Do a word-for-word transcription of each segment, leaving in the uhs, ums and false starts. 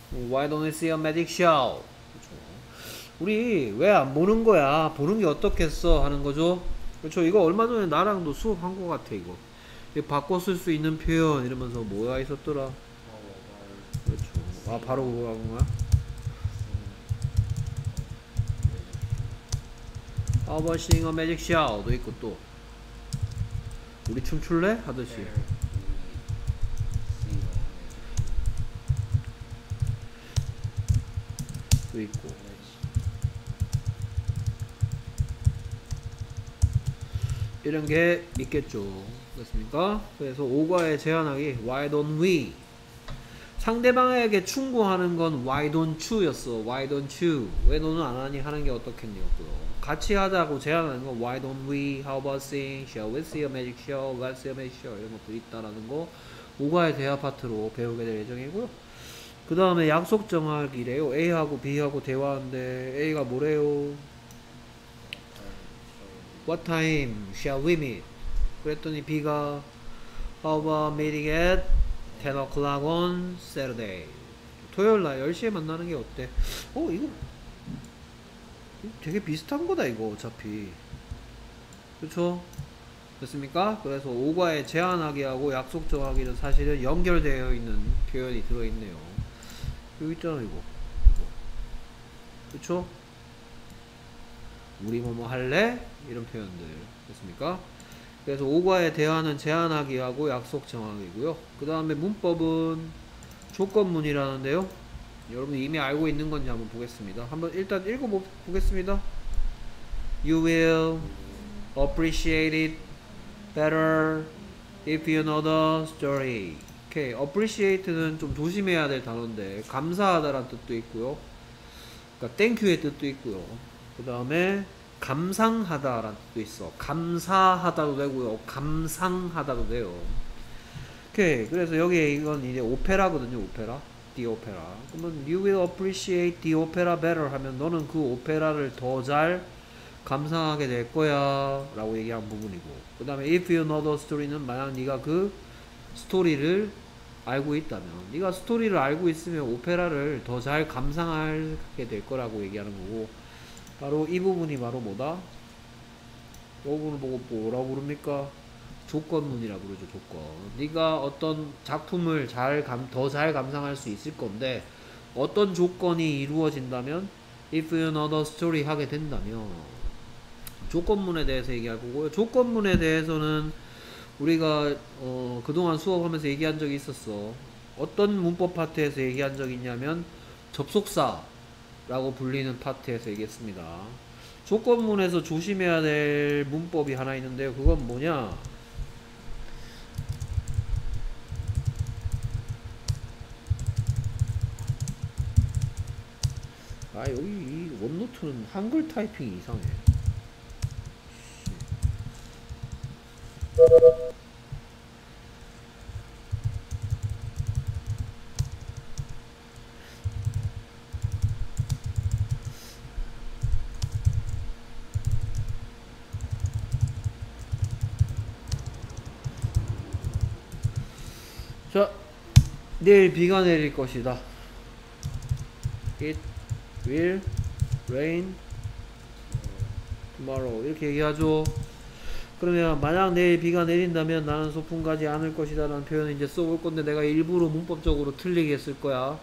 Why don't we see a magic show? 그렇죠. 우리 왜 안 보는 거야? 보는 게 어떻겠어? 하는 거죠. 그렇죠. 이거 얼마 전에 나랑도 수업한 거 같아 이거. 이거 바꿔 쓸 수 있는 표현 이러면서 뭐가 있었더라? 그렇죠. 아 바로 그거 한 거야? How about seeing a magic show도 있고 또 우리 춤출래? 하듯이 또 있고 이런 게 있겠죠. 그렇습니까? 그래서 오과에 제한하기 Why don't we? 상대방에게 충고하는 건 Why don't you 였어. Why don't you? 왜 너는 안 하니? 하는 게 어떻겠냐고요. 같이 하자고 제안하는 건 Why don't we? How about seeing? Shall we see a magic show? Let's see a magic show. 이런 것들이 있다라는 거 오과의 대화 파트로 배우게 될 예정이고요. 그 다음에 약속 정하기래요. A하고 B하고 대화하는데 A가 뭐래요? What time shall we meet? 그랬더니 B가 How about meeting at ten o'clock on Saturday? 토요일날 열 시에 만나는 게 어때? 어 이거 되게 비슷한 거다 이거 어차피. 그쵸? 됐습니까? 그래서 오과에 제한하기하고 약속 정하기는 사실은 연결되어 있는 표현이 들어있네요. 여기 있잖아 이거. 그쵸? 우리 뭐뭐 할래? 이런 표현들 됐습니까? 그래서 오과에 대하는 제한하기하고 약속 정하기고요. 그 다음에 문법은 조건문이라는데요. 여러분 이미 알고 있는 건지 한번 보겠습니다. 한번 일단 읽어 보겠습니다. You will appreciate it better if you know the story. 오케이. appreciate는 좀 조심해야 될 단어인데 감사하다라는 뜻도 있고요. 그러니까 땡큐의 뜻도 있고요. 그 다음에 감상하다라는 뜻도 있어. 감사하다도 되고요. 감상하다도 돼요. 오케이. 그래서 여기에 이건 이제 오페라거든요. 오페라. The opera. 그러면 you will appreciate the opera better 하면 너는 그 오페라를 더 잘 감상하게 될 거야 라고 얘기한 부분이고, 그 다음에 if you know the story는 만약 네가 그 스토리를 알고 있다면, 네가 스토리를 알고 있으면 오페라를 더 잘 감상하게 될 거라고 얘기하는 거고, 바로 이 부분이 바로 뭐다? 이 부분을 보고 뭐라고 부릅니까? 조건문이라고 부르죠. 조건. 네가 어떤 작품을 잘 더 잘 감상할 수 있을 건데 어떤 조건이 이루어진다면 if you know the story 하게 된다면 조건문에 대해서 얘기할 거고요. 조건문에 대해서는 우리가 어 그동안 수업하면서 얘기한 적이 있었어. 어떤 문법 파트에서 얘기한 적이 있냐면 접속사라고 불리는 파트에서 얘기했습니다. 조건문에서 조심해야 될 문법이 하나 있는데요. 그건 뭐냐? 아 여기 이 원노트는 한글 타이핑이 이상해. 자, 내일 비가 내릴 것이다. It will rain tomorrow. 이렇게 얘기하죠. 그러면 만약 내일 비가 내린다면 나는 소풍 가지 않을 것이다 라는 표현을 이제 써볼 건데 내가 일부러 문법적으로 틀리게 했을 거야.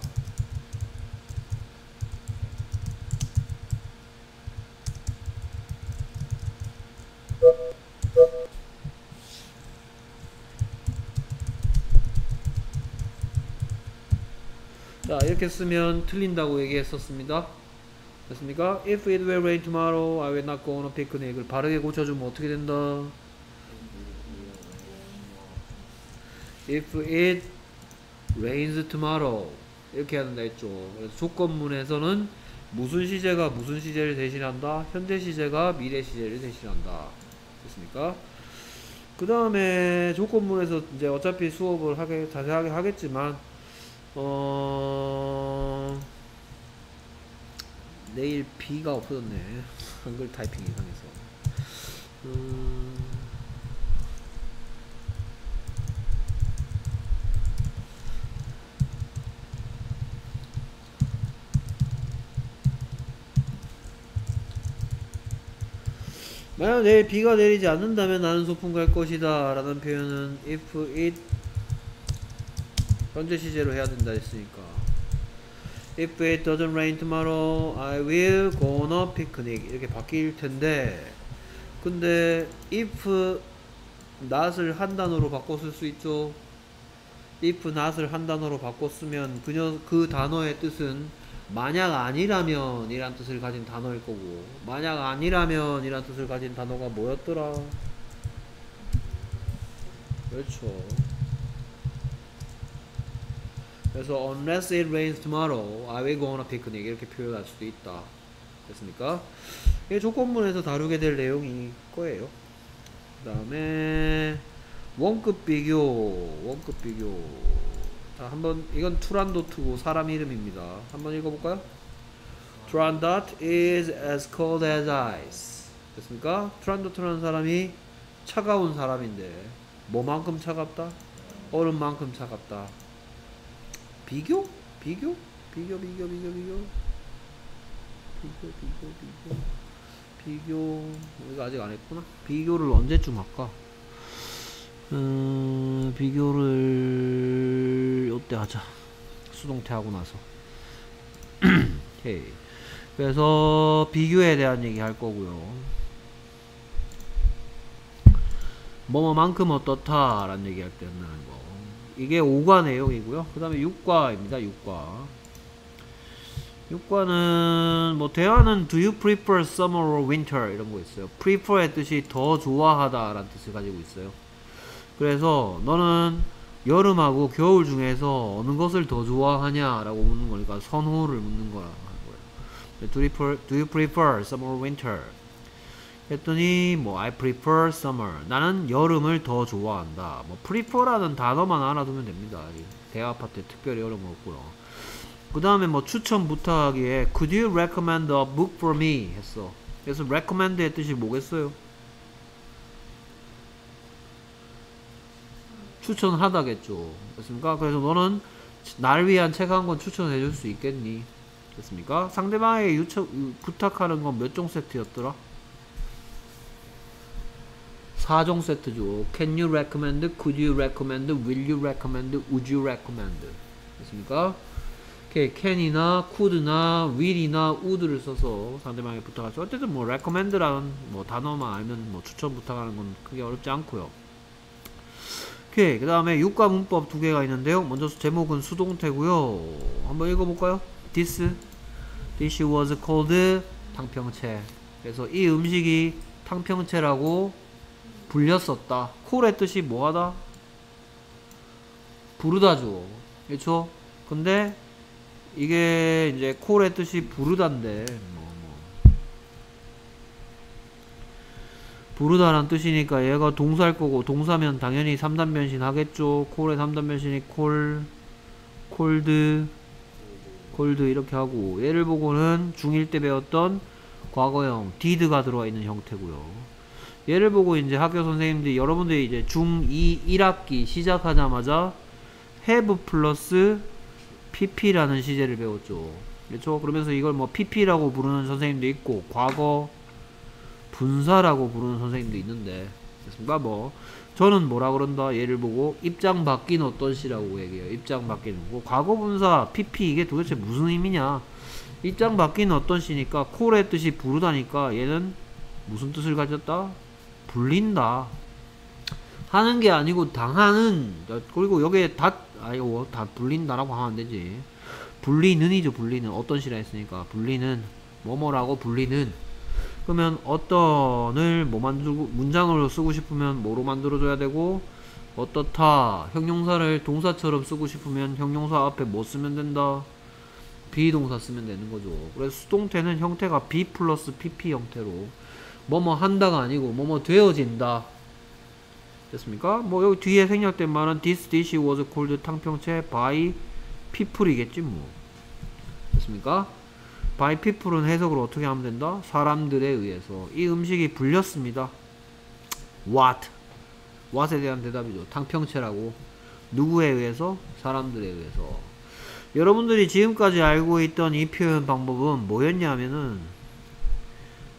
자, 이렇게 쓰면 틀린다고 얘기했었습니다. 됐습니까? If it will rain tomorrow, I will not go on a picnic을 바르게 고쳐주면 어떻게 된다? If it rains tomorrow 이렇게 해야 된다 했죠. 그래서 조건문에서는 무슨 시제가 무슨 시제를 대신한다? 현재 시제가 미래 시제를 대신한다. 됐습니까? 그 다음에 조건문에서 이제 어차피 수업을 하게 자세하게 하겠지만 어... 내일 비가 없어졌네. 한글 타이핑 이상해서. 음... 만약 내일 비가 내리지 않는다면 나는 소풍 갈 것이다 라는 표현은 if it 현재 시제로 해야 된다 했으니까 if it doesn't rain tomorrow I will go on a picnic 이렇게 바뀔 텐데 근데 if not을 한 단어로 바꿔 쓸 수 있죠. if not을 한 단어로 바꿔 쓰면 그녀, 그 단어의 뜻은 만약 아니라면 이란 뜻을 가진 단어일 거고 만약 아니라면 이란 뜻을 가진 단어가 뭐였더라? 그렇죠. 그래서 unless it rains tomorrow I will go on a picnic 이렇게 표현할 수도 있다. 됐습니까? 이게 조건문에서 다루게 될 내용일 거예요. 그 다음에 원급 비교 원급 비교 자 한번 이건 투란도트고 사람 이름입니다. 한번 읽어볼까요? 투란도트 is as cold as ice 됐습니까? 투란도트라는 사람이 차가운 사람인데 뭐만큼 차갑다? 얼음만큼 차갑다. 비교? 비교? 비교 비교 비교 비교 비교 비교 비교 비교 우리가 아직 안 했구나. 비교를 언제쯤 할까? 음, 비교를 요때 하자. 수동태 하고 나서. 오케이. 그래서 비교에 대한 얘기 할 거고요. 뭐뭐만큼 어떻다 라는 얘기 할 때 한다는 거. 이게 오과 내용이고요. 그 다음에 육과입니다. 육과. 육과는 뭐 대화는 do you prefer summer or winter 이런 거 있어요. prefer의 뜻이 더 좋아하다 라는 뜻을 가지고 있어요. 그래서 너는 여름하고 겨울 중에서 어느 것을 더 좋아하냐 라고 묻는 거니까 선호를 묻는 거라고 하는 거예요. do you prefer, do you prefer summer or winter 했더니 뭐 I prefer summer 나는 여름을 더 좋아한다. 뭐 prefer라는 단어만 알아두면 됩니다. 대화 파트에 특별히 어려운 거 없고요. 그 다음에 뭐 추천 부탁하기에 could you recommend a book for me 했어. 그래서 recommend의 뜻이 뭐겠어요? 추천하다겠죠. 됐습니까? 그래서 너는 날 위한 책 한 권 추천해 줄 수 있겠니? 됐습니까? 상대방에게 유처, 부탁하는 건 몇 종 세트였더라? 사 종 세트죠. Can you recommend? Could you recommend? Will you recommend? Would you recommend? 됐습니까? 오케이, can이나 could나 will이나 would를 써서 상대방에게 부탁할 수. 어쨌든 뭐 recommend라는 뭐 단어만 알면 뭐 추천 부탁하는 건 크게 어렵지 않고요. 오케이, 그 다음에 육과 문법 두 개가 있는데요. 먼저 제목은 수동태고요. 한번 읽어볼까요? This, this was called 탕평채. 그래서 이 음식이 탕평채라고 불렸었다. call의 뜻이 뭐하다? 부르다죠. 그렇죠? 근데 이게 이제 call의 뜻이 부르다인데 뭐, 뭐. 부르다란 뜻이니까 얘가 동사일 거고 동사면 당연히 삼 단 변신 하겠죠. call의 삼 단 변신이 call, called, called 이렇게 하고 얘를 보고는 중일 때 배웠던 과거형 did가 들어와 있는 형태고요. 얘를 보고 이제 학교 선생님들이 여러분들이 이제 중이 일 학기 시작하자마자 have 플러스 pp라는 시제를 배웠죠. 그렇죠? 그러면서 이걸 뭐 pp라고 부르는 선생님도 있고 과거 분사라고 부르는 선생님도 있는데 됐습니까? 뭐 저는 뭐라 그런다 얘를 보고 입장 바뀐 어떤 시라고 얘기해요. 입장 바뀌는 거. 과거 분사 pp 이게 도대체 무슨 의미냐? 입장 바뀐 어떤 시니까 콜의 뜻이 부르다니까 얘는 무슨 뜻을 가졌다? 불린다. 하는 게 아니고 당하는. 그리고 여기에 다 아이고 다 불린다라고 하면 안 되지. 불리는이죠. 불리는 어떤 시라 했으니까 불리는 뭐뭐라고 불리는. 그러면 어떤을 뭐 만들고 문장으로 쓰고 싶으면 뭐로 만들어줘야 되고 어떻다 형용사를 동사처럼 쓰고 싶으면 형용사 앞에 뭐 쓰면 된다? 비동사 쓰면 되는 거죠. 그래서 수동태는 형태가 be 플러스 pp 형태로 뭐뭐 한다가 아니고 뭐뭐 되어진다. 됐습니까? 뭐 여기 뒤에 생략된 말은 this dish was called 탕평채 by people이겠지 뭐. 됐습니까? by people은 해석을 어떻게 하면 된다? 사람들에 의해서 이 음식이 불렸습니다. what what에 대한 대답이죠. 탕평채라고. 누구에 의해서? 사람들에 의해서. 여러분들이 지금까지 알고 있던 이 표현 방법은 뭐였냐면은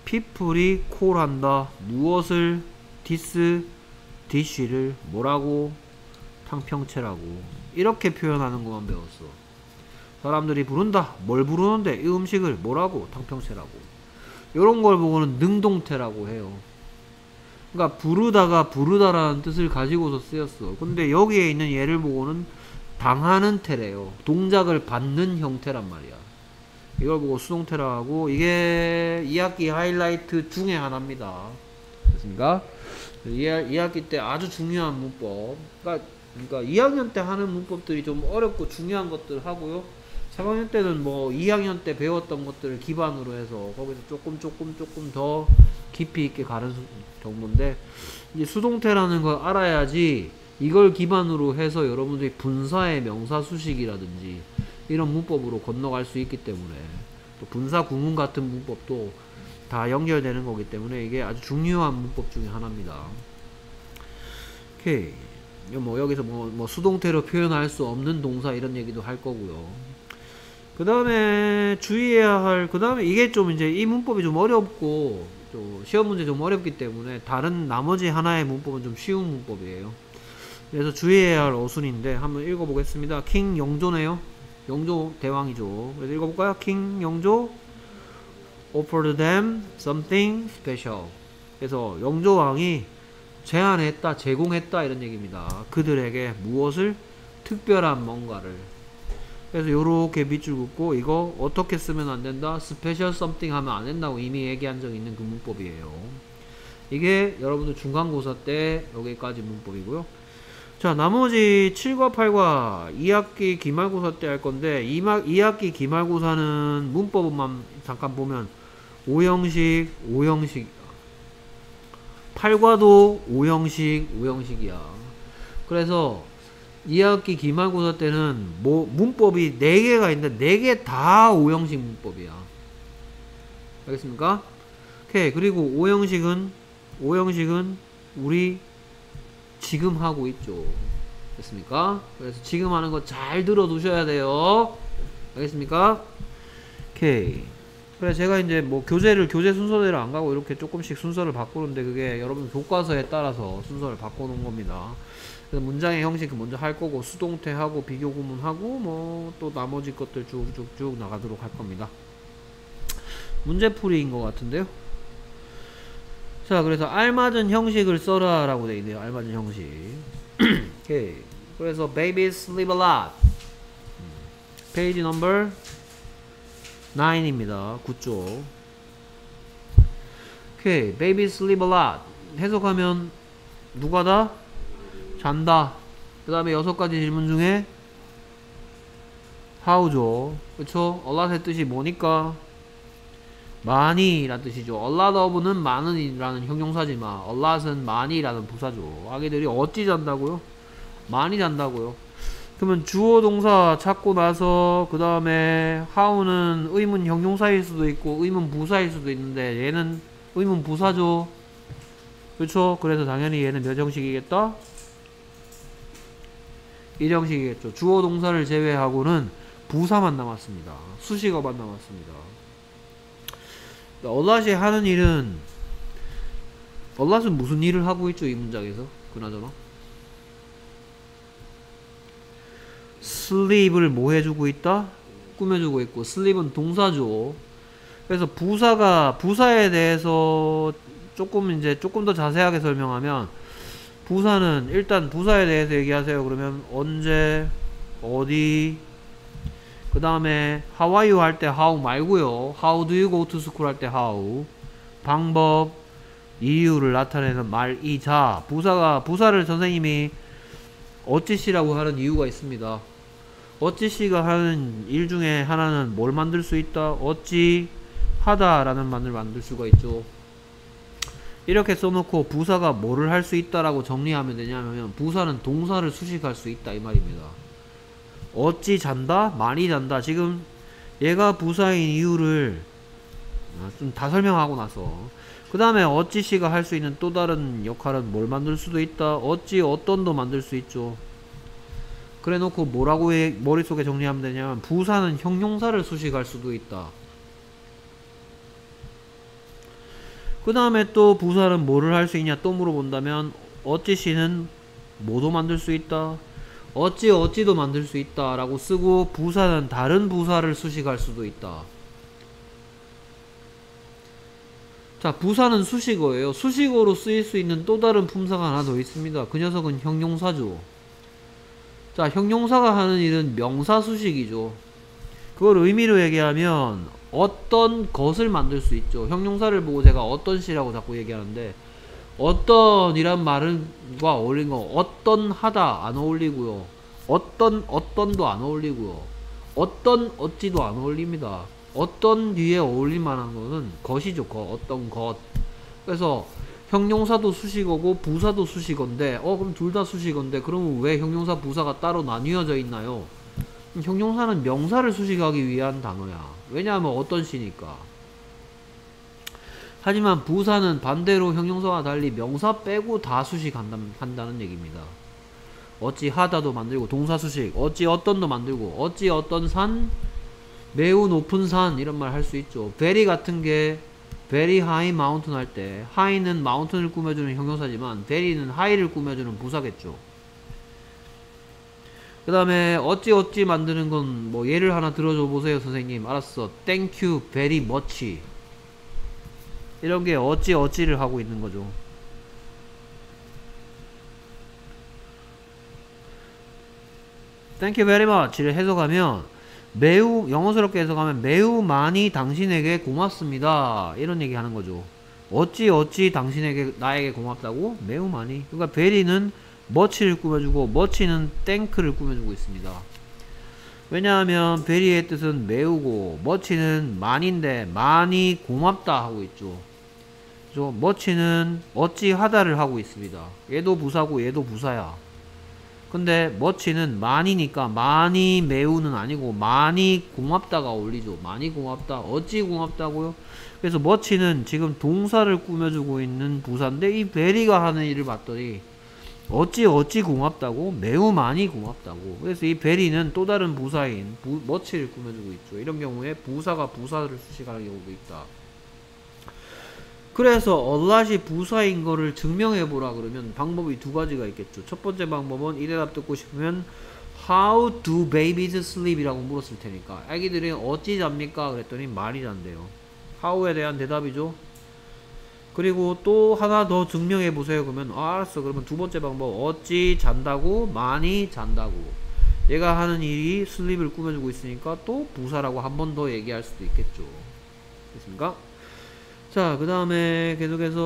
people이 call한다. 무엇을? this, dish를 뭐라고? 탕평채라고. 이렇게 표현하는 것만 배웠어. 사람들이 부른다. 뭘 부르는데? 이 음식을 뭐라고? 탕평채라고. 이런 걸 보고는 능동태라고 해요. 그러니까 부르다가 부르다라는 뜻을 가지고서 쓰였어. 근데 여기에 있는 예를 보고는 당하는 태래요. 동작을 받는 형태란 말이야. 이걸 보고 수동태라고 하고, 이게 이 학기 하이라이트 중에 하나입니다. 됐습니까? 이 학기 때 아주 중요한 문법. 그러니까, 그러니까 이 학년 때 하는 문법들이 좀 어렵고 중요한 것들 하고요. 삼 학년 때는 뭐 이 학년 때 배웠던 것들을 기반으로 해서 거기서 조금 조금 조금 더 깊이 있게 가는 정도인데, 이제 수동태라는 걸 알아야지 이걸 기반으로 해서 여러분들이 분사의 명사 수식이라든지 이런 문법으로 건너갈 수 있기 때문에, 또 분사 구문 같은 문법도 다 연결되는 거기 때문에 이게 아주 중요한 문법 중에 하나입니다. 오케이. 뭐 여기서 뭐, 뭐 수동태로 표현할 수 없는 동사 이런 얘기도 할 거고요. 그 다음에 주의해야 할, 그 다음에 이게 좀 이제 이 문법이 좀 어렵고 또 시험 문제 좀 어렵기 때문에 다른 나머지 하나의 문법은 좀 쉬운 문법이에요. 그래서 주의해야 할 어순인데 한번 읽어보겠습니다. 킹 영조네요. 영조 대왕이죠. 그래서 읽어볼까요? 킹 영조 offered them something special. 그래서 영조 왕이 제안했다, 제공했다 이런 얘기입니다. 그들에게 무엇을? 특별한 뭔가를. 그래서 요렇게 밑줄 긋고 이거 어떻게 쓰면 안 된다? special something 하면 안 된다고 이미 얘기한 적 있는 그 문법이에요. 이게 여러분들 중간고사 때 여기까지 문법이고요. 자, 나머지 칠과 팔과 이 학기 기말고사 때 할 건데, 이 학기 기말고사는 문법만 잠깐 보면 오형식, 오형식, 팔과도 오형식, 오형식이야. 그래서 이 학기 기말고사 때는 뭐 문법이 네 개가 있는데 네 개 다 오형식 문법이야. 알겠습니까? 오케이. 그리고 오형식은 오형식은 우리 지금 하고 있죠. 됐습니까? 그래서 지금 하는 거 잘 들어 두셔야 돼요. 알겠습니까? 오케이. 그래서 제가 이제 뭐 교재를 교재 순서대로 안 가고 이렇게 조금씩 순서를 바꾸는데, 그게 여러분 교과서에 따라서 순서를 바꿔놓은 겁니다. 그래서 문장의 형식 먼저 할 거고, 수동태하고 비교 구문하고 뭐 또 나머지 것들 쭉쭉쭉 나가도록 할 겁니다. 문제풀이인 것 같은데요. 자, 그래서 알맞은 형식을 써라 라고 되어 있네요. 알맞은 형식. 오케이. 그래서 babies sleep a lot. 페이지 넘버 구입니다. 구 쪽. 오케이. babies sleep a lot. 해석하면 누가 다? 잔다. 그 다음에 여섯 가지 질문 중에 how죠. 그쵸? a lot의 뜻이 뭐니까? 많이 라는 뜻이죠. a lot of는 많은 이라는 형용사지만 a lot은 많이 라는 부사죠. 아기들이 어찌 잔다고요? 많이 잔다고요. 그러면 주어 동사 찾고 나서 그 다음에 how는 의문 형용사일 수도 있고 의문 부사일 수도 있는데 얘는 의문 부사죠. 그렇죠? 그래서 당연히 얘는 몇 형식이겠다? 일 형식이겠죠. 주어 동사를 제외하고는 부사만 남았습니다. 수식어만 남았습니다. 얼랏이 하는 일은, 얼랏은 무슨 일을 하고 있죠? 이 문장에서 그나저나 sleep을 뭐 해주고 있다? 꾸며주고 있고, sleep은 동사죠. 그래서 부사가, 부사에 대해서 조금 이제 조금 더 자세하게 설명하면, 부사는 일단 부사에 대해서 얘기하세요. 그러면 언제, 어디, 그 다음에 how are you 할 때 how 말고요. how do you go to school 할 때 how. 방법, 이유를 나타내는 말이자, 부사가, 부사를 선생님이 어찌씨라고 하는 이유가 있습니다. 어찌씨가 하는 일 중에 하나는 뭘 만들 수 있다? 어찌 하다 라는 말을 만들 수가 있죠. 이렇게 써놓고 부사가 뭐를 할 수 있다라고 정리하면 되냐면, 부사는 동사를 수식할 수 있다 이 말입니다. 어찌 잔다? 많이 잔다. 지금 얘가 부사인 이유를 좀 다 설명하고 나서 그 다음에 어찌씨가 할 수 있는 또 다른 역할은 뭘 만들 수도 있다? 어찌 어떤도 만들 수 있죠. 그래 놓고 뭐라고 해, 머릿속에 정리하면 되냐면, 부사는 형용사를 수식할 수도 있다. 그 다음에 또 부사는 뭐를 할 수 있냐 또 물어본다면 어찌 씨는 뭐도 만들 수 있다, 어찌 어찌도 만들 수 있다 라고 쓰고 부사는 다른 부사를 수식할 수도 있다. 자, 부사는 수식어예요. 수식어로 쓰일 수 있는 또 다른 품사가 하나 더 있습니다. 그 녀석은 형용사죠. 자, 형용사가 하는 일은 명사 수식이죠. 그걸 의미로 얘기하면 어떤 것을 만들 수 있죠. 형용사를 보고 제가 어떤 시라고 자꾸 얘기하는데 어떤 이란 말은과 어울린 거 어떤 하다 안 어울리고요. 어떤 어떤도 안 어울리고요. 어떤 어찌도 안 어울립니다. 어떤 뒤에 어울릴 만한 것은 것이죠. 거, 어떤 것. 그래서 형용사도 수식어고 부사도 수식어인데 어 그럼 둘 다 수식어인데 그러면 왜 형용사 부사가 따로 나뉘어져 있나요? 형용사는 명사를 수식하기 위한 단어야. 왜냐하면 어떤 시니까. 하지만 부사는 반대로 형용사와 달리 명사 빼고 다 수식한다는 한다는 얘기입니다. 어찌 하다도 만들고 동사 수식, 어찌 어떤도 만들고 어찌 어떤 산, 매우 높은 산 이런 말 할 수 있죠. very 같은 게 very high mountain 할 때 high는 mountain을 꾸며주는 형용사지만 very는 high를 꾸며주는 부사겠죠. 그 다음에 어찌 어찌 만드는 건 뭐 예를 하나 들어줘 보세요 선생님. 알았어. thank you very much 이런 게 어찌 어찌를 하고 있는 거죠. thank you very much를 해석하면 매우 영어스럽게 해석하면 매우 많이 당신에게 고맙습니다 이런 얘기 하는 거죠. 어찌 어찌 당신에게 나에게 고맙다고? 매우 많이. 그러니까 very는 much를 꾸며주고 much는 thank를 꾸며주고 있습니다. 왜냐하면 very의 뜻은 매우고 much는 많이인데 많이 고맙다 하고 있죠. 그래서 much는 어찌 하다를 하고 있습니다. 얘도 부사고 얘도 부사야. 근데 much는 많이니까 많이 매우는 아니고 많이 고맙다가 어울리죠. 많이 고맙다. 어찌 고맙다고요? 그래서 much는 지금 동사를 꾸며주고 있는 부사인데 이 very가 하는 일을 봤더니 어찌 어찌 고맙다고? 매우 많이 고맙다고. 그래서 이 very는 또 다른 부사인 부, much를 꾸며주고 있죠. 이런 경우에 부사가 부사를 수식하는 경우도 있다. 그래서 a lot이 부사인 거를 증명해보라 그러면 방법이 두 가지가 있겠죠. 첫 번째 방법은 이 대답 듣고 싶으면 How do babies sleep? 이라고 물었을 테니까 아기들이 어찌 잡니까? 그랬더니 많이 잔대요. How에 대한 대답이죠. 그리고 또 하나 더 증명해보세요 그러면 아, 알았어. 그러면 두 번째 방법 어찌 잔다고? 많이 잔다고. 얘가 하는 일이 sleep을 꾸며주고 있으니까 또 부사라고 한 번 더 얘기할 수도 있겠죠. 됐습니까? 자, 그 다음에 계속해서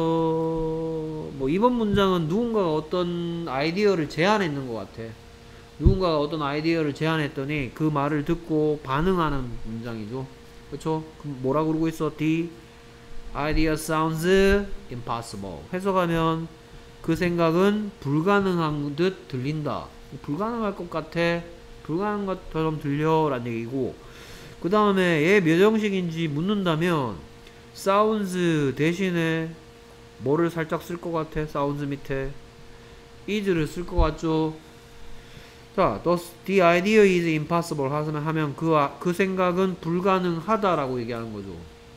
뭐 이번 문장은 누군가가 어떤 아이디어를 제안했는 것 같아. 누군가가 어떤 아이디어를 제안했더니 그 말을 듣고 반응하는 문장이죠. 그쵸? 그럼 뭐라 그러고 있어? The idea sounds impossible. 해석하면 그 생각은 불가능한 듯 들린다. 불가능할 것 같아. 불가능한 것처럼 들려 라는 얘기고, 그 다음에 얘 몇 형식인지 묻는다면 sounds 대신에 뭐를 살짝 쓸 것 같아? sounds 밑에 is를 쓸 것 같죠? 자, the idea is impossible 하면, 하면 그, 그 생각은 불가능하다라고 얘기하는 거죠.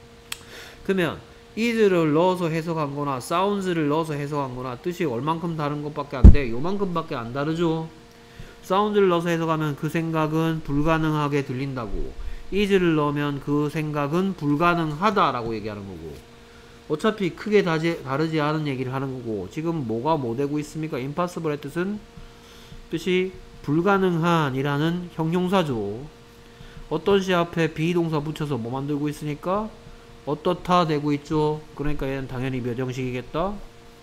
그러면 is를 넣어서 해석한 거나 sounds를 넣어서 해석한 거나 뜻이 얼만큼 다른 것밖에 안 돼? 요만큼밖에 안 다르죠? sounds를 넣어서 해석하면 그 생각은 불가능하게 들린다고, is를 넣으면 그 생각은 불가능하다라고 얘기하는 거고, 어차피 크게 다지, 다르지 않은 얘기를 하는 거고, 지금 뭐가 뭐 되고 있습니까? impossible의 뜻은 뜻이 불가능한 이라는 형용사죠. 어떤 시 앞에 비동사 붙여서 뭐 만들고 있으니까 어떻다 되고 있죠. 그러니까 얘는 당연히 몇 형식이겠다?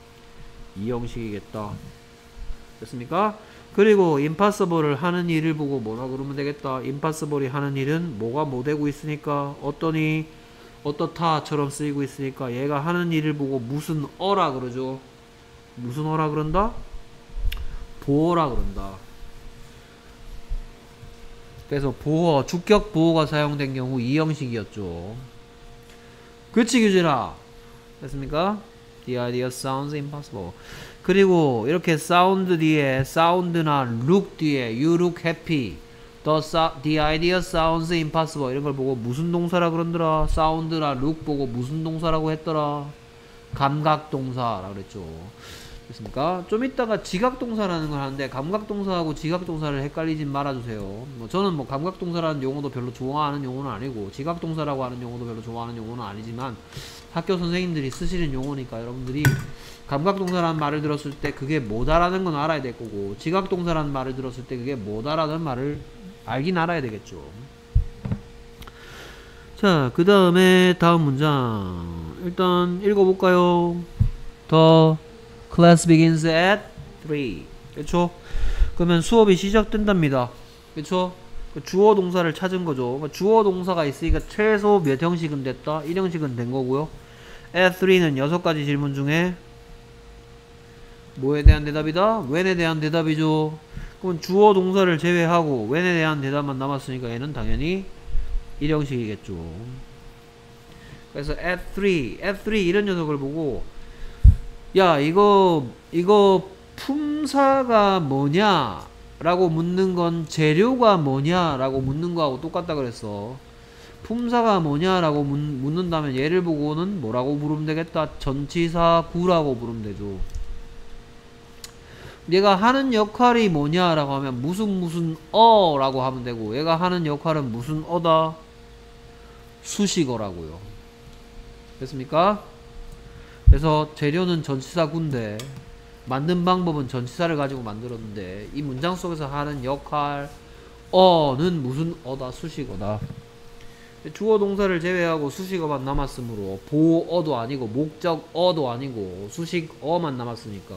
이 형식이겠다. 됐습니까? 그리고 impossible을 하는 일을 보고 뭐라 그러면 되겠다. impossible이 하는 일은 뭐가 뭐 되고 있으니까 어떠니 어떻다처럼 쓰이고 있으니까 얘가 하는 일을 보고 무슨 어라 그러죠. 무슨 어라 그런다? 보어라 그런다. 그래서 보어, 주격 보어가 사용된 경우 이 형식이었죠. 그치 규진아? 됐습니까? The idea sounds impossible. 그리고 이렇게 sound 뒤에 sound나 look 뒤에 you look happy, the, the idea sounds impossible 이런 걸 보고 무슨 동사라 그런더라? sound나 look 보고 무슨 동사라고 했더라? 감각동사라고 그랬죠. 됐습니까? 좀 이따가 지각동사라는 걸 하는데 감각동사하고 지각동사를 헷갈리진 말아주세요. 뭐 저는 뭐 감각동사라는 용어도 별로 좋아하는 용어는 아니고 지각동사라고 하는 용어도 별로 좋아하는 용어는 아니지만 학교 선생님들이 쓰시는 용어니까 여러분들이 감각동사라는 말을 들었을 때 그게 뭐다라는 건 알아야 될 거고 지각동사라는 말을 들었을 때 그게 뭐다라는 말을 알긴 알아야 되겠죠. 자, 그 다음에 다음 문장 일단 읽어볼까요? The class begins at three. 그쵸? 그러면 수업이 시작된답니다. 그쵸? 주어 동사를 찾은 거죠. 주어 동사가 있으니까 최소 몇 형식은 됐다? 일 형식은 된 거고요. at three는 여섯 가지 질문 중에 뭐에 대한 대답이다? when에 대한 대답이죠. 그럼 주어 동사를 제외하고 when에 대한 대답만 남았으니까 얘는 당연히 일 형식이겠죠. 그래서 at three, at three 이런 녀석을 보고 야 이거 이거 품사가 뭐냐 라고 묻는 건 재료가 뭐냐 라고 묻는 거하고 똑같다 그랬어. 품사가 뭐냐 라고 묻는다면 얘를 보고는 뭐라고 부르면 되겠다? 전치사 구라고 부르면 되죠. 얘가 하는 역할이 뭐냐 라고 하면 무슨 무슨 어 라고 하면 되고 얘가 하는 역할은 무슨 어다? 수식어라고요. 됐습니까? 그래서 재료는 전치사 구인데 만든 방법은 전치사를 가지고 만들었는데 이 문장 속에서 하는 역할 어는 무슨 어다? 수식어다. 주어 동사를 제외하고 수식어만 남았으므로 보어도 아니고 목적어도 아니고 수식어만 남았으니까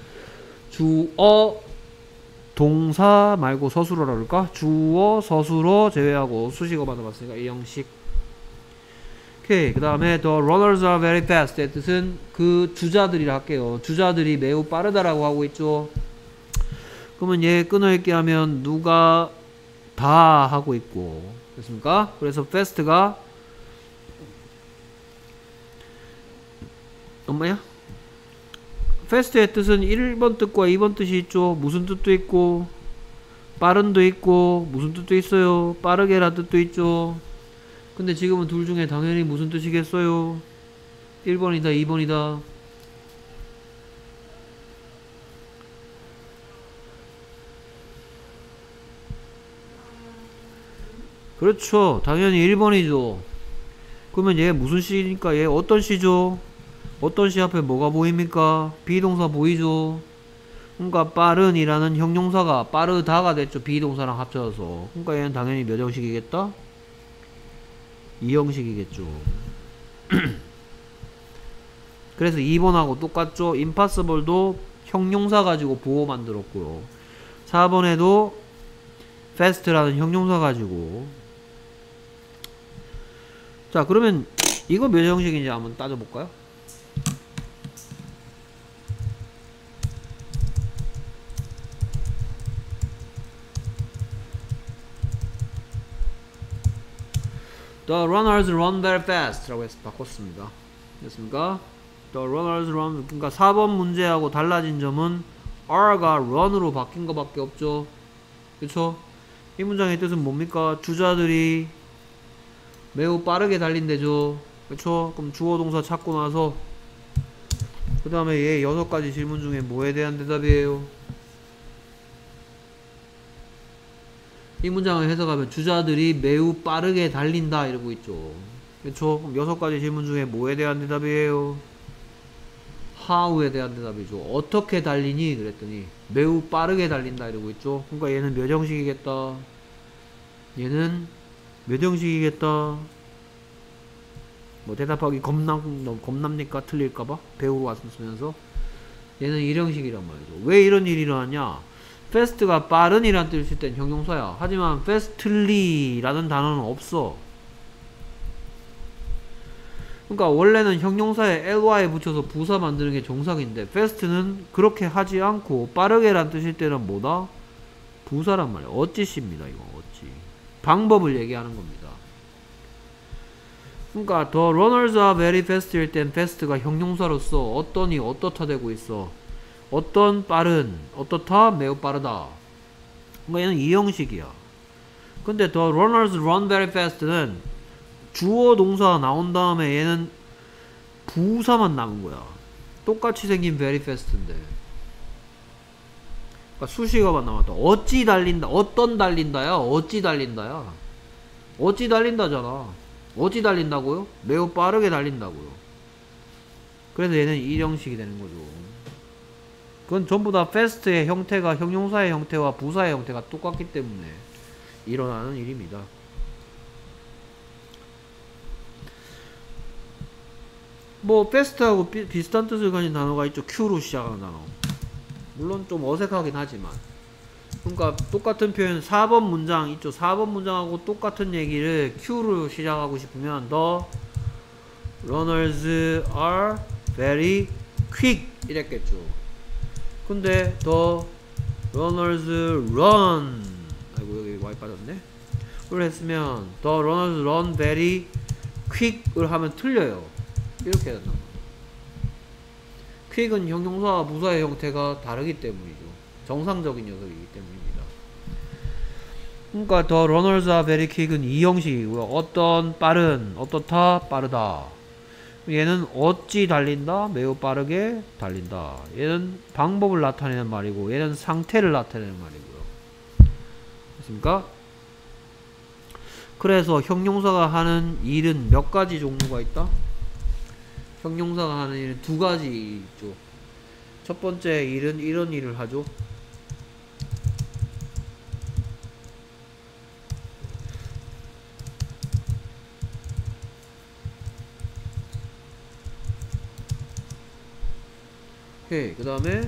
주어 동사 말고 서술어라 그럴까? 주어 서술어 제외하고 수식어만 남았으니까 이 형식. 오케이. 그 다음에 the runners are very fast 의 뜻은 그 주자들이라 할게요. 주자들이 매우 빠르다라고 하고 있죠. 그러면 얘 끊어읽기 하면 누가 다 하고 있고 됐습니까? 그래서 fast가 엄마야? fast의 뜻은 일 번 뜻과 이 번 뜻이 있죠. 무슨 뜻도 있고 빠른도 있고 무슨 뜻도 있어요. 빠르게라 뜻도 있죠. 근데 지금은 둘 중에 당연히 무슨 뜻이겠어요? 일 번이다 이 번이다. 그렇죠. 당연히 일 번이죠. 그러면 얘 무슨 시니까 얘 어떤 시죠? 어떤 시 앞에 뭐가 보입니까? 비동사 보이죠? 그러니까 빠른이라는 형용사가 빠르다가 됐죠. 비동사랑 합쳐서. 그러니까 얘는 당연히 몇 형식이겠다? 이 형식이겠죠. 그래서 이 번하고 똑같죠. impossible도 형용사 가지고 보호 만들었고요. 사 번에도 fast라는 형용사 가지고. 자, 그러면 이거 몇 형식인지 한번 따져볼까요? The runners run very fast 라고 해서 바꿨습니다. 됐습니까? The runners run. 그러니까 사 번 문제하고 달라진 점은 are가 run으로 바뀐 것밖에 없죠. 그쵸? 이 문장의 뜻은 뭡니까? 주자들이 매우 빠르게 달린대죠. 그쵸? 그럼 주어 동사 찾고 나서 그 다음에 얘 여섯 가지 질문 중에 뭐에 대한 대답이에요? 이 문장을 해석하면 주자들이 매우 빠르게 달린다 이러고 있죠. 그쵸? 그럼 여섯 가지 질문 중에 뭐에 대한 대답이에요? how에 대한 대답이죠. 어떻게 달리니? 그랬더니 매우 빠르게 달린다 이러고 있죠. 그러니까 얘는 몇 형식이겠다? 얘는 몇 형식이겠다? 뭐 대답하기 겁나, 겁납니까? 틀릴까봐? 배우러 왔으면서 얘는 일 형식이란 말이죠. 왜 이런 일이 일어났냐? fast가 빠른 이란 뜻일 땐 형용사야. 하지만 fastly라는 단어는 없어. 그러니까 원래는 형용사에 ly 붙여서 부사 만드는 게 정상인데 fast는 그렇게 하지 않고 빠르게란 뜻일 때는 뭐다? 부사란 말이야. 어찌씨입니다. 이거 어찌. 방법을 얘기하는 겁니다. 그러니까 the runners are very fast 일 땐 fast가 형용사로서 어떠니 어떻다 되고 있어. 어떤 빠른, 어떻다 매우 빠르다. 그러니까 얘는 이 형식이야. 근데 the runners run very fast는 주어 동사가 나온 다음에 얘는 부사만 남은 거야. 똑같이 생긴 very fast인데. 그러니까 수식어만 남았다. 어찌 달린다. 어떤 달린다야. 어찌 달린다야. 어찌 달린다잖아. 어찌 달린다고요? 매우 빠르게 달린다고요. 그래서 얘는 일형식이 되는 거죠. 그건 전부 다 fast의 형태가 형용사의 형태와 부사의 형태가 똑같기 때문에 일어나는 일입니다. 뭐 fast하고 비, 비슷한 뜻을 가진 단어가 있죠. Q로 시작하는 단어. 물론 좀 어색하긴 하지만, 그러니까 똑같은 표현 사 번 문장 있죠. 사 번 문장하고 똑같은 얘기를 Q로 시작하고 싶으면 The runners are very quick 이랬겠죠. 근데 The runners run, 아이고 여기 Y 빠졌네. 를 했으면 The runners run very quick을 하면 틀려요. 이렇게 해야 된다. quick은 형용사와 부사의 형태가 다르기 때문이죠. 정상적인 녀석이기 때문입니다. 그러니까 the runners are very quick은 이 형식이고요. 어떤 빠른, 어떻다, 빠르다. 얘는 어찌 달린다, 매우 빠르게 달린다. 얘는 방법을 나타내는 말이고, 얘는 상태를 나타내는 말이고요. 됐습니까? 그래서 형용사가 하는 일은 몇 가지 종류가 있다? 형용사가 하는 일은 두 가지 있죠. 첫 번째 일은 이런 일을 하죠. 오케이. 그 다음에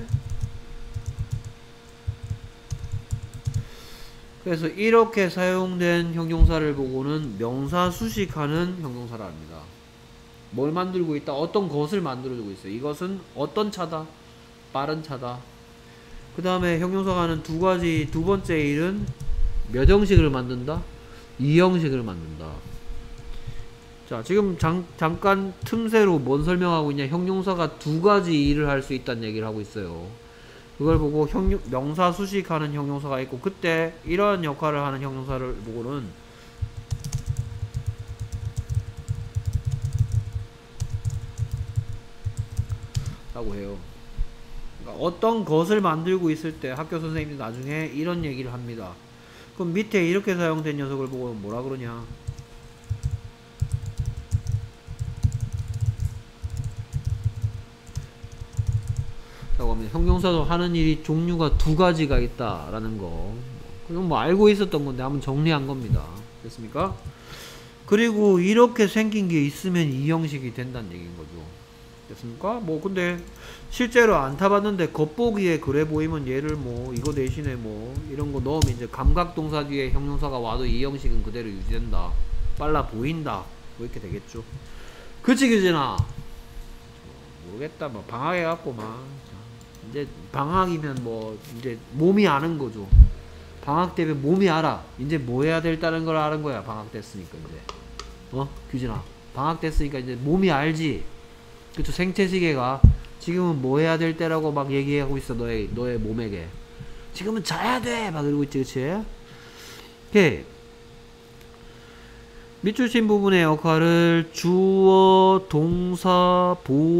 그래서 이렇게 사용된 형용사를 보고는 명사 수식하는 형용사라 합니다. 뭘 만들고 있다? 어떤 것을 만들어주고 있어요. 이것은 어떤 차다? 빠른 차다. 그 다음에 형용사가 하는 두 가지, 두 번째 일은 몇 형식을 만든다? 이 형식을 만든다. 자, 지금 잠, 잠깐 틈새로 뭔 설명하고 있냐? 형용사가 두 가지 일을 할 수 있다는 얘기를 하고 있어요. 그걸 보고 형, 명사 수식하는 형용사가 있고, 그때 이런 역할을 하는 형용사를 보고는 라고 해요. 그러니까 어떤 것을 만들고 있을 때 학교 선생님이 나중에 이런 얘기를 합니다. 그럼 밑에 이렇게 사용된 녀석을 보고 뭐라 그러냐? 라고 합니다. 형용사도 하는 일이 종류가 두 가지가 있다라는 거. 그건 뭐 알고 있었던 건데 한번 정리한 겁니다. 됐습니까? 그리고 이렇게 생긴 게 있으면 이 형식이 된다는 얘기인 거죠. 됐습니까? 뭐 근데 실제로 안 타봤는데 겉보기에 그래 보이면 얘를 뭐 이거 대신에 뭐 이런 거 넣으면 이제 감각동사 뒤에 형용사가 와도 이 형식은 그대로 유지된다. 빨라 보인다. 뭐 이렇게 되겠죠. 그치 그지나? 모르겠다. 뭐 방학해 갖고 막 이제 방학이면 뭐 이제 몸이 아는 거죠. 방학 때문에 몸이 알아. 이제 뭐 해야 될다는 걸 아는 거야. 방학 됐으니까 이제. 어? 규진아. 방학 됐으니까 이제 몸이 알지. 그쵸. 생체시계가 지금은 뭐 해야 될 때라고 막 얘기하고 있어. 너의 너의 몸에게. 지금은 자야 돼. 막 이러고 있지. 그치? 오케이. 밑줄 친 부분의 역할을 주어, 동사,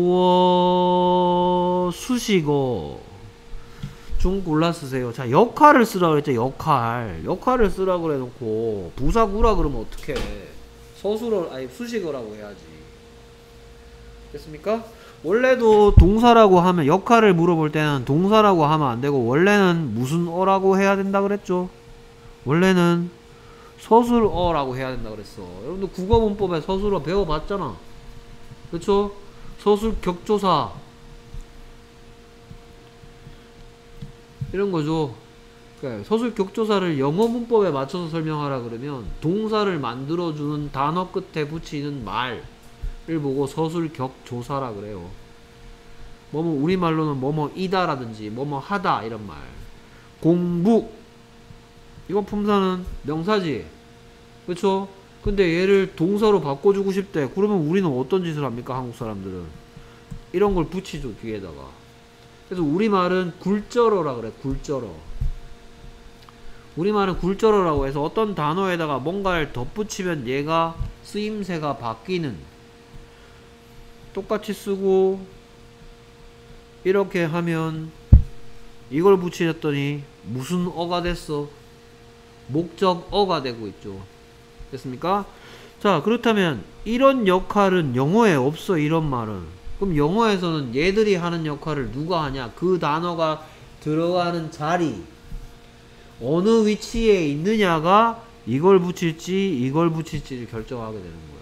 보어, 수식어 중 골라 쓰세요. 자, 역할을 쓰라고 그랬죠. 역할. 역할을 쓰라고 그래 놓고 부사구라 그러면 어떡해. 서술어, 아니 수식어라고 해야지. 됐습니까? 원래도 동사라고 하면, 역할을 물어볼 때는 동사라고 하면 안 되고 원래는 무슨 어라고 해야 된다 그랬죠. 원래는 서술어라고 해야 된다 그랬어. 여러분들 국어문법에 서술어 배워봤잖아. 그쵸? 서술 격조사 이런 거죠. 그러니까 서술 격조사를 영어 문법에 맞춰서 설명하라 그러면 동사를 만들어주는 단어 끝에 붙이는 말을 보고 서술 격조사라 그래요. 뭐뭐 우리말로는 뭐뭐이다 라든지 뭐뭐 하다 이런 말. 공부 이거 품사는 명사지. 그쵸? 근데 얘를 동사로 바꿔주고 싶대. 그러면 우리는 어떤 짓을 합니까? 한국 사람들은 이런 걸 붙이죠 뒤에다가. 그래서 우리말은 굴절어라 그래. 굴절어. 우리말은 굴절어라고 해서 어떤 단어에다가 뭔가를 덧붙이면 얘가 쓰임새가 바뀌는 똑같이 쓰고 이렇게 하면 이걸 붙이랬더니 무슨 어가 됐어? 목적어가 되고 있죠. 됐습니까? 자, 그렇다면 이런 역할은 영어에 없어. 이런 말은. 그럼 영어에서는 얘들이 하는 역할을 누가 하냐? 그 단어가 들어가는 자리, 어느 위치에 있느냐가 이걸 붙일지 이걸 붙일지를 결정하게 되는 거야.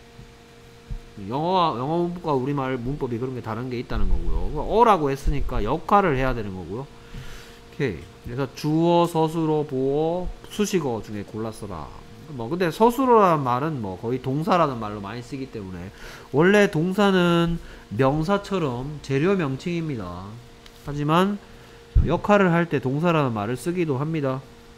영어와 영어 문법과 우리말 문법이 그런 게 다른 게 있다는 거고요. 어라고 했으니까 역할을 해야 되는 거고요. 오케이. 그래서 주어, 서술어, 보어, 수식어 중에 골랐어라. 뭐 근데 서술어라는 말은 뭐 거의 동사라는 말로 많이 쓰기 때문에 원래 동사는 명사처럼 재료 명칭입니다. 하지만 역할을 할 때 동사라는 말을 쓰기도 합니다.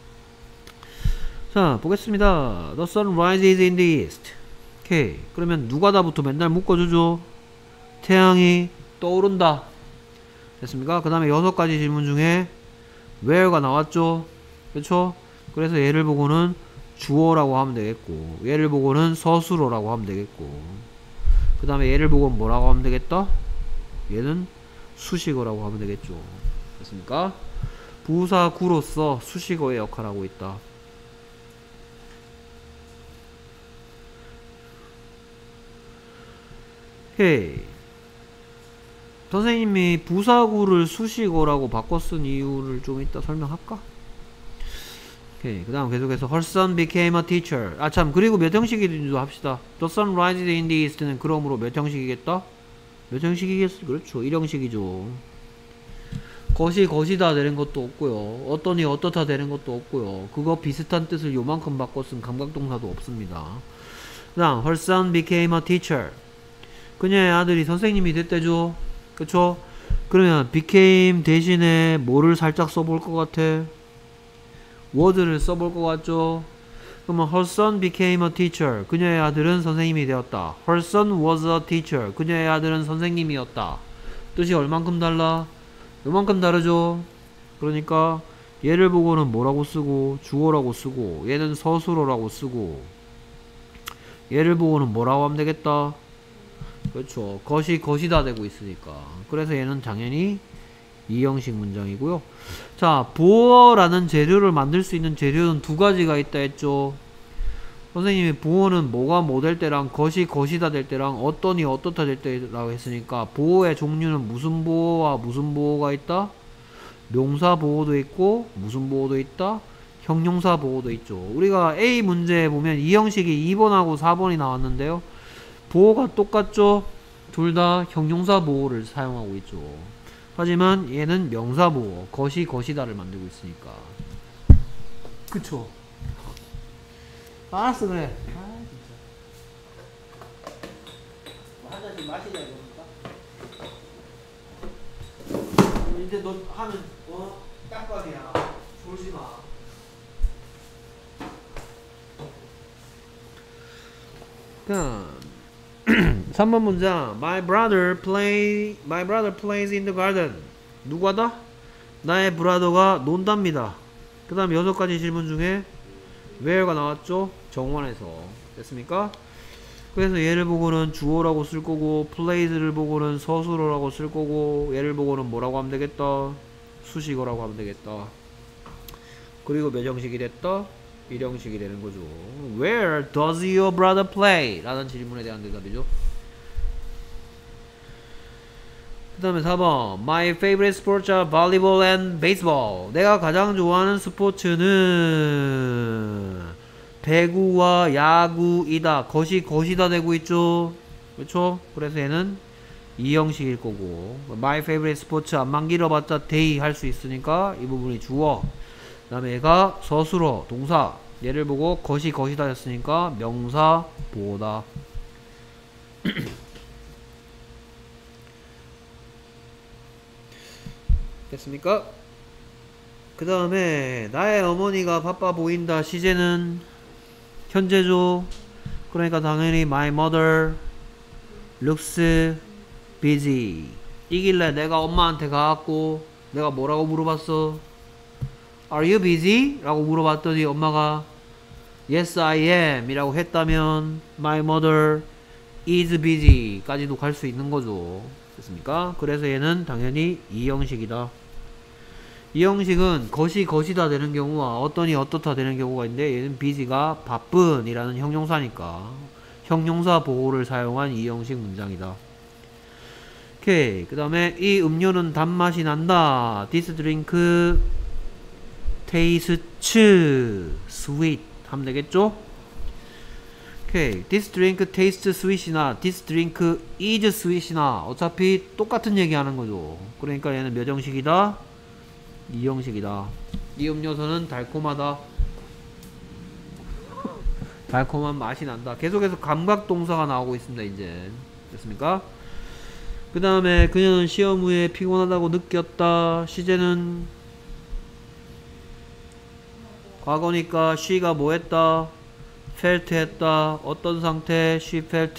자, 보겠습니다. The sun rises in the east. 오케이. 그러면 누가다부터 맨날 묶어주죠. 태양이 떠오른다. 됐습니까? 그 다음에 여섯 가지 질문 중에 where가 나왔죠. 그렇죠? 그래서 얘를 보고는 주어라고 하면 되겠고, 얘를 보고는 서술어라고 하면 되겠고, 그 다음에 얘를 보고는 뭐라고 하면 되겠다? 얘는 수식어라고 하면 되겠죠. 됐습니까? 부사구로서 수식어의 역할을 하고 있다. 오케이. 선생님이 부사구를 수식어라고 바꿔 쓴 이유를 좀 이따 설명할까? 오케이. 그 다음 계속해서 Her son became a teacher. 아 참, 그리고 몇 형식이든지도 합시다. The sun rises in the east는 그러므로 몇 형식이겠다? 몇 형식이겠어? 그렇죠. 일 형식이죠. 것이 것이다 되는 것도 없고요. 어떠니 어떻다 되는 것도 없고요. 그거 비슷한 뜻을 요만큼 바꿔 쓴 감각동사도 없습니다. 그 다음 Her son became a teacher. 그녀의 아들이 선생님이 됐대죠. 그쵸? 그러면 became 대신에 뭐를 살짝 써볼 것 같아? word를 써볼 것 같죠? 그러면 her son became a teacher. 그녀의 아들은 선생님이 되었다. Her son was a teacher. 그녀의 아들은 선생님이었다. 뜻이 얼만큼 달라? 요만큼 다르죠? 그러니까 얘를 보고는 뭐라고 쓰고 주어라고 쓰고 얘는 서술어라고 쓰고 얘를 보고는 뭐라고 하면 되겠다? 그렇죠. 것이 것이다 되고 있으니까. 그래서 얘는 당연히 이 형식 문장이고요. 자, 보어라는 재료를 만들 수 있는 재료는 두 가지가 있다 했죠. 선생님이 보어는 뭐가 뭐 될 때랑 것이 것이다 될 때랑 어떠니 어떻다 될 때라고 했으니까 보어의 종류는 무슨 보어와 무슨 보어가 있다? 명사 보어도 있고 무슨 보어도 있다? 형용사 보어도 있죠. 우리가 A 문제에 보면 이 형식이 이 번하고 사 번이 나왔는데요. 보어가 똑같죠? 둘 다 형용사 보어를 사용하고 있죠. 하지만 얘는 명사 보어, 것이 것이다를 만들고 있으니까. 그쵸? 알았어, 그래. 아, 진짜. 한 잔씩 마시자, 이거니까. 이제 너 하면, 어? 깜빡이야. 졸지 마. 자, 삼 번 문장. My brother play, my brother plays in the garden. 누구하다? 나의 브라더가 논답니다. 그 다음 여섯 가지 질문 중에 where가 나왔죠? 정원에서. 됐습니까? 그래서 얘를 보고는 주어라고 쓸 거고, plays를 보고는 서술어라고 쓸 거고, 얘를 보고는 뭐라고 하면 되겠다? 수식어라고 하면 되겠다. 그리고 몇 형식이 됐다? 일 형식이 되는 거죠. Where does your brother play? 라는 질문에 대한 대답이죠. 그 다음에 사 번. My favorite sports are volleyball and baseball. 내가 가장 좋아하는 스포츠는 배구와 야구이다. 것이 것이다 되고 있죠. 그렇죠? 그래서 얘는 이 형식일 거고, My favorite sports 안만 길어봤자 they 할 수 있으니까 이 부분이 주어. 그 다음에 얘가 서술어, 동사. 얘를 보고 것이 것이다 했으니까 명사 보어다. 됐습니까? 그 다음에 나의 어머니가 바빠 보인다. 시제는 현재죠. 그러니까 당연히 my mother looks busy. 이길래 내가 엄마한테 가갖고 내가 뭐라고 물어봤어? Are you busy? 라고 물어봤더니 엄마가 Yes I am 이라고 했다면 my mother is busy 까지도 갈 수 있는 거죠. 됐습니까? 그래서 얘는 당연히 이 형식이다. 이 형식은 것이 것이다 되는 경우와 어떠니 어떻다 되는 경우가 있는데, 얘는 busy가 바쁜 이라는 형용사니까 형용사 보호를 사용한 이 형식 문장이다. 오케이. 그 다음에 이 음료는 단맛이 난다. This drink tastes sweet 하면 되겠죠? 오케이. This drink tastes sweet이나 this drink is sweet이나 어차피 똑같은 얘기 하는 거죠. 그러니까 얘는 몇 형식이다? 이 형식이다. 이 음료수는 달콤하다. 달콤한 맛이 난다. 계속해서 감각동사가 나오고 있습니다. 이제 됐습니까? 그 다음에 그녀는 시험 후에 피곤하다고 느꼈다. 시제는 과거니까 she가 뭐 했다? felt 했다. 어떤 상태? she felt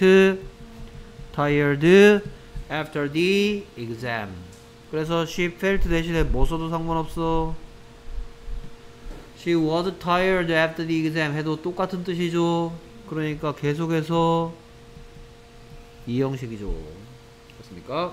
tired after the exam. 그래서 she felt 대신에 뭐 써도 상관없어. she was tired after the exam 해도 똑같은 뜻이죠. 그러니까 계속해서 이 형식이죠. 됐습니까?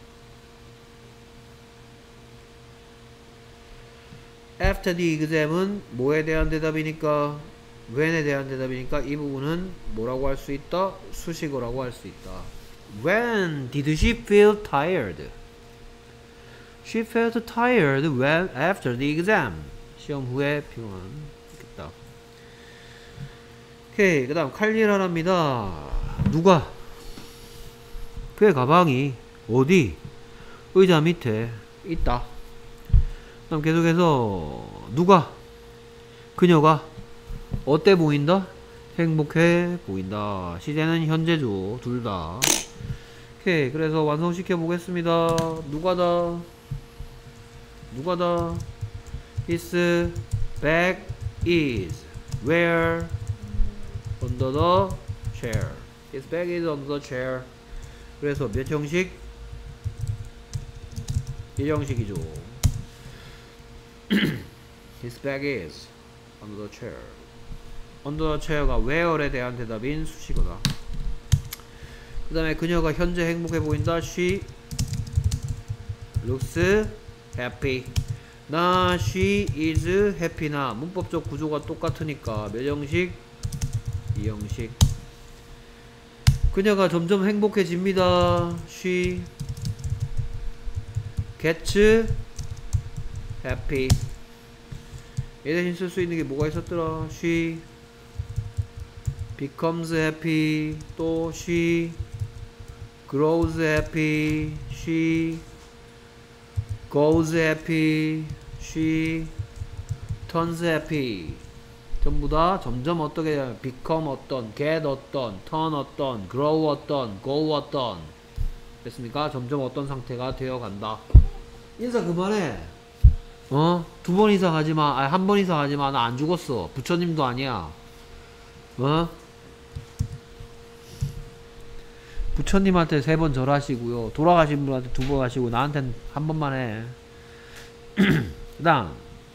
after the exam은 뭐에 대한 대답이니까, when에 대한 대답이니까 이 부분은 뭐라고 할 수 있다? 수식어라고 할 수 있다. When did she feel tired? She felt tired when after the exam. 시험 후에 피곤했다. 오케이. 그 다음 칼리라랍니다. 누가? 그의 가방이 어디? 의자 밑에 있다. 그 다음 계속해서 누가? 그녀가 어때 보인다? 행복해 보인다. 시제는 현재죠. 둘 다. 오케이. 그래서 완성시켜 보겠습니다. 누가다? 누가다? His bag is where? Under the chair. His bag is under the chair. 그래서 몇 형식? 일 형식이죠. His bag is under the chair. under the chair가 where에 대한 대답인 수식어다. 그 다음에 그녀가 현재 행복해 보인다. She looks happy. 나 she is happy나 문법적 구조가 똑같으니까 몇 형식? 이 형식. 그녀가 점점 행복해집니다. She gets happy. 얘 대신 쓸 수 있는 게 뭐가 있었더라? She becomes happy. 또 she grows happy. She goes happy. She turns happy. 전부 다 점점 어떻게 become 어떤, get 어떤, turn 어떤, grow 어떤, go 어떤. 됐습니까? 점점 어떤 상태가 되어 간다. 인사 그만해. 어? 두 번 이상 하지마. 아니 한 번 이상 하지마. 나 안 죽었어. 부처님도 아니야. 어? 부처님한테 세 번 절하시고요. 돌아가신 분한테 두 번 하시고 나한테는 한 번만 해. 그 다음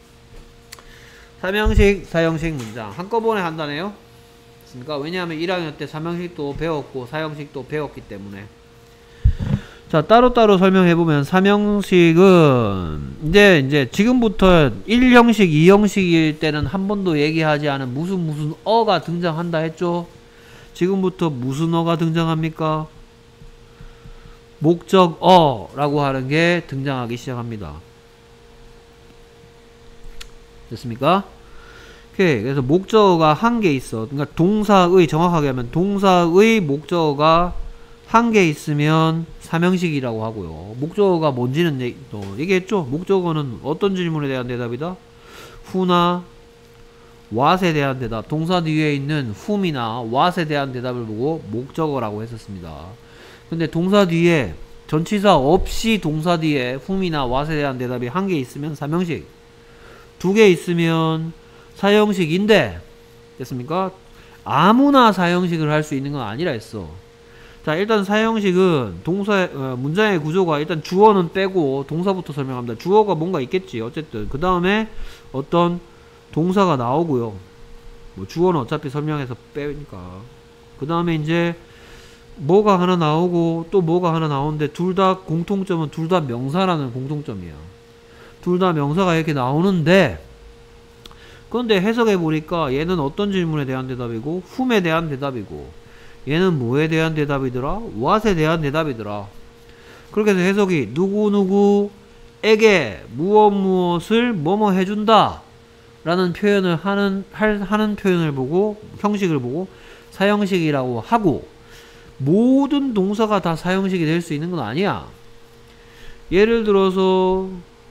삼형식, 사형식 문장 한꺼번에 한다네요. 그러니까 왜냐하면 일 학년 때 삼형식도 배웠고 사형식도 배웠기 때문에. 자, 따로따로 설명해보면 삼형식은 이제 이제 지금부터 일 형식, 이 형식일 때는 한 번도 얘기하지 않은 무슨 무슨 어가 등장한다 했죠. 지금부터 무슨 어가 등장합니까? 목적어라고 하는 게 등장하기 시작합니다. 됐습니까? 오케이. 그래서 목적어가 한 개 있어. 그러니까 동사의, 정확하게 하면 동사의 목적어가 한 개 있으면 삼형식이라고 하고요. 목적어가 뭔지는 얘기, 또 얘기했죠? 목적어는 어떤 질문에 대한 대답이다? who나 what에 대한 대답. 동사 뒤에 있는 whom이나 what에 대한 대답을 보고 목적어라고 했었습니다. 근데 동사 뒤에 전치사 없이 동사 뒤에 whom이나 what에 대한 대답이 한 개 있으면 삼형식, 두 개 있으면 사형식인데, 됐습니까? 아무나 사형식을 할 수 있는 건 아니라 했어. 자, 일단 사형식은 동사, 어, 문장의 구조가 일단 주어는 빼고 동사부터 설명합니다. 주어가 뭔가 있겠지. 어쨌든 그 다음에 어떤 동사가 나오고요. 뭐 주어는 어차피 설명해서 빼니까. 그 다음에 이제 뭐가 하나 나오고 또 뭐가 하나 나오는데 둘 다 공통점은 둘 다 명사라는 공통점이야. 둘 다 명사가 이렇게 나오는데 그런데 해석해 보니까 얘는 어떤 질문에 대한 대답이고 whom에 대한 대답이고 얘는 뭐에 대한 대답이더라? what에 대한 대답이더라. 그렇게 해서 해석이 누구누구에게 무엇 무엇을 뭐뭐 해준다 라는 표현을 하는 할, 하는 표현을 보고 형식을 보고 사형식이라고 하고 모든 동사가 다 사형식이 될 수 있는 건 아니야. 예를 들어서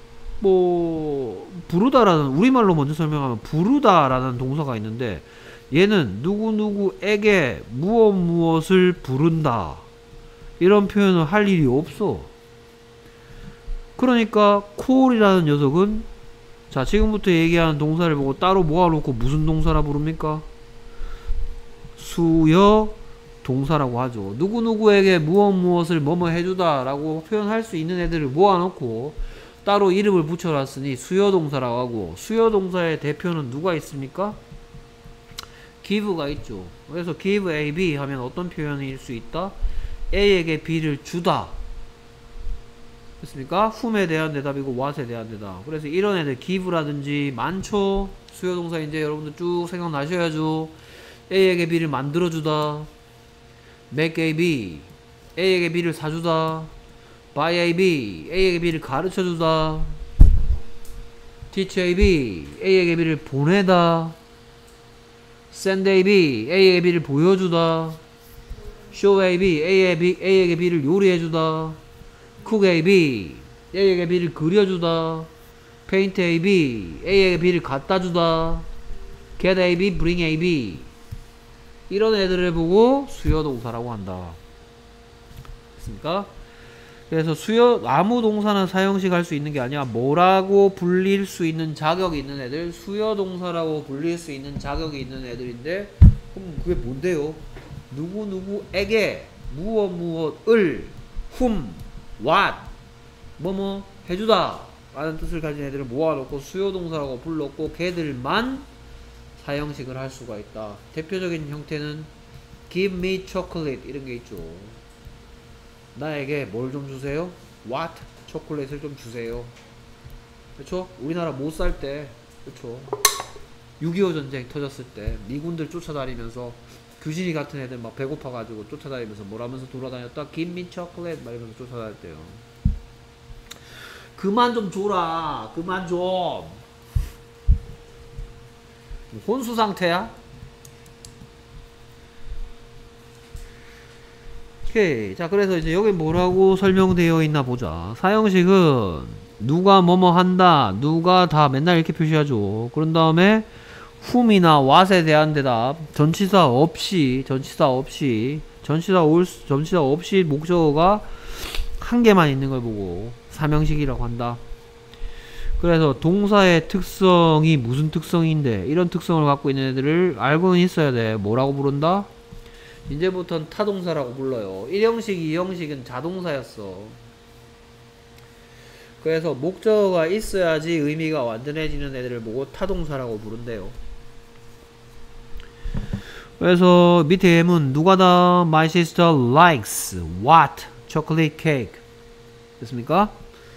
뭐 부르다라는 우리말로 먼저 설명하면 부르다라는 동사가 있는데 얘는 누구누구에게 무엇 무엇을 부른다 이런 표현을 할 일이 없어. 그러니까 call이라는 녀석은 자 지금부터 얘기하는 동사를 보고 따로 모아놓고 무슨 동사라 부릅니까? 수여 동사라고 하죠. 누구누구에게 무엇 무엇을 뭐뭐 해주다 라고 표현할 수 있는 애들을 모아놓고 따로 이름을 붙여놨으니 수여동사라고 하고 수여동사의 대표는 누가 있습니까? give가 있죠. 그래서 give A, B 하면 어떤 표현일 수 있다? A에게 B를 주다 됐습니까? whom에 대한 대답이고 what에 대한 대답. 그래서 이런 애들 give라든지 많죠. 수요동사 이제 여러분들 쭉 생각나셔야죠. A에게 B를 만들어주다 make A, B A에게 B를 사주다 buy A, B A에게 B를 가르쳐주다 teach A, B A에게 B를 보내다 send A, B A에게 B를 보여주다 show A, B A에게, B, A에게 B를 요리해주다 cook A, B A에게 B를 그려주다 paint A, B A에게 B를 갖다주다 get A, B bring A, B 이런 애들을 보고 수요동사라고 한다. 됐습니까? 그래서 수요 아무 동사는 사형식 할 수 있는 게 아니야. 뭐라고 불릴 수 있는 자격이 있는 애들 수요동사라고 불릴 수 있는 자격이 있는 애들인데 그럼 그게 뭔데요? 누구누구에게 무엇 무엇을 whom, what 뭐뭐 해주다 라는 뜻을 가진 애들을 모아놓고 수요동사라고 불렀고 걔들만 사형식을 할 수가 있다. 대표적인 형태는 give me chocolate 이런 게 있죠. 나에게 뭘 좀 주세요? what? 초콜릿을 좀 주세요. 그쵸? 우리나라 못 살 때 그쵸? 육이오 전쟁 터졌을 때 미군들 쫓아다니면서 규진이 같은 애들 막 배고파가지고 쫓아다니면서 뭐라면서 돌아다녔다? give me chocolate 막 이러면서 쫓아다녔대요. 그만 좀 줘라. 그만 좀. 혼수 상태야? 오케이. 자, 그래서 이제 여기 뭐라고 설명되어 있나 보자. 사형식은 누가 뭐뭐 한다, 누가 다 맨날 이렇게 표시하죠. 그런 다음에 whom이나 what에 대한 대답, 전치사 없이, 전치사 없이, 전치사 올, 전치사 없이 목적어가 한 개만 있는 걸 보고 삼형식이라고 한다. 그래서 동사의 특성이 무슨 특성인데 이런 특성을 갖고 있는 애들을 알고는 있어야 돼. 뭐라고 부른다? 이제부터는 타동사라고 불러요. 일형식, 이형식은 자동사였어. 그래서 목적어가 있어야지 의미가 완전해지는 애들을 보고 타동사라고 부른대요. 그래서 밑에 M은 누가다 My sister likes what? chocolate cake 됐습니까?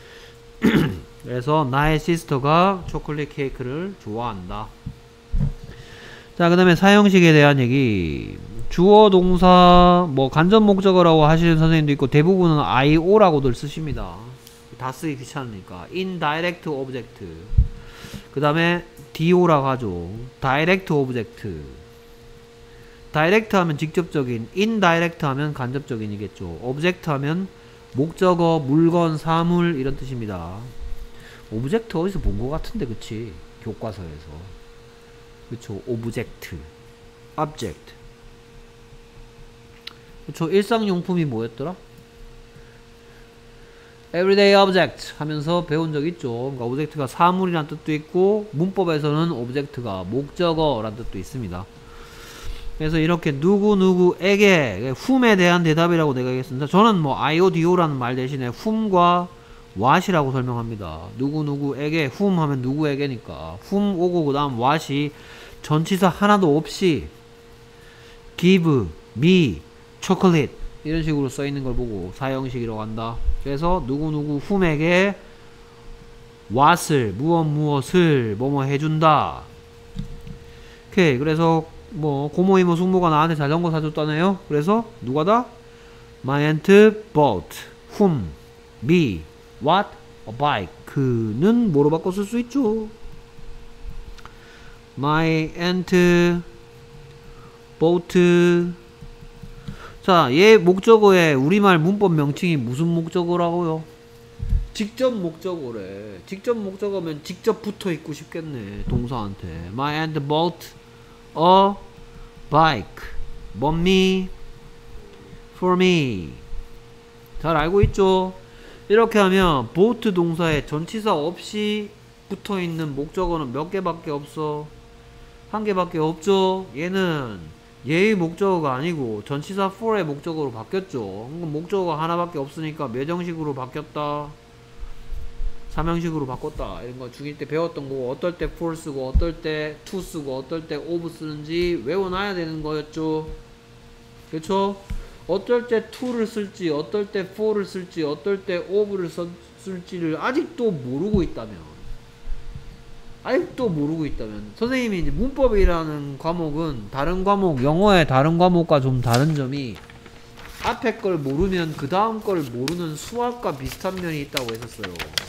그래서 나의 시스터가 초콜릿 케이크를 좋아한다. 자, 그 다음에 사형식에 대한 얘기. 주어 동사 뭐 간접 목적어라고 하시는 선생님도 있고 대부분은 아이오라고들 쓰십니다. 다 쓰기 귀찮으니까. indirect object 그 다음에 디오라고 하죠. direct object direct 하면 직접적인, indirect 하면 간접적인이겠죠. object 하면 목적어, 물건, 사물 이런 뜻입니다. 오브젝트 어디서 본 것 같은데 그치? 교과서에서 그쵸? 오브젝트 object 그쵸? 일상용품이 뭐였더라? everyday object 하면서 배운 적 있죠. 그러니까 오브젝트가 사물이란 뜻도 있고 문법에서는 오브젝트가 목적어란 뜻도 있습니다. 그래서 이렇게 누구누구에게 whom에 대한 대답이라고 내가 얘기했습니다. 저는 뭐 아이오디오라는 말 대신에 whom과 what이라고 설명합니다. 누구누구에게 whom 하면 누구에게니까 whom 오고 그 다음 what이 전치사 하나도 없이 give me chocolate 이런 식으로 써 있는 걸 보고 사형식이라고 한다. 그래서 누구누구 whom에게 what을 무엇 무엇을 뭐뭐 해준다. 오케이. 그래서 뭐 고모 이모 숙모가 나한테 자전거 사줬다네요. 그래서 누가다? My aunt bought whom me what a bike. 그는 뭐로 바꿔 쓸 수 있죠. My aunt bought. 자, 얘 목적어의 우리말 문법 명칭이 무슨 목적어라고요? 직접 목적어래. 직접 목적어면 직접 붙어 있고 싶겠네, 동사한테. My aunt bought a bike. bought me for me. 잘 알고 있죠? 이렇게 하면 bought 동사에 전치사 없이 붙어 있는 목적어는 몇 개밖에 없어? 한 개밖에 없죠? 얘는 얘의 목적어가 아니고 전치사 for의 목적어로 바뀌었죠. 그럼 목적어가 하나밖에 없으니까 몇 형식으로 바뀌었다? 삼형식으로 바꿨다. 이런 거 중일 때 배웠던 거, 어떨 때 for 쓰고 어떨 때 to 쓰고 어떨 때 of 쓰는지 외워놔야 되는 거였죠. 그쵸? 어떨 때 to를 쓸지 어떨 때 for를 쓸지 어떨 때 of를 쓸지를 아직도 모르고 있다면 아직도 모르고 있다면 선생님이 이제 문법이라는 과목은 다른 과목, 영어의 다른 과목과 좀 다른 점이 앞에 걸 모르면 그 다음 걸 모르는 수학과 비슷한 면이 있다고 했었어요.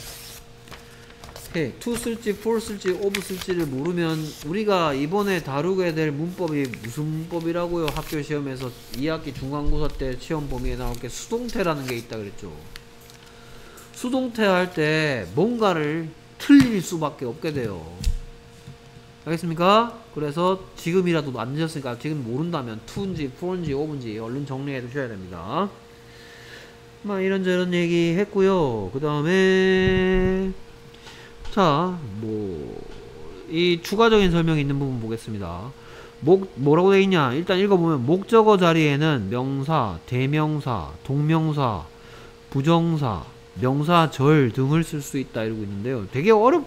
오케이. to 쓸지 for 쓸지 of 쓸지를 모르면 우리가 이번에 다루게 될 문법이 무슨 문법이라고요? 학교 시험에서 이 학기 중간고사 때 시험 범위에 나올 게 수동태라는 게 있다 그랬죠. 수동태 할 때 뭔가를 틀릴 수밖에 없게 돼요. 알겠습니까? 그래서 지금이라도 안 늦었으니까 지금 모른다면 to인지 for인지 of인지 얼른 정리해 두셔야 됩니다. 막 이런저런 얘기 했고요. 그 다음에 자, 뭐 이 추가적인 설명이 있는 부분 보겠습니다. 목 뭐라고 되어 있냐? 일단 읽어보면 목적어 자리에는 명사, 대명사, 동명사, 부정사, 명사, 절 등을 쓸 수 있다 이러고 있는데요. 되게 어렵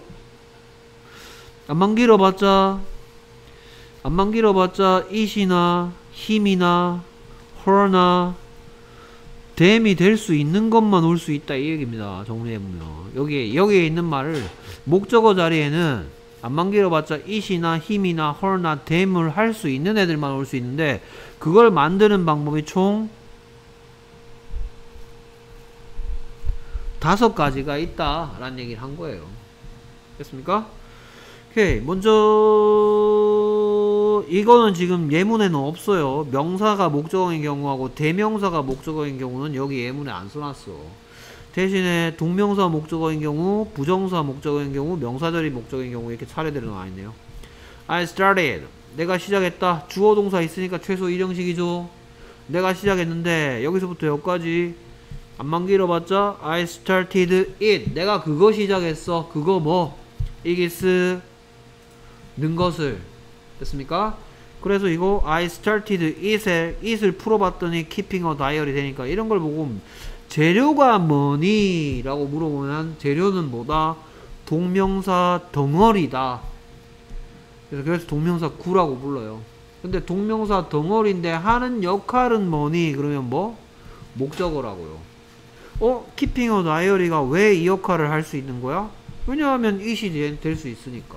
안만 길어봤자 안만 길어봤자 it이나 him이나 her나 them이 될 수 있는 것만 올 수 있다 이 얘기입니다. 정리해보면 여기에 여기에 있는 말을 목적어 자리에는 안만 길어봤자 it이나 him이나 her나 them을 할 수 있는 애들만 올 수 있는데 그걸 만드는 방법이 총 다섯 가지가 있다 라는 얘기를 한 거예요. 됐습니까? 오케이. 먼저 이거는 지금 예문에는 없어요. 명사가 목적어인 경우하고 대명사가 목적어인 경우는 여기 예문에 안 써놨어. 대신에 동명사 목적어인 경우, 부정사 목적어인 경우, 명사절이 목적어인 경우 이렇게 차례대로 나와있네요. I started. 내가 시작했다. 주어 동사 있으니까 최소 일 형식이죠. 내가 시작했는데 여기서부터 여기까지 안만 길어봤자 I started it. 내가 그거 시작했어. 그거 뭐? 이기스 는 것을. 됐습니까? 그래서 이거 I started it에 it을 풀어봤더니 keeping a diary 되니까 이런 걸 보고 재료가 뭐니? 라고 물어보면 재료는 뭐다? 동명사 덩어리다. 그래서, 그래서 동명사 구라고 불러요. 근데 동명사 덩어리인데 하는 역할은 뭐니? 그러면 뭐? 목적어라고요. 어? keeping a diary가 왜 이 역할을 할 수 있는 거야? 왜냐하면 it이 될 수 있으니까.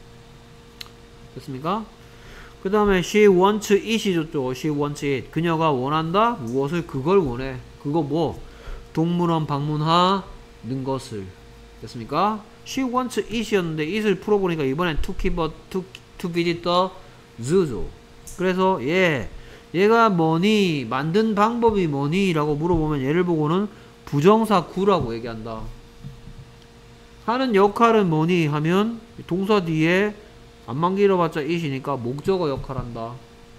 됐습니까? 그 다음에 she wants it이 줬죠. she wants it. 그녀가 원한다? 무엇을? 그걸 원해. 그거 뭐? 동물원 방문하는 것을. 됐습니까? she wants it이었는데 it을 풀어보니까 이번엔 to keep a, to, to visit the zoo죠. 그래서 얘 얘가 뭐니? 만든 방법이 뭐니? 라고 물어보면 얘를 보고는 부정사 구라고 얘기한다. 하는 역할은 뭐니? 하면 동사 뒤에 안만 길어봤자 it이니까 목적어 역할한다.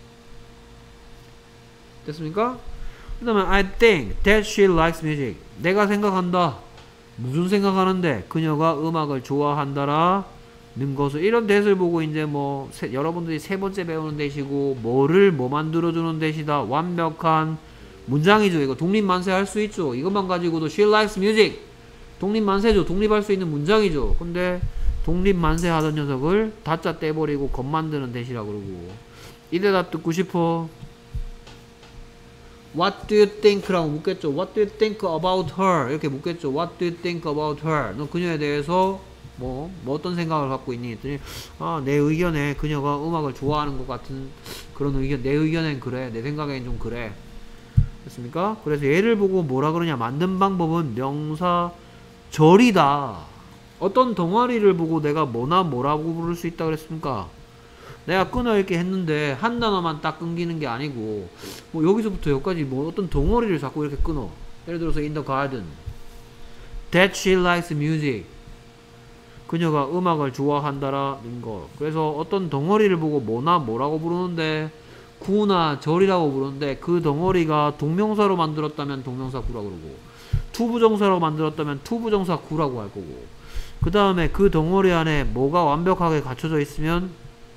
됐습니까? 그 다음에 I think that she likes music. 내가 생각한다. 무슨 생각하는데? 그녀가 음악을 좋아한다라 는 것을. 이런 대를 보고 이제 뭐 세, 여러분들이 세 번째 배우는 대시고 뭐를 뭐 만들어주는 대시다. 완벽한 문장이죠. 이거 독립만세 할 수 있죠. 이것만 가지고도 she likes music. 독립만세죠. 독립할 수 있는 문장이죠. 근데 독립만세 하던 녀석을 다짜 떼버리고 겉 만드는 대시라 그러고. 이 대답 듣고 싶어? What do you think라고 묻겠죠. What do you think about her? 이렇게 묻겠죠. What do you think about her? 너 그녀에 대해서 뭐, 뭐 어떤 생각을 갖고 있니? 했더니 아, 내 의견에 그녀가 음악을 좋아하는 것 같은 그런 의견. 내 의견엔 그래. 내 생각엔 좀 그래. 됐습니까? 그래서 얘를 보고 뭐라 그러냐. 만든 방법은 명사 절이다. 어떤 덩어리를 보고 내가 뭐나 뭐라고 부를 수 있다 그랬습니까? 내가 끊어 읽기 했는데 한 단어만 딱 끊기는 게 아니고 뭐 여기서부터 여기까지 뭐 어떤 덩어리를 자꾸 이렇게 끊어. 예를 들어서 in the garden that she likes music. 그녀가 음악을 좋아한다라는 거. 그래서 어떤 덩어리를 보고 뭐나 뭐라고 부르는데 구나 절이라고 부르는데 그 덩어리가 동명사로 만들었다면 동명사 구라고 그러고 투부정사로 만들었다면 투부정사 구라고 할 거고 그 다음에 그 덩어리 안에 뭐가 완벽하게 갖춰져 있으면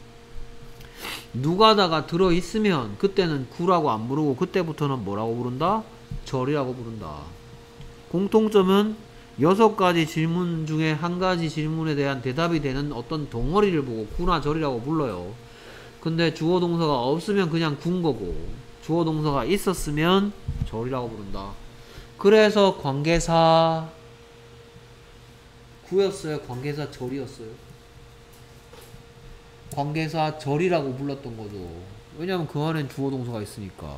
누가다가 들어있으면 그때는 구라고 안 부르고 그때부터는 뭐라고 부른다? 절이라고 부른다. 공통점은 여섯 가지 질문 중에 한 가지 질문에 대한 대답이 되는 어떤 덩어리를 보고 구나 절이라고 불러요. 근데 주어 동사가 없으면 그냥 군 거고 주어 동사가 있었으면 절이라고 부른다. 그래서 관계사 구였어요? 관계사 절이었어요? 관계사 절이라고 불렀던 거죠. 왜냐면 그 안엔 주어 동사가 있으니까.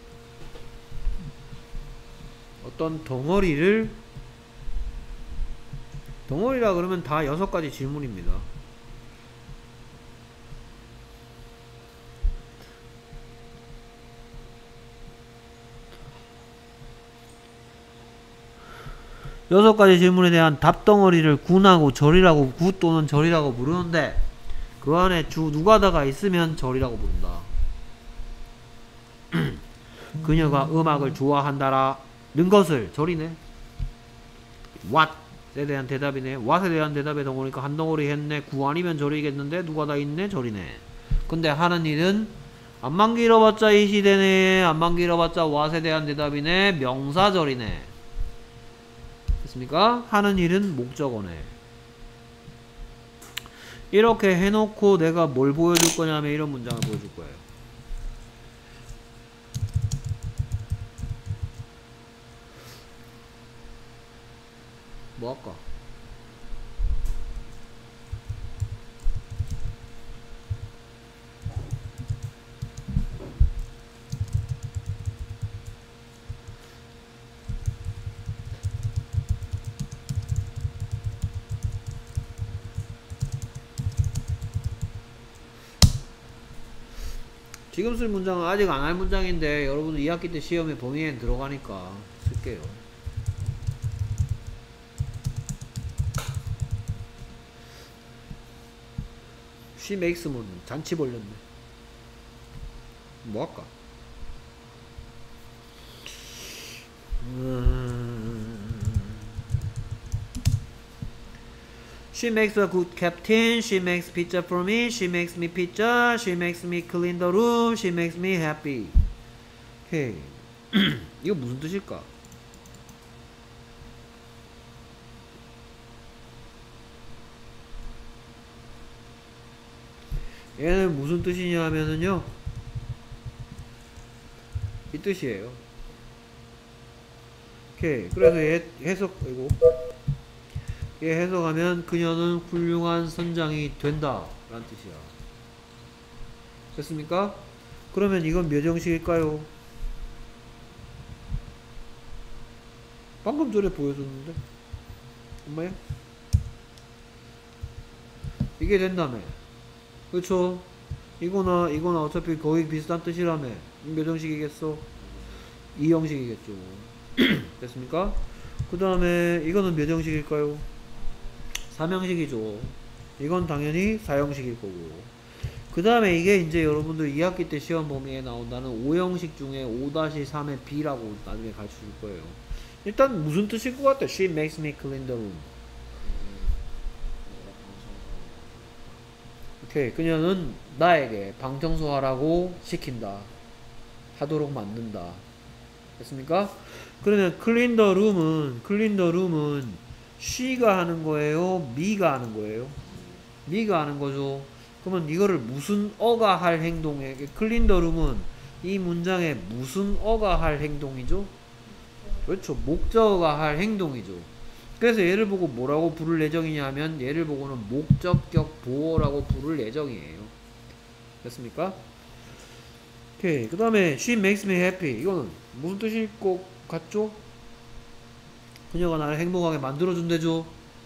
어떤 덩어리를 덩어리라 그러면 다 여섯 가지 질문입니다. 여섯 가지 질문에 대한 답덩어리를 군하고 절이라고 구 또는 절이라고 부르는데 그 안에 주 누가다가 있으면 절이라고 부른다. 그녀가 음악을 좋아한다라는 것을 절이네. what에 대한 대답이네. what에 대한 대답의 덩어리니까 한 덩어리 했네. 구 아니면 절이겠는데 누가다 있네. 절이네. 근데 하는 일은 안만 길어봤자 이 시대네. 안만 길어봤자 what에 대한 대답이네. 명사절이네. 됐습니까? 하는 일은 목적어네. 이렇게 해놓고 내가 뭘 보여줄 거냐면 이런 문장을 보여줄 거예요. 뭐 할까? 지금 쓸 문장은 아직 안 할 문장인데 여러분은 이 학기 때 시험에 범위에 들어가니까 쓸게요. She makes 문 잔치 벌렸네. 뭐 할까? 음... She makes a good captain. She makes pizza for me. She makes me pizza. She makes me clean the room. She makes me happy. 헤이. 이거 무슨 뜻일까? 얘는 무슨 뜻이냐 하면은요 이 뜻이에요. 오케이. 그래서 얘 해석 이거 얘 해석하면 그녀는 훌륭한 선장이 된다 라는 뜻이야. 됐습니까? 그러면 이건 몇 형식일까요? 방금 전에 보여줬는데 엄마야? 이게 된다며. 그쵸? 이거나 이거나 어차피 거의 비슷한 뜻이라며. 몇 형식이겠어? 이 형식이겠죠. 됐습니까? 그 다음에 이거는 몇 형식일까요? 삼 형식이죠. 이건 당연히 사 형식일 거고. 그 다음에 이게 이제 여러분들 이 학기 때 시험 범위에 나온다는 오 형식 중에 오 삼의 B라고 나중에 가르쳐 줄 거예요. 일단 무슨 뜻일 것 같아? She makes me clean the room. 오케이. 그녀는 나에게 방 청소하라고 시킨다. 하도록 만든다. 됐습니까? 그러면 clean the room은 clean the room은 she가 하는 거예요? me가 하는 거예요? me가 하는 거죠. 그러면 이거를 무슨 어가 할 행동에 clean the room은 이 문장에 무슨 어가 할 행동이죠? 그렇죠. 목적어가 할 행동이죠. 그래서 얘를 보고 뭐라고 부를 예정이냐 하면 얘를 보고는 목적격 보어라고 부를 예정이에요. 됐습니까? 오케이. 그 다음에 she makes me happy. 이거는 무슨 뜻일 것 같죠? 그녀가 나를 행복하게 만들어준대죠.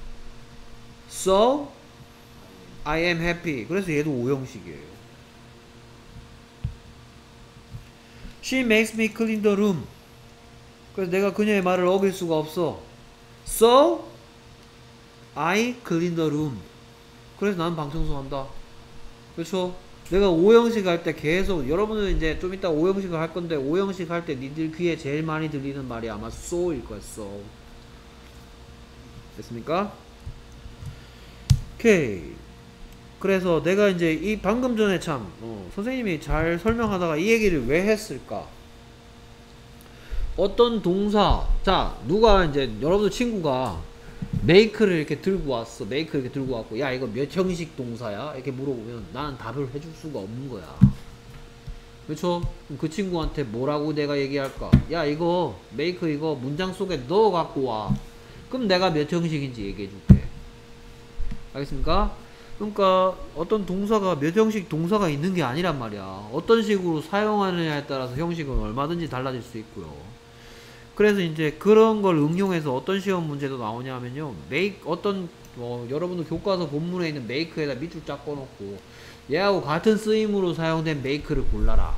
So I am happy. 그래서 얘도 오형식이에요. She makes me clean the room. 그래서 내가 그녀의 말을 어길 수가 없어. So I clean the room. 그래서 나는 방 청소한다. 그렇죠? 내가 오형식 할 때 계속, 여러분은 이제 좀 이따 오형식을 할 건데, 오형식 할 때 니들 귀에 제일 많이 들리는 말이 아마 so일 거야. so. 됐습니까? 오케이. 그래서 내가 이제 이 방금 전에 참 어, 선생님이 잘 설명하다가 이 얘기를 왜 했을까? 어떤 동사, 자 누가 이제 여러분들 친구가 make를 이렇게 들고 왔어. make 이렇게 들고 왔고, 야 이거 몇 형식 동사야? 이렇게 물어보면 나는 답을 해줄 수가 없는 거야. 그렇죠? 그 친구한테 뭐라고 내가 얘기할까? 야 이거 make 이거 문장 속에 넣어 갖고 와. 그럼 내가 몇 형식인지 얘기해 줄게. 알겠습니까? 그러니까 어떤 동사가 몇 형식 동사가 있는 게 아니란 말이야. 어떤 식으로 사용하느냐에 따라서 형식은 얼마든지 달라질 수 있고요. 그래서 이제 그런 걸 응용해서 어떤 시험 문제도 나오냐면요, make 어떤 어, 여러분들 교과서 본문에 있는 make에다 밑줄 쫙 꺼놓고 얘하고 같은 쓰임으로 사용된 make를 골라라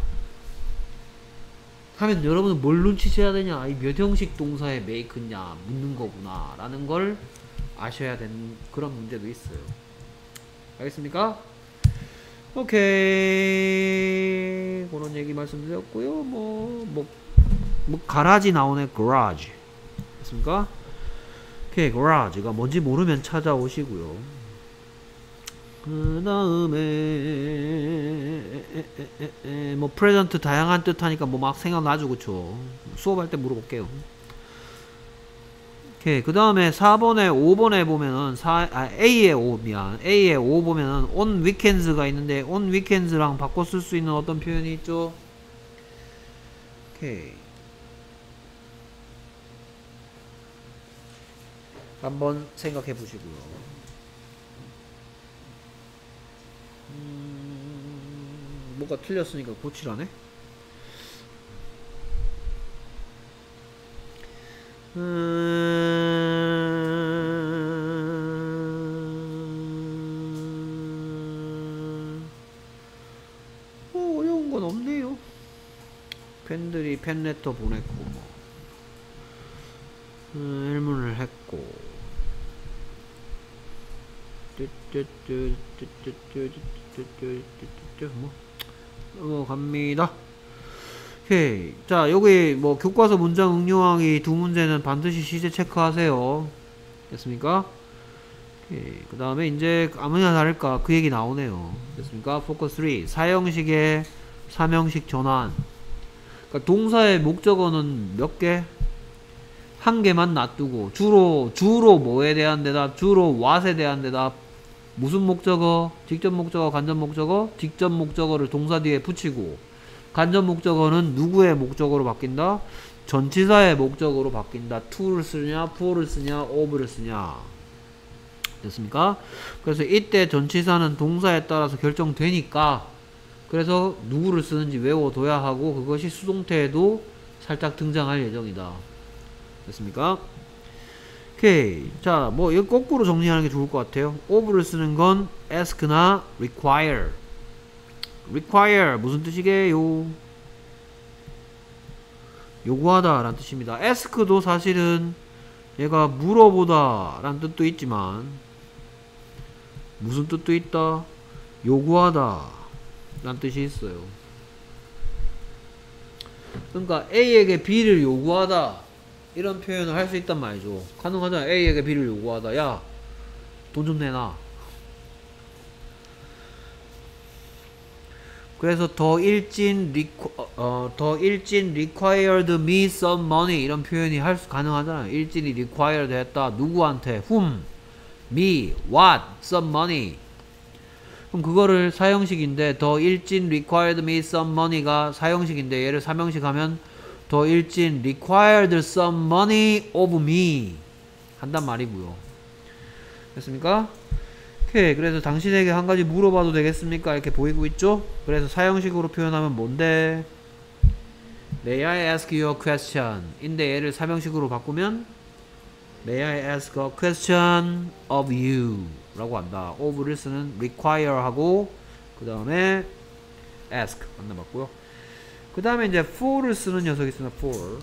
하면 여러분은 뭘 눈치채야 되냐? 이 몇 형식 동사의 make냐 묻는 거구나 라는 걸 아셔야 되는 그런 문제도 있어요. 알겠습니까? 오케이. 그런 얘기 말씀드렸고요. 뭐, 뭐, 뭐, 가라지 나오네. garage. 됐습니까? 오케이. garage가 뭔지 모르면 찾아오시고요. 그 다음에, 뭐, present 다양한 뜻 하니까 뭐 막 생각나죠. 그쵸? 수업할 때 물어볼게요. 오케이. 그 다음에 사 번에 오 번에 보면은 사, 아, A의 오, 미안. A의 오 보면은 on weekends가 있는데 on weekends랑 바꿔 쓸 수 있는 어떤 표현이 있죠? 오케이. 한번 생각해 보시고요. 음, 뭐가 틀렸으니까 고치라네? 음... 뭐 어려운 건 없네요. 팬들이 팬레터 보냈고 뭐 음, 일문을 했고 뭐 넘어갑니다. 오케이. 자, 여기 뭐 교과서 문장 응용하기 두 문제는 반드시 시제 체크하세요. 됐습니까? 오케이. 그 다음에 이제 아무나 다를까 그 얘기 나오네요. 됐습니까? 포커스 삼. 사형식의 삼형식 전환. 그러니까 동사의 목적어는 몇 개? 한 개만 놔두고 주로 주로 뭐에 대한 대답? 주로 what에 대한 대답. 무슨 목적어? 직접 목적어, 간접 목적어? 직접 목적어를 동사 뒤에 붙이고, 간접 목적어는 누구의 목적어로 바뀐다? 전치사의 목적어로 바뀐다. to를 쓰냐, for를 쓰냐, of를 쓰냐. 됐습니까? 그래서 이때 전치사는 동사에 따라서 결정되니까, 그래서 누구를 쓰는지 외워둬야 하고, 그것이 수동태에도 살짝 등장할 예정이다. 됐습니까? 오케이. 자, 뭐 이거 거꾸로 정리하는 게 좋을 것 같아요. of를 쓰는 건 ask나 require. require 무슨 뜻이게요? 요구하다 라는 뜻입니다. ask도 사실은 얘가 물어보다 라는 뜻도 있지만 무슨 뜻도 있다? 요구하다 라는 뜻이 있어요. 그러니까 A에게 B를 요구하다 이런 표현을 할 수 있단 말이죠. 가능하잖아. A에게 B를 요구하다. 야, 돈 좀 내놔. 그래서 더 일진 리코, 어, 더 일진 required me some money 이런 표현이 할 수 가능하잖아요. 일진이 required 했다. 누구한테? whom? me, what? some money. 그럼 그거를 사형식인데 더 일진 required me some money가 사형식인데 얘를 삼형식 하면 더 일진 required some money of me 한단 말이고요. 됐습니까? 오케이. 그래서 당신에게 한 가지 물어봐도 되겠습니까? 이렇게 보이고 있죠? 그래서 사형식으로 표현하면 뭔데? May I ask you a question? 인데 얘를 삼형식으로 바꾸면 May I ask a question of you? 라고 한다. of를 쓰는 require 하고 그 다음에 ask 만나봤고요. 그 다음에 이제 for를 쓰는 녀석이 있습니다. for.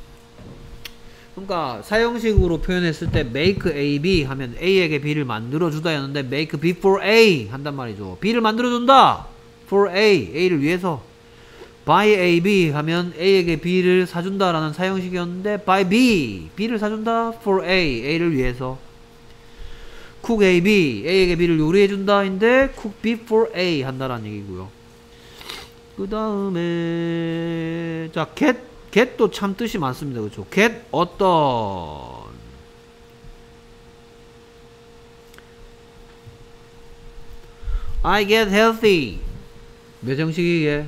그러니까 사형식으로 표현했을 때 make A, B 하면 A에게 B를 만들어주다 였는데 make B for A 한단 말이죠. B를 만들어준다. for A, A를 위해서. buy A, B 하면 A에게 B를 사준다 라는 사형식이었는데 buy B, B를 사준다. for A, A를 위해서. cook A, B, A에게 B를 요리해준다 인데 cook B for A 한다라는 얘기고요. 그 다음에 자 get, get도 참 뜻이 많습니다. 그렇죠? get 어떤 I get healthy 몇 형식이게?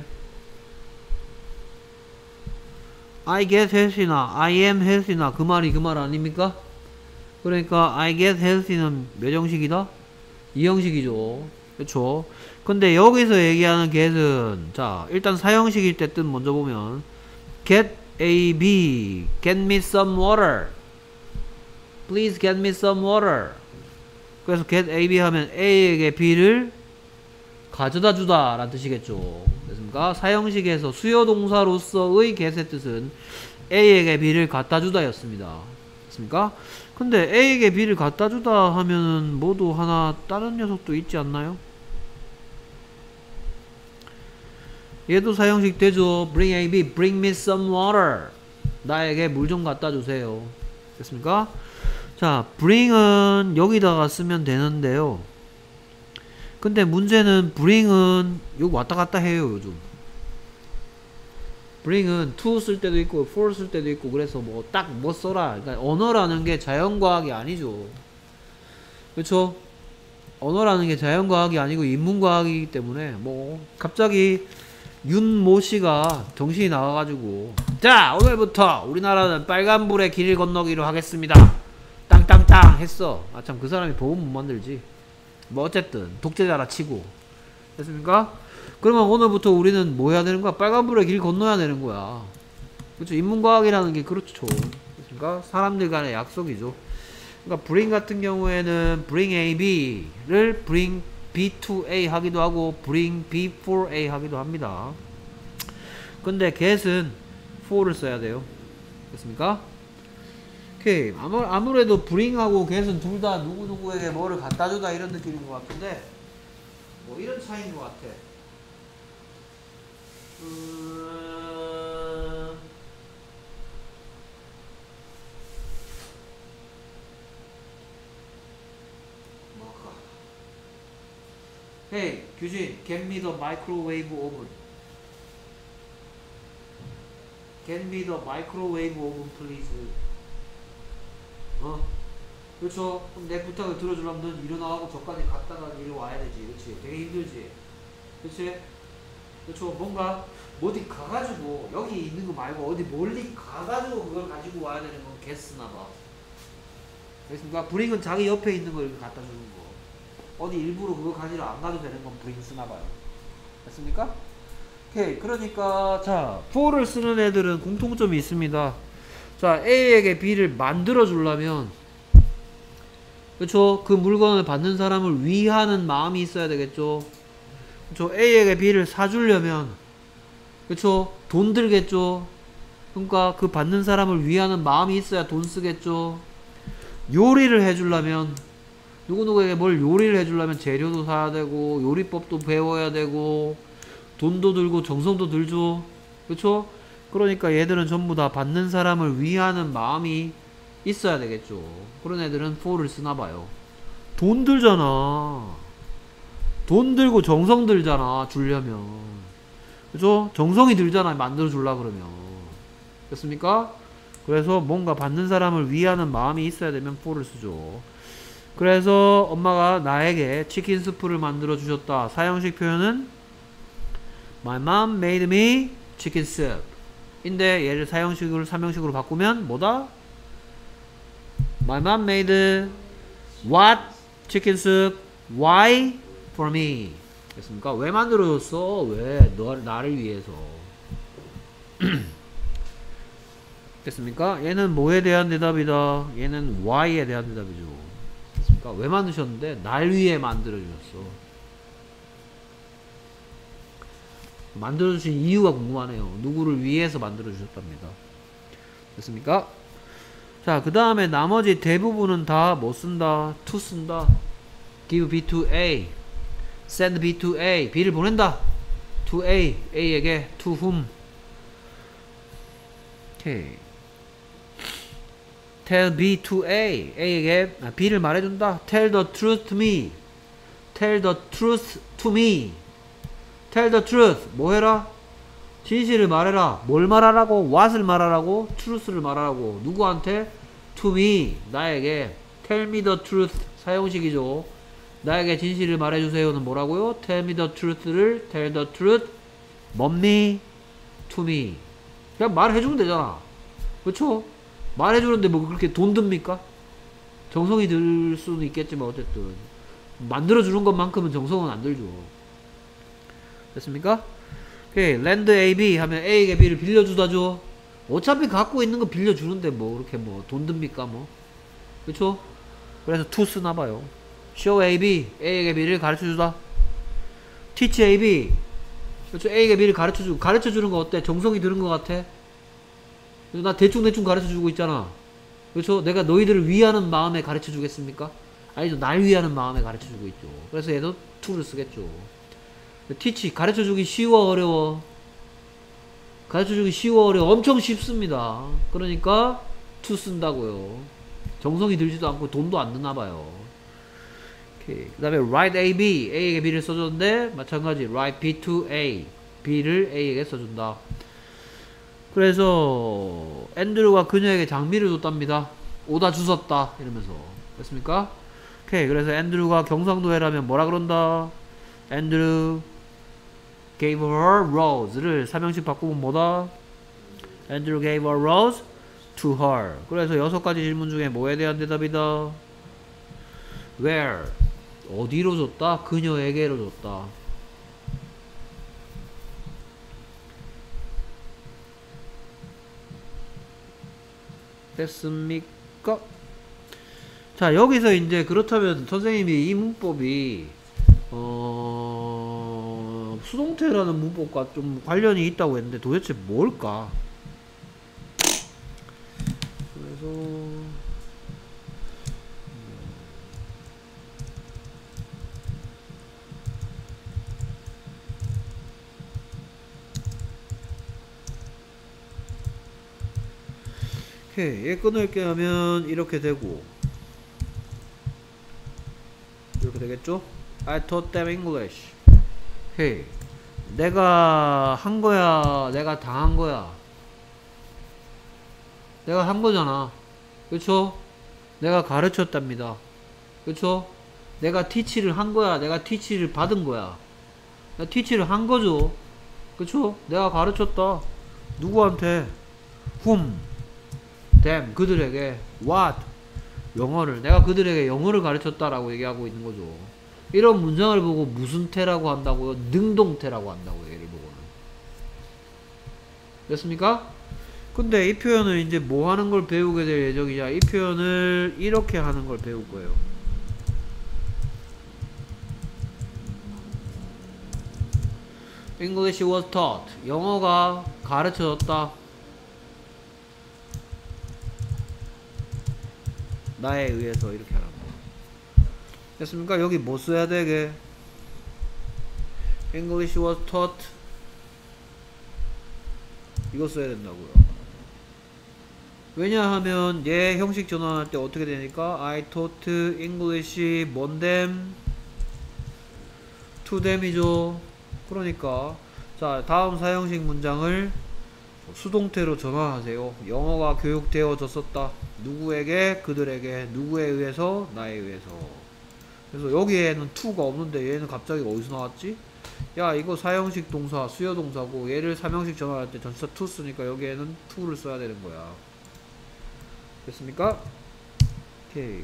I get healthy나 I am healthy나 그 말이 그 말 아닙니까? 그러니까 I get healthy는 몇 형식이다? 이 형식이죠. 그쵸? 근데 여기서 얘기하는 get은 자 일단 사형식일 때 뜻 먼저 보면 get A, B get me some water please get me some water. 그래서 get A, B 하면 A에게 B를 가져다 주다 라는 뜻이겠죠. 됐습니까? 사형식에서 수요동사로서의 get의 뜻은 A에게 B를 갖다 주다 였습니다. 됐습니까? 근데 A에게 B를 갖다 주다 하면은 모두 하나 다른 녀석도 있지 않나요? 얘도 사형식 되죠. bring A, B, bring me some water. 나에게 물 좀 갖다 주세요. 됐습니까? 자, bring은 여기다가 쓰면 되는데요. 근데 문제는 bring은 여기 왔다 갔다 해요, 요즘. bring은 to 쓸 때도 있고 for 쓸 때도 있고 그래서 뭐 딱 뭐 써라. 그러니까 언어라는 게 자연과학이 아니죠. 그렇죠? 언어라는 게 자연과학이 아니고 인문과학이기 때문에 뭐 갑자기 윤모 씨가 정신이 나가가지고 자 오늘부터 우리나라는 빨간불의 길을 건너기로 하겠습니다. 땅땅땅 했어. 아 참 그 사람이 법은 못 만들지. 뭐 어쨌든 독재자라 치고 됐습니까? 그러면 오늘부터 우리는 뭐 해야 되는 거야? 빨간불의 길 건너야 되는 거야. 그렇죠? 인문과학이라는 게 그렇죠. 됐습니까? 사람들 간의 약속이죠. 그러니까 bring 같은 경우에는 bring A, B를 bring B to A 하기도 하고 bring B for A 하기도 합니다. 근데 get은 for를 써야 돼요. 됐습니까? 오케이. 아무, 아무래도 bring하고 get은 둘 다 누구누구에게 뭐를 갖다 주다 이런 느낌인 것 같은데 뭐 이런 차이인 것 같아. 음... 뭐가? Hey, 규진, get me the microwave oven. Get me the microwave oven, please. 어? 그렇죠? 그럼 내 부탁을 들어주려면 넌 일어나고 저까지 갔다가 이리 와야 되지. 그렇지? 되게 힘들지? 그렇지? 그렇죠? 뭔가 어디 가가지고 여기 있는 거 말고 어디 멀리 가가지고 그걸 가지고 와야 되는 건 개쓰나봐. 그렇습니까? 브링은 자기 옆에 있는 걸 이렇게 갖다 주는 거. 어디 일부러 그거 가지러 안 가도 되는 건 브링 쓰나봐요. 됐습니까? 오케이. 그러니까 자 for를 쓰는 애들은 공통점이 있습니다. 자 A에게 B를 만들어 주려면 그렇죠? 그 물건을 받는 사람을 위하는 마음이 있어야 되겠죠. 그렇죠? A에게 B를 사주려면 그렇죠? 돈 들겠죠. 그러니까 그 받는 사람을 위하는 마음이 있어야 돈 쓰겠죠. 요리를 해주려면 누구누구에게 뭘 요리를 해주려면 재료도 사야 되고 요리법도 배워야 되고 돈도 들고 정성도 들죠. 그렇죠? 그러니까 얘들은 전부 다 받는 사람을 위하는 마음이 있어야 되겠죠. 그런 애들은 for를 쓰나봐요. 돈 들잖아. 돈 들고 정성 들잖아 주려면. 그죠? 정성이 들잖아 만들어 주려고 그러면. 됐습니까? 그래서 뭔가 받는 사람을 위하는 마음이 있어야 되면 for를 쓰죠. 그래서 엄마가 나에게 치킨 스프를 만들어 주셨다. 사형식 표현은 My mom made me chicken soup. 인데 얘를 사형식으로 삼형식으로 바꾸면 뭐다? My mom made what chicken soup? Why? For me. 됐습니까? 왜 만들어줬어? 왜? 너, 나를 위해서. 됐습니까? 얘는 뭐에 대한 대답이다? 얘는 why에 대한 대답이죠. 됐습니까? 왜 만드셨는데? 날 위해 만들어주셨어. 만들어주신 이유가 궁금하네요. 누구를 위해서 만들어주셨답니다. 됐습니까? 자, 그 다음에 나머지 대부분은 다 뭐 쓴다? to 쓴다. give B to A. send B to A. B를 보낸다. to A. A에게 to whom. 오케이. tell B to A. A에게 아, B를 말해준다. tell the truth to me. tell the truth to me. tell the truth. 뭐 해라? 진실을 말해라. 뭘 말하라고? what을 말하라고? truth를 말하라고. 누구한테? to me. 나에게. tell me the truth. 사용식이죠. 나에게 진실을 말해주세요는 뭐라고요? tell me the truth를 tell the truth 뭡니? to me. 그냥 말해주면 되잖아. 그쵸? 말해주는데 뭐 그렇게 돈 듭니까? 정성이 들 수는 있겠지만 어쨌든 만들어주는 것만큼은 정성은 안 들죠. 됐습니까? 오케이. lend A, B 하면 A에게 B를 빌려주다죠. 어차피 갖고 있는 거 빌려주는데 뭐 그렇게 뭐 돈 듭니까 뭐. 그쵸? 그래서 to 쓰나봐요. show A, B A에게 B를 가르쳐주다. teach A, B 그렇죠. A에게 B를 가르쳐주고 가르쳐주는 거 어때? 정성이 드는 것 같아? 나 대충대충 가르쳐주고 있잖아. 그렇죠? 내가 너희들을 위하는 마음에 가르쳐주겠습니까? 아니죠. 날 위하는 마음에 가르쳐주고 있죠. 그래서 얘도 to를 쓰겠죠. teach 가르쳐주기 쉬워 어려워? 가르쳐주기 쉬워 어려워? 엄청 쉽습니다. 그러니까 to 쓴다고요. 정성이 들지도 않고 돈도 안 드나봐요. 그 다음에 write A, B A에게 B를 써줬는데 마찬가지 write B to A B를 A에게 써준다. 그래서 앤드류가 그녀에게 장미를 줬답니다. 오다 주웠다 이러면서. 됐습니까? 오케이. 그래서 앤드류가 경상도에라면 뭐라 그런다? 앤드류 gave her rose를 삼형식 바꾸면 뭐다? 앤드류 gave a rose to her. 그래서 여섯 가지 질문 중에 뭐에 대한 대답이다? where 어디로 줬다? 그녀에게로 줬다. 됐습니까? 자, 여기서 이제 그렇다면 선생님이 이 문법이 어... 수동태라는 문법과 좀 관련이 있다고 했는데 도대체 뭘까? 그래서 오케이. 얘 끊을게 하면 이렇게 되고 이렇게 되겠죠? I taught them English. 오케이. 내가 한 거야? 내가 당한 거야? 내가 한 거잖아. 그쵸? 내가 가르쳤답니다. 그쵸? 내가 teach를 한 거야? 내가 teach를 받은 거야? 내가 teach를 한 거죠? 그쵸? 내가 가르쳤다. 누구한테? whom? them 그들에게. what 영어를 내가 그들에게 영어를 가르쳤다라고 얘기하고 있는 거죠. 이런 문장을 보고 무슨 태라고 한다고요? 능동태라고 한다고 얘를 보고는. 됐습니까? 근데 이 표현을 이제 뭐 하는 걸 배우게 될 예정이냐? 이 표현을 이렇게 하는 걸 배울 거예요. English was taught. 영어가 가르쳐졌다. 나에 의해서 이렇게 하라고. 됐습니까? 여기 뭐 써야 되게? English was taught. 이거 써야 된다고요. 왜냐하면 얘 형식 전환할 때 어떻게 되니까 I taught English 뭔 them? to them이죠. 그러니까 자, 다음 사형식 문장을 수동태로 전환하세요. 영어가 교육되어졌었다. 누구에게? 그들에게. 누구에 의해서? 나에 의해서. 그래서 여기에는 to가 없는데 얘는 갑자기 어디서 나왔지? 야, 이거 사형식 동사, 수요 동사고 얘를 삼형식 전환할 때 전치사 to 쓰니까 여기에는 to를 써야 되는 거야. 됐습니까? 오케이.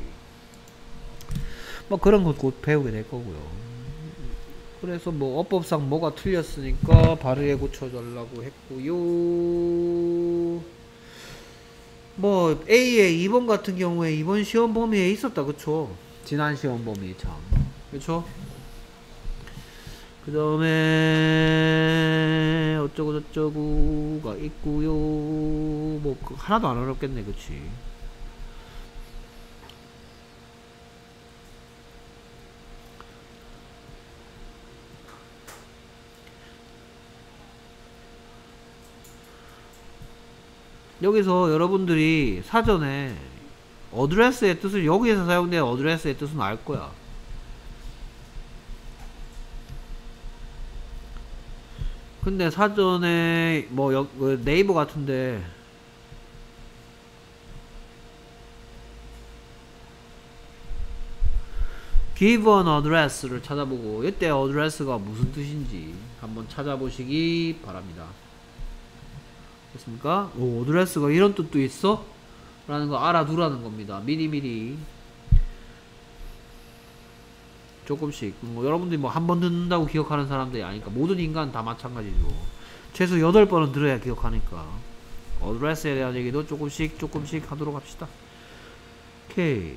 뭐 그런 것 곧 배우게 될 거고요. 그래서 뭐 어법상 뭐가 틀렸으니까 바르게 고쳐달라고 했고요. 뭐 A의 이 번 같은 경우에 이번 시험 범위에 있었다. 그쵸? 지난 시험 범위 참. 그쵸? 그 다음에 어쩌고 저쩌고가 있고요. 뭐 하나도 안 어렵겠네. 그치? 여기서 여러분들이 사전에 어드레스의 뜻을, 여기에서 사용된 어드레스의 뜻은 알 거야. 근데 사전에 뭐 여, 네이버 같은데 give an address를 찾아보고 이때 address가 무슨 뜻인지 한번 찾아보시기 바랍니다. 됐습니까? 오, 어드레스가 이런 뜻도 있어? 라는 거 알아두라는 겁니다. 미리미리 조금씩. 뭐 여러분들이 뭐 한 번 듣는다고 기억하는 사람들이 아니까 모든 인간 다 마찬가지죠. 최소 여덟 번은 들어야 기억하니까 어드레스에 대한 얘기도 조금씩 조금씩 하도록 합시다. 오케이.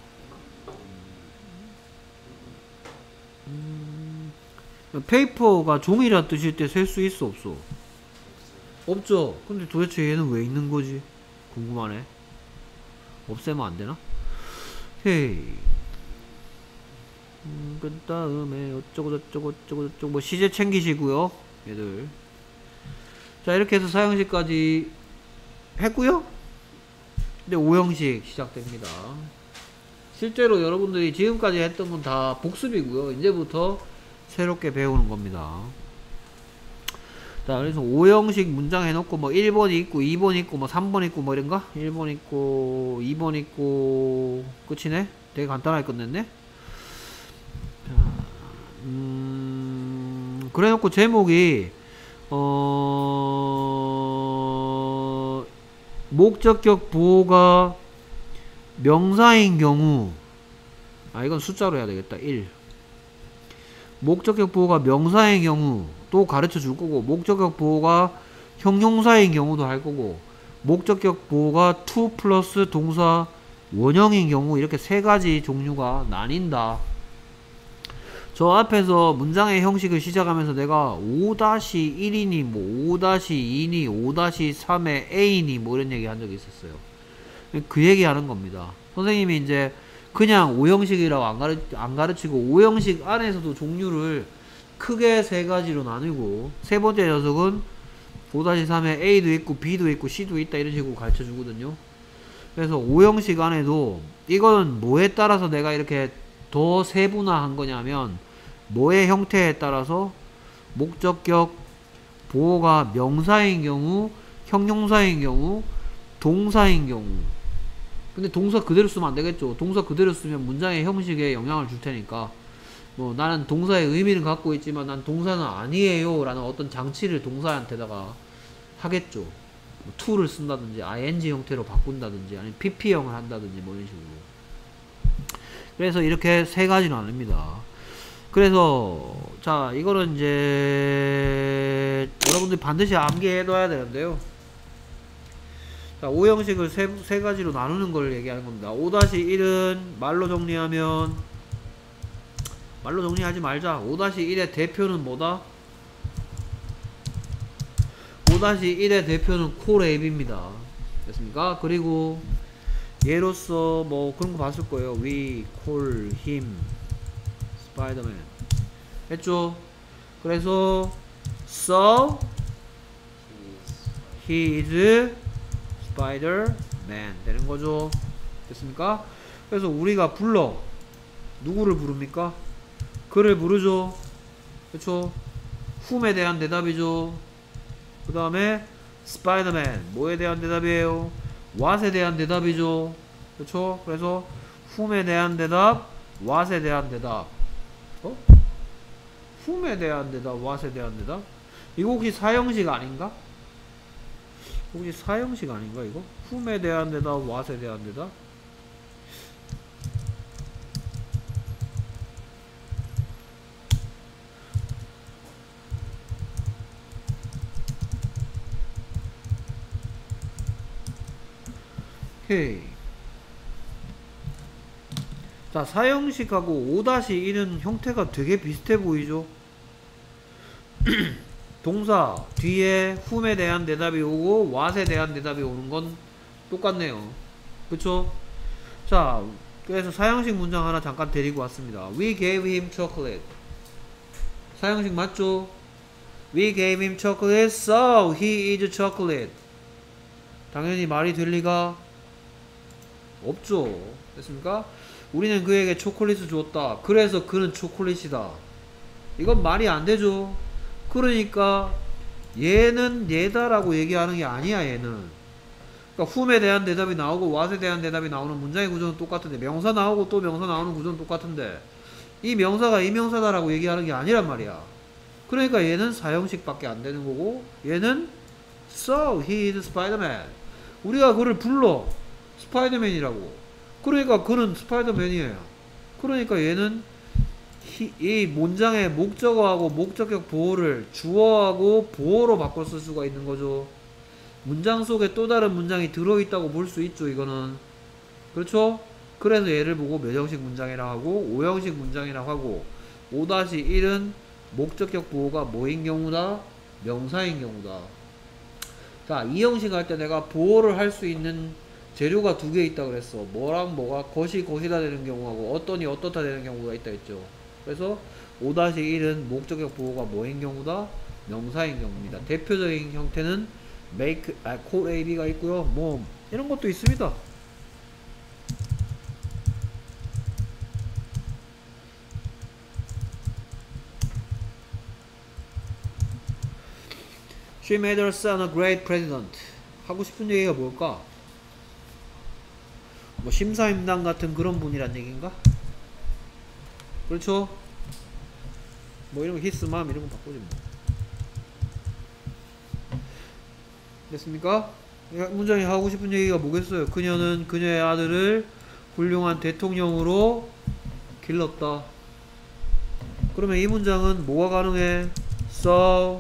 음, 페이퍼가 종이란 뜻일 때 셀 수 있어 없어? 없죠. 근데 도대체 얘는 왜 있는 거지? 궁금하네. 없애면 안 되나? 오케이. 음, 그 다음에 어쩌고 저쩌고 저쩌고 저쩌고 뭐 시제 챙기시고요. 얘들. 자, 이렇게 해서 사형식까지 했고요. 근데 오형식 시작됩니다. 실제로 여러분들이 지금까지 했던 건 다 복습이고요. 이제부터 새롭게 배우는 겁니다. 자, 그래서 오형식 문장 해놓고 뭐 일 번이 있고 이 번 있고 뭐 삼 번 있고 뭐 이런가? 일 번 있고 이 번 있고 끝이네? 되게 간단하게 끝냈네? 음, 그래 놓고 제목이 어... 목적격 보호가 명사인 경우, 아 이건 숫자로 해야 되겠다. 일. 목적격 보호가 명사인 경우 또 가르쳐 줄 거고, 목적격 보호가 형용사인 경우도 할 거고, 목적격 보호가 to 플러스 동사 원형인 경우, 이렇게 세 가지 종류가 나뉜다. 저 앞에서 문장의 형식을 시작하면서 내가 오 일이니 뭐 오 이니 오 삼의 A니 뭐 이런 얘기 한 적이 있었어요. 그 얘기 하는 겁니다. 선생님이 이제 그냥 오형식이라고 안, 가르, 안 가르치고 오형식 안에서도 종류를 크게 세 가지로 나누고, 세 번째 녀석은 오 삼에 A도 있고 B도 있고 C도 있다 이런 식으로 가르쳐 주거든요. 그래서 오형식 안에도 이거는 뭐에 따라서 내가 이렇게 더 세분화한 거냐면, 뭐의 형태에 따라서 목적격 보호가 명사인 경우, 형용사인 경우, 동사인 경우. 근데 동사 그대로 쓰면 안 되겠죠. 동사 그대로 쓰면 문장의 형식에 영향을 줄 테니까, 뭐 나는 동사의 의미는 갖고 있지만 난 동사는 아니에요 라는 어떤 장치를 동사한테다가 하겠죠. 뭐 to를 쓴다든지 아이엔지 형태로 바꾼다든지 아니면 피피형을 한다든지 뭐 이런 식으로. 그래서 이렇게 세 가지로 나눕니다. 그래서 자, 이거는 이제 여러분들이 반드시 암기해 둬야 되는데요. 자, 오형식을 세, 세 가지로 나누는 걸 얘기하는 겁니다. 오 일은 말로 정리하면, 말로 정리하지 말자. 오 일의 대표는 뭐다? 오 일의 대표는 콜에이비입니다. 됐습니까? 그리고 예로서 뭐 그런 거 봤을 거예요. We call him Spider-Man 했죠? 그래서 so he is Spider-Man 되는 거죠. 됐습니까? 그래서 우리가 불러 누구를 부릅니까? 그를 부르죠. 그쵸? whom에 대한 대답이죠. 그 다음에 Spider-Man 뭐에 대한 대답이에요? what에 대한 대답이죠. 그렇죠? 그래서 whom에 대한 대답, what에 대한 대답. 어? whom에 대한 대답, what에 대한 대답? 이거 혹시 사형식 아닌가? 혹시 사형식 아닌가 이거? whom에 대한 대답, what에 대한 대답? 오케이. 자, 사형식하고 오 일은 형태가 되게 비슷해 보이죠? 동사 뒤에 whom에 대한 대답이 오고 what에 대한 대답이 오는 건 똑같네요. 그쵸? 자, 그래서 사형식 문장 하나 잠깐 데리고 왔습니다. We gave him chocolate. 사형식 맞죠? We gave him chocolate, so he is chocolate. 당연히 말이 될 리가 없죠. 됐습니까? 우리는 그에게 초콜릿을 주었다. 그래서 그는 초콜릿이다. 이건 말이 안 되죠. 그러니까 얘는 얘다라고 얘기하는 게 아니야. 얘는. 그러니까 whom에 대한 대답이 나오고 what에 대한 대답이 나오는 문장의 구조는 똑같은데, 명사 나오고 또 명사 나오는 구조는 똑같은데, 이 명사가 이 명사다라고 얘기하는 게 아니란 말이야. 그러니까 얘는 사형식밖에 안 되는 거고, 얘는 so he is Spider-Man. 우리가 그를 불러 스파이더맨이라고. 그러니까 그는 스파이더맨이에요. 그러니까 얘는 히, 이 문장의 목적어하고 목적격 보호를 주어하고 보호로 바꿔 쓸 수가 있는 거죠. 문장 속에 또 다른 문장이 들어있다고 볼 수 있죠. 이거는. 그렇죠? 그래서 얘를 보고 몇형식 문장이라고 하고 오형식 문장이라고 하고, 오 일은 목적격 보호가 뭐인 경우다? 명사인 경우다. 자, 이 형식 할 때 내가 보호를 할 수 있는 재료가 두 개 있다 그랬어. 뭐랑 뭐가 것이 것이다 되는 경우하고 어떠니 어떻다 되는 경우가 있다 했죠. 그래서 오 일은 목적격 보호가 뭐인 경우다? 명사인 경우입니다. 대표적인 형태는 make, 아, call A, B가 있고요. 뭐 이런 것도 있습니다. She made her son a great president. 하고 싶은 얘기가 뭘까? 뭐 심사임당 같은 그런 분이란 얘기인가? 그렇죠? 뭐 이런 거 his mom 이런 거 바꾸지 뭐. 됐습니까? 문장이 하고 싶은 얘기가 뭐겠어요? 그녀는 그녀의 아들을 훌륭한 대통령으로 길렀다. 그러면 이 문장은 뭐가 가능해? So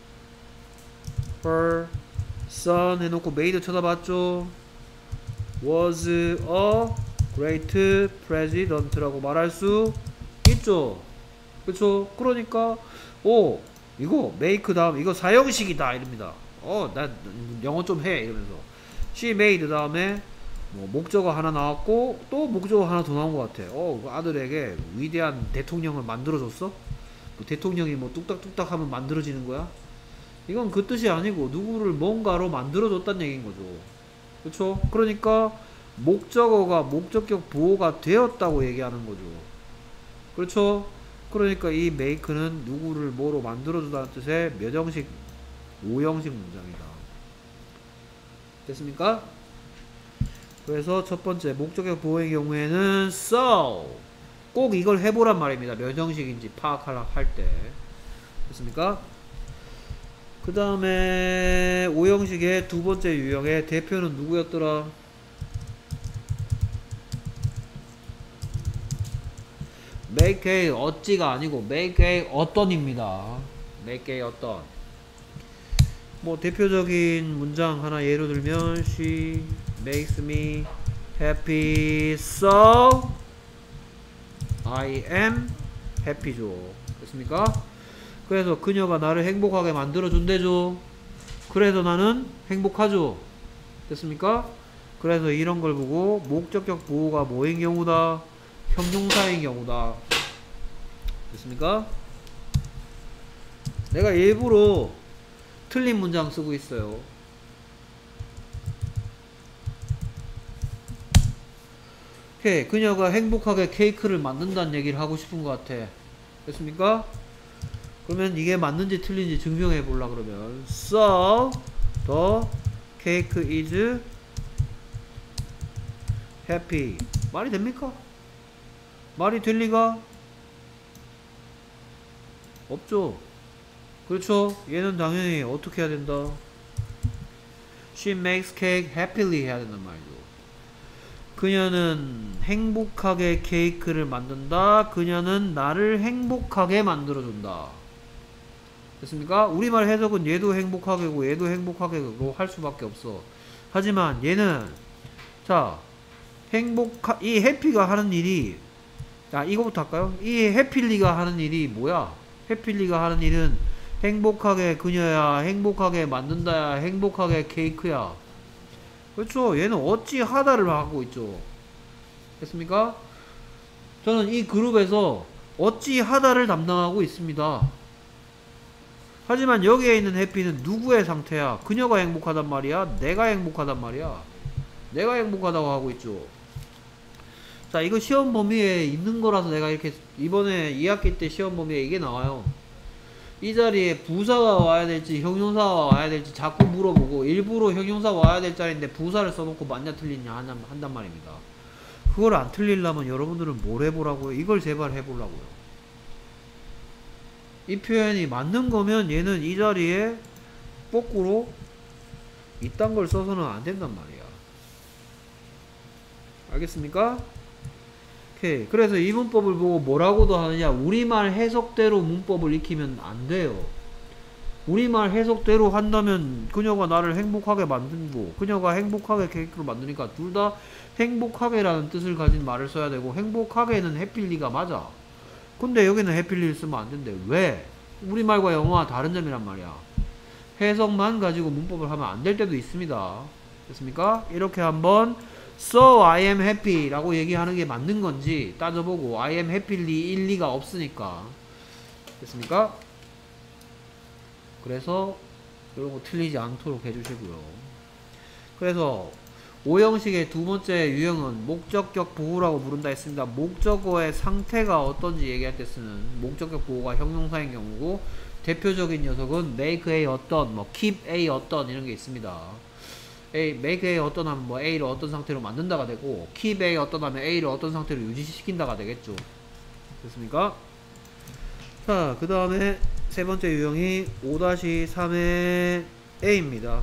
her son 해놓고 made 쳐다봤죠. was a great president라고 말할 수 있죠. 그쵸? 그러니까 오 이거 make 다음 이거 사형식이다 이럽니다. 어 나 영어 좀 해 이러면서 she made 다음에 뭐 목적어 하나 나왔고 또 목적어 하나 더 나온 것 같아. 어 그 아들에게 위대한 대통령을 만들어줬어? 뭐 대통령이 뭐 뚝딱뚝딱 하면 만들어지는 거야? 이건 그 뜻이 아니고 누구를 뭔가로 만들어줬다는 얘기인 거죠. 그쵸? 그러니까 목적어가 목적격 보호가 되었다고 얘기하는 거죠. 그렇죠? 그러니까 이 make는 누구를 뭐로 만들어주다는 뜻의 몇 형식? 오 형식 문장이다. 됐습니까? 그래서 첫 번째 목적격 보호의 경우에는 so 꼭 이걸 해보란 말입니다. 몇 형식인지 파악할 때. 됐습니까? 그 다음에 오 형식의 두 번째 유형의 대표는 누구였더라? make a 어찌가 아니고 make a 어떤입니다. make a 어떤. 뭐 대표적인 문장 하나 예로 들면 she makes me happy so I am happy죠. 됐습니까? 그래서 그녀가 나를 행복하게 만들어준대죠. 그래서 나는 행복하죠. 됐습니까? 그래서 이런 걸 보고 목적격 보호가 뭐인 경우다? 형용사인 경우다. 됐습니까? 내가 일부러 틀린 문장 쓰고 있어요. 오케이. 그녀가 행복하게 케이크를 만든다는 얘기를 하고 싶은 것 같아. 됐습니까? 그러면 이게 맞는지 틀린지 증명해 보려 그러면 so The cake is happy. 말이 됩니까? 말이 될 리가 없죠. 그렇죠? 얘는 당연히 어떻게 해야 된다? She makes cake happily 해야 된단 말이죠. 그녀는 행복하게 케이크를 만든다. 그녀는 나를 행복하게 만들어준다. 됐습니까? 우리말 해석은 얘도 행복하게고 얘도 행복하게로 할 수밖에 없어. 하지만 얘는 자 행복하 이 해피가 하는 일이 자 이거부터 할까요? 이 해필리가 하는 일이 뭐야? 해필리가 하는 일은 행복하게 그녀야, 행복하게 만든다야, 행복하게 케이크야. 그렇죠? 얘는 어찌 하다를 하고 있죠. 됐습니까? 저는 이 그룹에서 어찌 하다를 담당하고 있습니다. 하지만 여기에 있는 해피는 누구의 상태야? 그녀가 행복하단 말이야? 내가 행복하단 말이야? 내가 행복하다고 하고 있죠. 자, 이거 시험 범위에 있는 거라서 내가 이렇게 이번에 이 학기 때 시험 범위에 이게 나와요. 이 자리에 부사가 와야 될지 형용사가 와야 될지 자꾸 물어보고 일부러 형용사 와야 될 자리인데 부사를 써놓고 맞냐 틀리냐 한단, 한단 말입니다. 그걸 안 틀리려면 여러분들은 뭘 해보라고요? 이걸 제발 해보라고요. 이 표현이 맞는 거면 얘는 이 자리에 거꾸로 이딴 걸 써서는 안 된단 말이야. 알겠습니까? 오케이. 그래서 이 문법을 보고 뭐라고도 하느냐? 우리말 해석대로 문법을 익히면 안 돼요. 우리말 해석대로 한다면 그녀가 나를 행복하게 만들고 그녀가 행복하게 케이크를 만드니까 둘 다 행복하게라는 뜻을 가진 말을 써야 되고 행복하게는 해필리가 맞아. 근데 여기는 해필리를 쓰면 안 된대. 왜? 우리말과 영어와 다른 점이란 말이야. 해석만 가지고 문법을 하면 안 될 때도 있습니다. 됐습니까? 이렇게 한번 So I am happy 라고 얘기하는 게 맞는 건지 따져보고 I am happyly 일리가 없으니까. 됐습니까? 그래서 이런 거 틀리지 않도록 해주시고요. 그래서 오형식의 두 번째 유형은 목적격 보호라고 부른다 했습니다. 목적어의 상태가 어떤지 얘기할 때 쓰는 목적격 보호가 형용사인 경우고 대표적인 녀석은 make A 어떤, 뭐 keep A 어떤 이런 게 있습니다. A, make A 어떤 하면 뭐 A를 어떤 상태로 만든다가 되고 keep A 어떤 하면 A를 어떤 상태로 유지시킨다가 되겠죠. 됐습니까? 자, 그 다음에 세 번째 유형이 오 삼의 A입니다.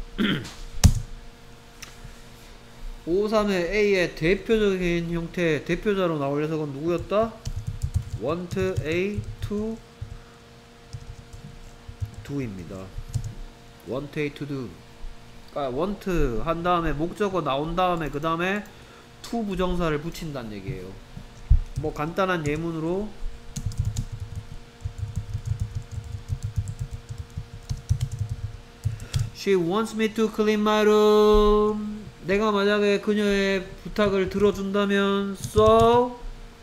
오 삼의 A의 대표적인 형태, 대표자로 나올 녀석은 누구였다? want A to do입니다. want A to do. 그러니까 want 한 다음에 목적어 나온 다음에 그 다음에 to 부정사를 붙인다는 얘기예요. 뭐 간단한 예문으로 She wants me to clean my room. 내가 만약에 그녀의 부탁을 들어준다면 So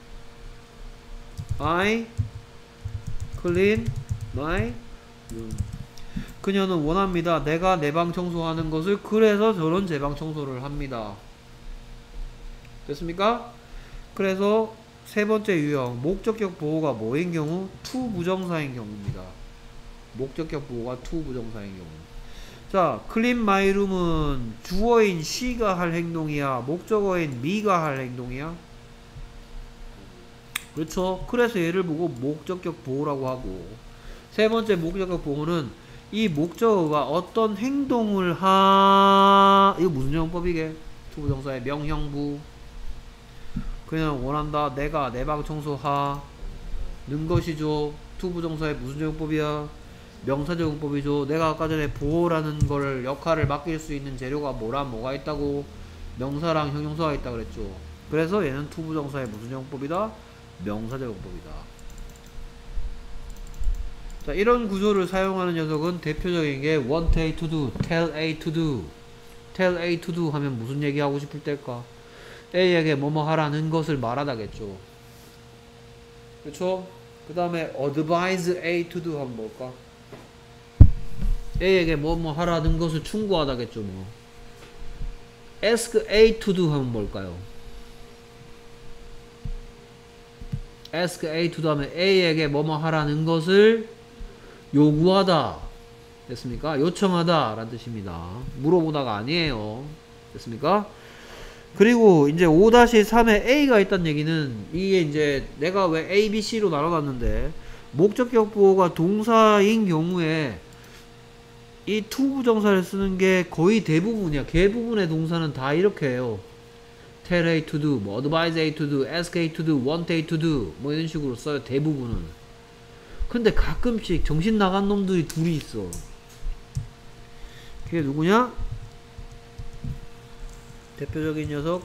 I clean my room. 그녀는 원합니다. 내가 내 방 청소하는 것을. 그래서 저런 제 방 청소를 합니다. 됐습니까? 그래서 세 번째 유형 목적격 보호가 뭐인 경우? to 부정사인 경우입니다. 목적격 보호가 to 부정사인 경우. 자, clean my room은 주어인 she가 할 행동이야? 목적어인 me가 할 행동이야? 그렇죠? 그래서 얘를 보고 목적격 보호라고 하고, 세 번째 목적격 보호는 이 목적어가 어떤 행동을 하... 이거 무슨 용법이게? to 부정사의 명형부. 그냥 원한다. 내가 내 방 청소하 는 것이죠. to 부정사의 무슨 용법이야? 명사적 용법이죠. 내가 아까 전에 보호라는 걸 역할을 맡길 수 있는 재료가 뭐라 뭐가 있다고? 명사랑 형용사가 있다 그랬죠. 그래서 얘는 to 부정사의 무슨 용법이다? 명사적 용법이다. 자, 이런 구조를 사용하는 녀석은 대표적인 게 want A to do, tell A to do. tell A to do 하면 무슨 얘기 하고 싶을 때일까? A에게 뭐뭐 하라는 것을 말하다겠죠. 그렇죠? 그 다음에 advise A to do 하면 뭘까? A에게 뭐뭐 하라는 것을 충고하다겠죠. 뭐. ask A to do 하면 뭘까요? ask A to do 하면 A에게 뭐뭐 하라는 것을 요구하다. 됐습니까? 요청하다 라는 뜻입니다. 물어보다가 아니에요. 됐습니까? 그리고 이제 오 삼에 A가 있다는 얘기는 이게 이제 내가 왜 A, B, C로 나눠놨는데 목적격 보호가 동사인 경우에 이 to 부정사를 쓰는 게 거의 대부분이야. 대부분의 동사는 다 이렇게 해요. tell A to do, 뭐 advise A to do, ask A to do, want A to do 뭐 이런 식으로 써요. 대부분은. 근데 가끔씩 정신 나간 놈들이 둘이 있어. 그게 누구냐? 대표적인 녀석.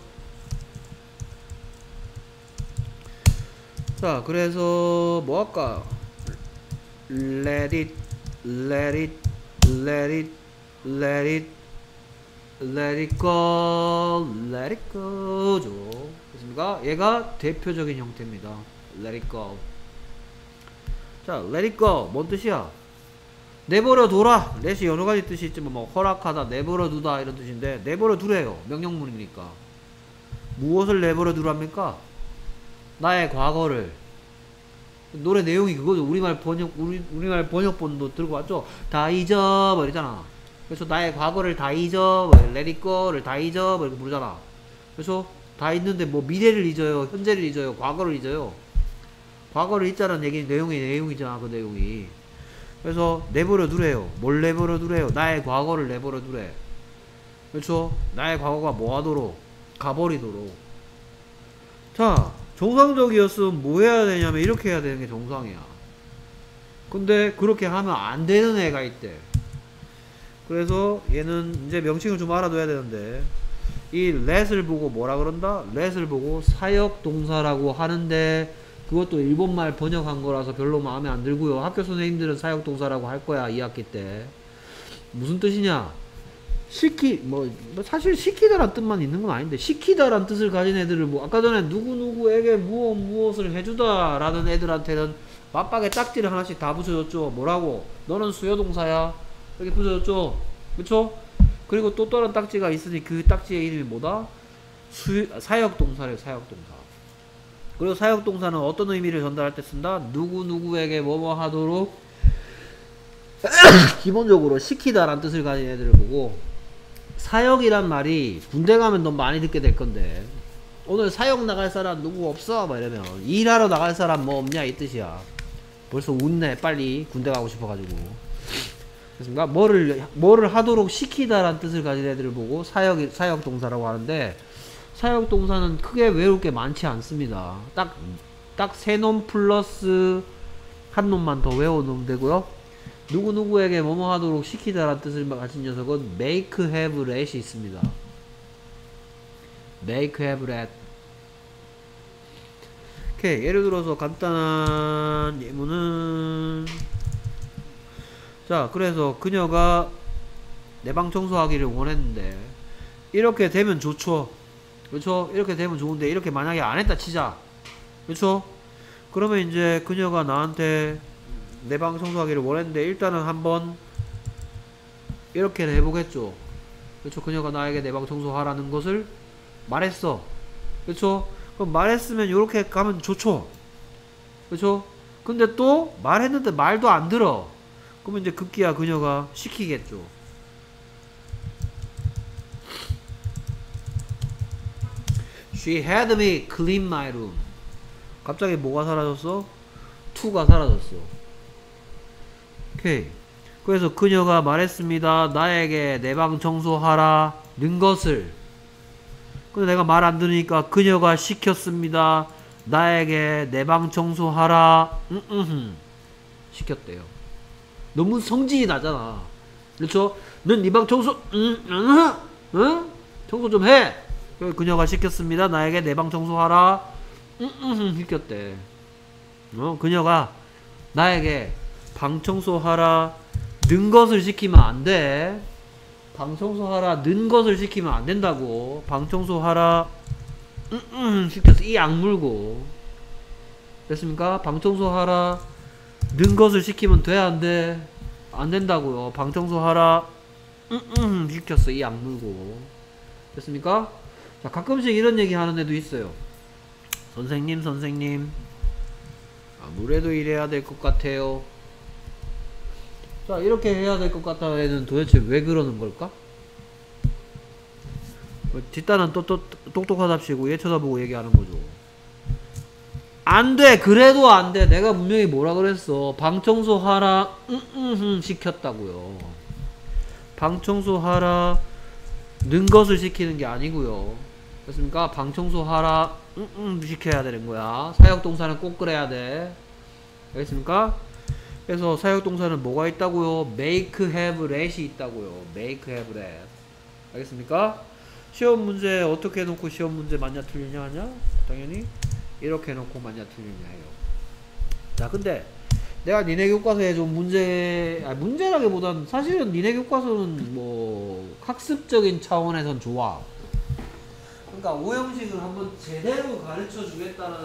자, 그래서 뭐 할까? let it, let it, let it, let it, let it go, let it go죠. 됐습니까? 얘가 대표적인 형태입니다. let it go. 자, let it go. 뭔 뜻이야? 내버려 둬라. let이 여러 가지 뜻이 있지만 뭐 허락하다, 내버려 두다 이런 뜻인데 내버려 두래요. 명령문이니까. 무엇을 내버려 두랍니까? 나의 과거를. 노래 내용이 그거죠. 우리말 번역, 우리, 우리말 번역본도 들고 왔죠? 다 잊어버리잖아. 그래서 나의 과거를 다 잊어버려. let it go를 다 잊어버려. 이렇게 부르잖아. 그래서 다 잊는데 뭐 미래를 잊어요. 현재를 잊어요. 과거를 잊어요. 과거를 잊자는 얘기, 내용이 내용이잖아. 그 내용이. 그래서 내버려 두래요. 뭘 내버려 두래요? 나의 과거를 내버려 두래. 그렇죠? 나의 과거가 뭐 하도록? 가버리도록. 자, 정상적이었으면 뭐 해야 되냐면 이렇게 해야 되는 게 정상이야. 근데 그렇게 하면 안 되는 애가 있대. 그래서 얘는 이제 명칭을 좀 알아둬야 되는데 이 let을 보고 뭐라 그런다? let을 보고 사역동사라고 하는데 그것도 일본말 번역한 거라서 별로 마음에 안 들고요. 학교 선생님들은 사역동사라고 할 거야. 이 학기 때. 무슨 뜻이냐? 시키, 뭐, 사실 시키다란 뜻만 있는 건 아닌데, 시키다란 뜻을 가진 애들을 뭐, 아까 전에 누구누구에게 무엇 무엇을 해주다 라는 애들한테는 맞박에 짝지를 하나씩 다 붙여줬죠. 뭐라고? 너는 수요동사야. 이렇게 붙여줬죠. 그쵸? 그리고 또 다른 딱지가 있으니 그 딱지의 이름이 뭐다? 수, 사역동사래요. 사역동사. 그리고 사역동사는 어떤 의미를 전달할 때 쓴다? 누구누구에게 뭐뭐 하도록 기본적으로 시키다란 뜻을 가진 애들을 보고 사역이란 말이 군대 가면 너무 많이 듣게 될 건데 오늘 사역 나갈 사람 누구 없어? 막 이러면 일하러 나갈 사람 뭐 없냐 이 뜻이야. 벌써 웃네. 빨리 군대 가고 싶어가지고. 그렇습니까? 뭐를 뭐를 하도록 시키다란 뜻을 가진 애들을 보고 사역 사역동사라고 하는데 사역동사는 크게 외울 게 많지 않습니다. 딱, 딱 세 놈 플러스 한 놈만 더 외워놓으면 되고요. 누구누구에게 뭐뭐 하도록 시키다라는 뜻을 가진 녀석은 make, have, let이 있습니다. make, have, let. 오케이. 예를 들어서 간단한 예문은 자, 그래서 그녀가 내 방 청소하기를 원했는데 이렇게 되면 좋죠. 그렇죠? 이렇게 되면 좋은데 이렇게 만약에 안 했다 치자. 그렇죠? 그러면 이제 그녀가 나한테 내 방 청소하기를 원했는데 일단은 한번 이렇게 해보겠죠. 그렇죠? 그녀가 나에게 내 방 청소하라는 것을 말했어. 그렇죠? 그럼 말했으면 이렇게 가면 좋죠. 그렇죠? 근데 또 말했는데 말도 안 들어. 그러면 이제 급기야 그녀가 시키겠죠. She had me clean my room. 갑자기 뭐가 사라졌어? to가 사라졌어. 오케이. 그래서 그녀가 말했습니다. 나에게 내 방 청소하라 는 것을. 근데 내가 말 안 들으니까 그녀가 시켰습니다. 나에게 내 방 청소하라. 음, 음, 시켰대요. 너무 성질이 나잖아. 그렇죠? 넌 네 방 청소, 음, 음, 응? 청소 좀 해. 그녀가 시켰습니다. 나에게 내 방 청소하라. 음, 음, 시켰대. 어? 그녀가 나에게 방 청소하라 는 것을 시키면 안 돼. 방 청소하라 는 것을 시키면 안 된다고. 방 청소하라 음, 음, 시켰어. 이 악물고. 됐습니까? 방 청소하라 는 것을 시키면 돼? 안 돼? 안 된다고요. 방 청소하라 음, 음, 시켰어. 이 악물고. 됐습니까? 자, 가끔씩 이런 얘기 하는 애도 있어요. 선생님, 선생님. 아무래도 이래야 될 것 같아요. 자, 이렇게 해야 될 것 같다. 얘는 도대체 왜 그러는 걸까? 뒷단은 또, 또, 똑똑하답시고 얘 쳐다보고 얘기하는 거죠. 안 돼! 그래도 안 돼! 내가 분명히 뭐라 그랬어? 방청소 하라, 응, 응, 응, 시켰다고요. 방청소 하라, 는 것을 시키는 게 아니고요. 그렇습니까? 방청소 하라, 응, 응, 시켜야 되는 거야. 사역동사는 꼭 그래야 돼. 알겠습니까? 그래서 사역동사는 뭐가 있다고요? make, have, let이 있다고요. make, have, let. 알겠습니까? 시험 문제 어떻게 해놓고 시험 문제 맞냐 틀리냐 하냐? 당연히 이렇게 해놓고 맞냐 틀리냐 해요. 자, 근데 내가 니네 교과서에 좀 문제, 아니 문제라기보단 사실은 니네 교과서는 뭐 학습적인 차원에선 좋아. 그러니까 오형식을 한번 제대로 가르쳐 주겠다는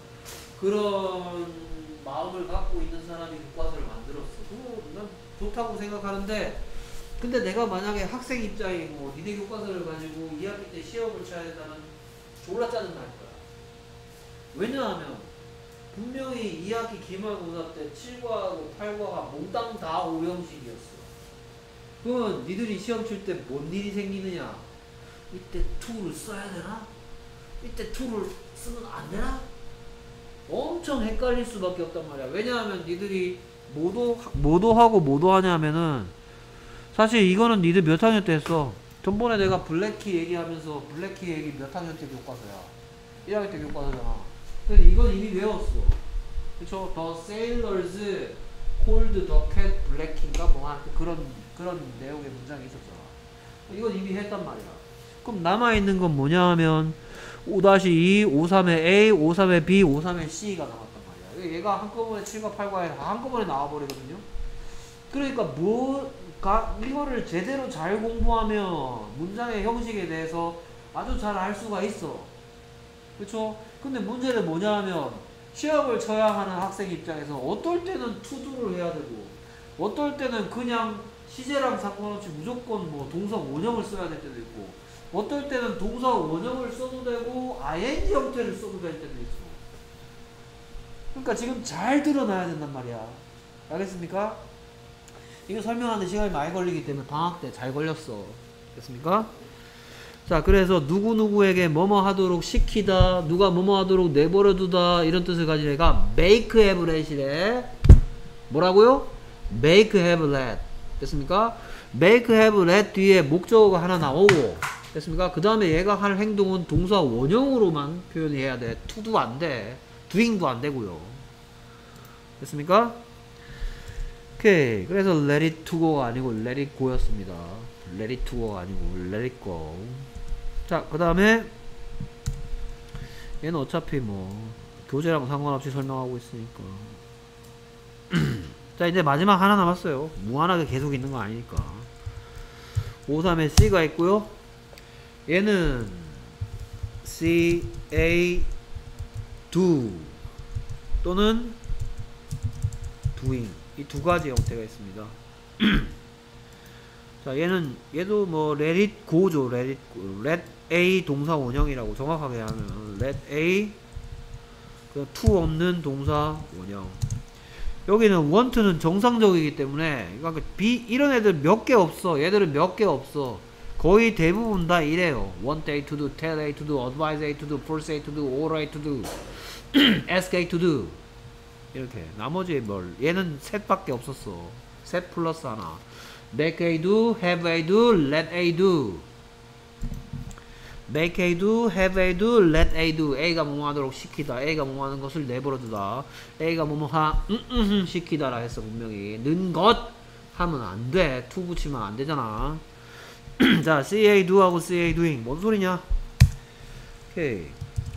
그런 마음을 갖고 있는 사람이 교과서를 만들었어. 그거 난 좋다고 생각하는데, 근데 내가 만약에 학생 입장이고 니네 교과서를 가지고 이 학기 때 시험을 쳐야 된다면 졸라 짜증날 거야. 왜냐하면 분명히 이 학기 기말고사 때 칠 과하고 팔 과가 몽땅 다 오형식이었어. 그러면 니들이 시험 칠 때 뭔 일이 생기느냐? 이때 투를 써야 되나? 이때 투를 쓰면 안 되나? 엄청 헷갈릴 수밖에 없단 말이야. 왜냐하면 니들이 뭐도 뭐도 하고 뭐도 하냐면은 사실 이거는 니들 몇 학년 때 했어? 전번에 내가 블랙키 얘기하면서 블랙키 얘기 몇 학년 때 교과서야? 일 학년 때 교과서잖아. 근데 이건 이미 외웠어. 그쵸? The sailors called the cat black인가? 뭐 그런 그런 내용의 문장이 있었잖아. 이건 이미 했단 말이야. 그럼 남아있는 건 뭐냐 하면 오 이, 오십삼 A, 오십삼 B, 오십삼 C가 나왔단 말이야. 얘가 한꺼번에 칠 과 팔 과에 다 한꺼번에 나와버리거든요. 그러니까 뭐 가, 이거를 제대로 잘 공부하면 문장의 형식에 대해서 아주 잘 알 수가 있어. 그쵸? 근데 문제는 뭐냐 하면 시험을 쳐야 하는 학생 입장에서 어떨 때는 투두를 해야 되고 어떨 때는 그냥 시제랑 상관없이 무조건 뭐 동사 원형을 써야 될 때도 있고 어떨 때는 동사 원형을 써도 되고 아이엔지 형태를 써도 될 때도 있어. 그러니까 지금 잘 드러나야 된단 말이야. 알겠습니까? 이거 설명하는데 시간이 많이 걸리기 때문에 방학 때 잘 걸렸어. 됐습니까? 자, 그래서 누구누구에게 뭐뭐 하도록 시키다, 누가 뭐뭐 하도록 내버려 두다, 이런 뜻을 가진 애가 make, have, let이래. 뭐라고요? make, have, let. 됐습니까? make, have, let 뒤에 목적어가 하나 나오고, 됐습니까? 그 다음에 얘가 할 행동은 동사 원형으로만 표현해야 돼. to도 안 돼. doing도 안 되고요. 됐습니까? 오케이. 그래서 let it to go가 아니고 let it go였습니다. let it to go가 아니고 let it go. 자, 그 다음에 얘는 어차피 뭐 교재랑 상관없이 설명하고 있으니까. 자, 이제 마지막 하나 남았어요. 무한하게 계속 있는 거 아니니까. 오십삼에 C가 있고요. 얘는 C, A, do 또는 doing 이 두 가지 형태가 있습니다. 자, 얘는 얘도 뭐 let it go죠. let it go. let A 동사 원형이라고 정확하게 하면 let A 그 to 없는 동사 원형. 여기는 want는 정상적이기 때문에 그러니까 B 이런 애들 몇 개 없어. 얘들은 몇 개 없어. 거의 대부분 다 이래요. want A to do, tell A to do, advise A to do, force A to do, order A to do, ask A to do. 이렇게 나머지 뭘 얘는 셋밖에 없었어. 셋 플러스 하나. make A do, have A do, let A do. make A do, have A do, let A do. A가 뭐뭐 하도록 시키다. A가 뭐뭐 하는 것을 내버려 두다. A가 뭐뭐 하, 음, 음, 음, 시키다라 했어. 분명히 는 것 하면 안 돼. to 붙이면 안 되잖아. 자, C A do 하고 C A doing 뭔 소리냐? 오케이.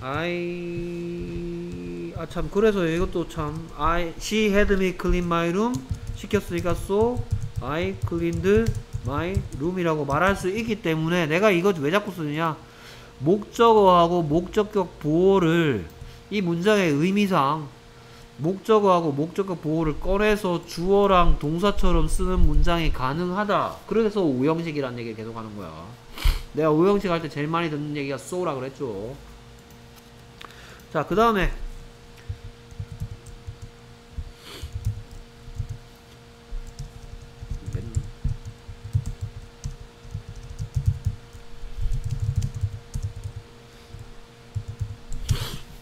I 아 참 그래서 이것도 참 I she had me clean my room 시켰으니까 so I cleaned my room이라고 말할 수 있기 때문에 내가 이거 왜 자꾸 쓰느냐? 목적어하고 목적격 보호를 이 문장의 의미상 목적어하고 목적격 보호를 꺼내서 주어랑 동사처럼 쓰는 문장이 가능하다. 그래서 오형식이라는 얘기를 계속 하는 거야. 내가 오형식 할 때 제일 많이 듣는 얘기가 so라 그랬죠. 자, 그 다음에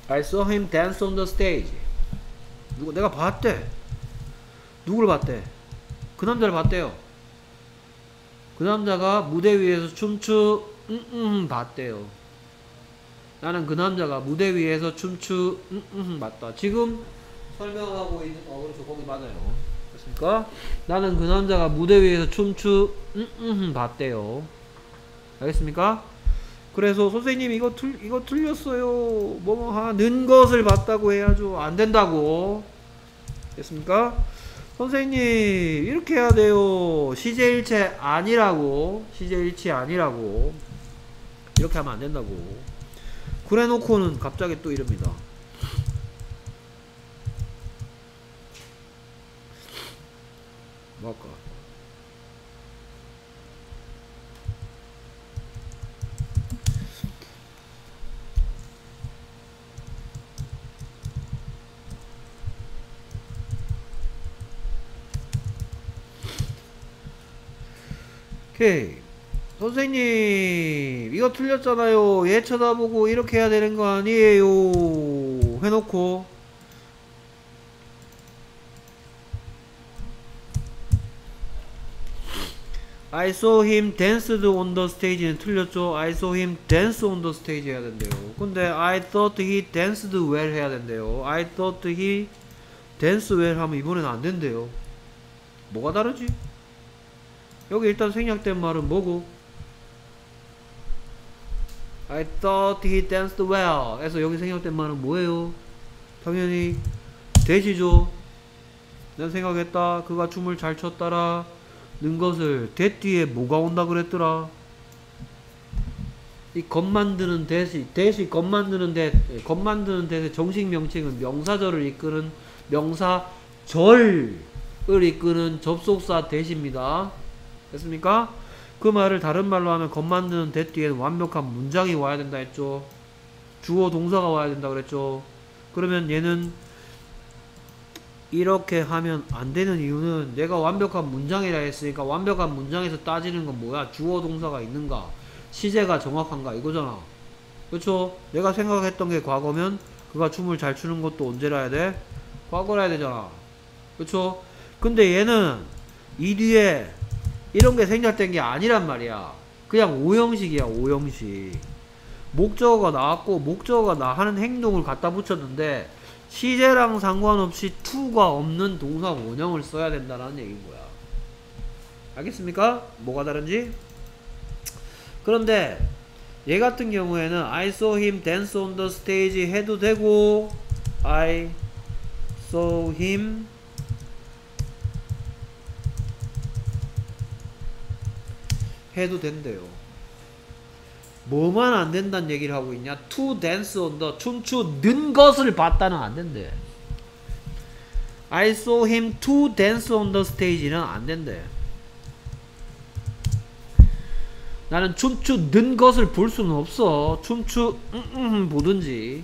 I saw him dance on the stage. 누가 내가 봤대. 누굴 봤대? 그 남자를 봤대요. 그 남자가 무대 위에서 춤추 음, 음, 봤대요. 나는 그 남자가 무대 위에서 춤추 음, 음, 봤다. 지금 설명하고 있는 어 그렇죠. 거기 맞아요. 됐습니까? 나는 그 남자가 무대 위에서 춤추 음, 음, 봤대요. 알겠습니까? 그래서 선생님 이거 틀 이거 틀렸어요. 뭐 하는 것을 봤다고 해야죠. 안 된다고. 됐습니까? 선생님 이렇게 해야 돼요. 시제일체 아니라고. 시제일체 아니라고. 이렇게 하면 안 된다고. 그래 놓고는 갑자기 또 이럽니다. 뭐 할까? 오케이. 선생님 이거 틀렸잖아요. 얘 쳐다보고 이렇게 해야 되는 거 아니에요. 해놓고 I saw him danced on the stage는 틀렸죠. I saw him dance on the stage 해야 된대요. 근데 I thought he danced well 해야 된대요. I thought he danced well 하면 이번엔 안 된대요. 뭐가 다르지? 여기 일단 생략된 말은 뭐고? I thought he danced well 에서 여기 생략된 말은 뭐예요? 당연히 that이죠. 난 생각했다. 그가 춤을 잘 췄더라. 는 것을 that 뒤에 뭐가 온다 그랬더라? 이 것 만드는 that이 that이 것 만드는 that 것 만드는 that의 정식 명칭은 명사절을 이끄는 명사절을 이끄는 접속사 that입니다. 됐습니까? 그 말을 다른 말로 하면 것 만드는 that 뒤에는 완벽한 문장이 와야 된다 했죠. 주어 동사가 와야 된다 그랬죠. 그러면 얘는 이렇게 하면 안 되는 이유는 내가 완벽한 문장이라 했으니까 완벽한 문장에서 따지는 건 뭐야? 주어 동사가 있는가? 시제가 정확한가? 이거잖아. 그렇죠? 내가 생각했던 게 과거면 그가 춤을 잘 추는 것도 언제라 해야 돼? 과거라 해야 되잖아. 그렇죠? 근데 얘는 이 뒤에 이런 게 생략된 게 아니란 말이야. 그냥 오형식이야. 오형식. 목적어가 나왔고 목적어가 나 하는 행동을 갖다 붙였는데 시제랑 상관없이 to가 없는 동사 원형을 써야 된다는 얘기인 거야. 알겠습니까? 뭐가 다른지? 그런데 얘 같은 경우에는 I saw him dance on the stage 해도 되고 I saw him 해도 된대요. 뭐만 안 된다는 얘기를 하고 있냐? to dance on the 춤추는 것을 봤다는 안 된대. I saw him to dance on the stage는 안 된대. 나는 춤추는 것을 볼 수는 없어. 춤추 음, 음, 보든지.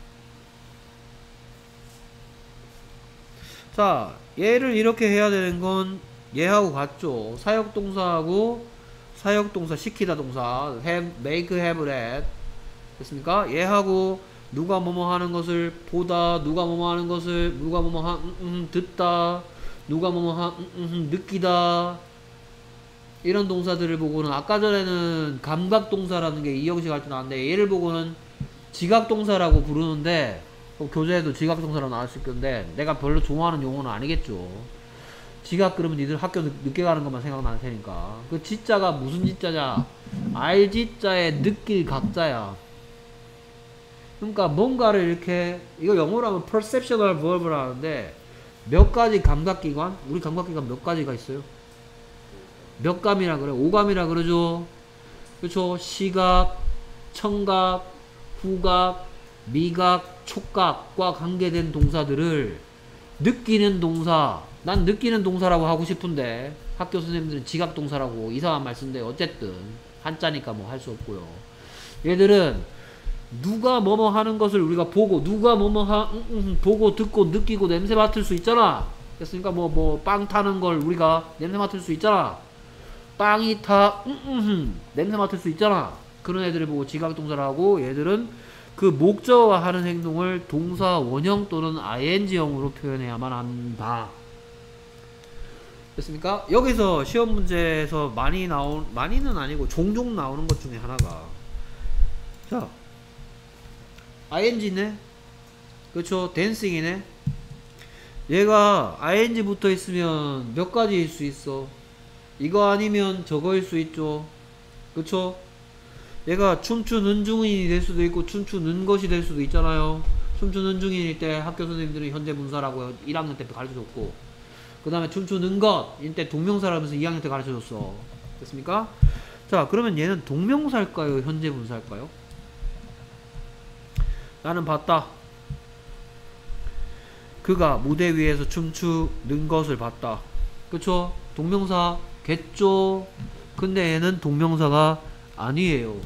자, 얘를 이렇게 해야 되는 건 얘하고 같죠. 사역동사하고 사역동사 시키다 동사 have, make, have, read 됐습니까? 얘하고 누가 뭐뭐 하는 것을 보다, 누가 뭐뭐 하는 것을 누가 뭐뭐 하, 음, 음, 듣다, 누가 뭐뭐 하, 음, 음, 느끼다 이런 동사들을 보고는 아까 전에는 감각동사라는 게 이형식 할 때 나왔는데 얘를 보고는 지각동사라고 부르는데 교재에도 지각동사라고 나올 수 있겠는데 내가 별로 좋아하는 용어는 아니겠죠. 지각 그러면 니들 학교 늦게 가는 것만 생각날 테니까. 그 지자가 무슨 지자냐? 알지자에 느낄 각자야. 그러니까 뭔가를 이렇게 이거 영어로 하면 perceptual verb를 하는데 몇 가지 감각기관? 우리 감각기관 몇 가지가 있어요? 몇 감이라 그래? 오감이라 그러죠. 그렇죠? 시각, 청각, 후각, 미각, 촉각과 관계된 동사들을 느끼는 동사, 난 느끼는 동사라고 하고 싶은데 학교 선생님들은 지각동사라고 이상한 말 쓴데 어쨌든 한자니까 뭐 할 수 없고요. 얘들은 누가 뭐뭐 하는 것을 우리가 보고 누가 뭐뭐 하 음, 음, 보고 듣고 느끼고 냄새 맡을 수 있잖아. 그랬으니까 뭐 뭐 빵 타는 걸 우리가 냄새 맡을 수 있잖아. 빵이 타 음, 음, 음, 냄새 맡을 수 있잖아. 그런 애들을 보고 지각동사라고 얘들은 그 목적어하는 행동을 동사 원형 또는 아이엔지형으로 표현해야만 한다. 됐습니까? 여기서 시험 문제에서 많이 나온, 많이는 아니고 종종 나오는 것 중에 하나가, 자, 아이엔지네? 그쵸? 댄싱이네? 얘가 아이엔지 붙어 있으면 몇 가지일 수 있어? 이거 아니면 저거일 수 있죠? 그쵸? 얘가 춤추는 중인이 될 수도 있고 춤추는 것이 될 수도 있잖아요. 춤추는 중인일 때 학교 선생님들은 현재 분사라고 일 학년 때 가르쳐줬고, 그 다음에 춤추는 것일 때 동명사라면서 이 학년 때 가르쳐줬어. 됐습니까? 자, 그러면 얘는 동명사일까요? 현재 분사일까요? 나는 봤다. 그가 무대 위에서 춤추는 것을 봤다. 그쵸? 동명사 겠죠? 근데 얘는 동명사가 아니에요.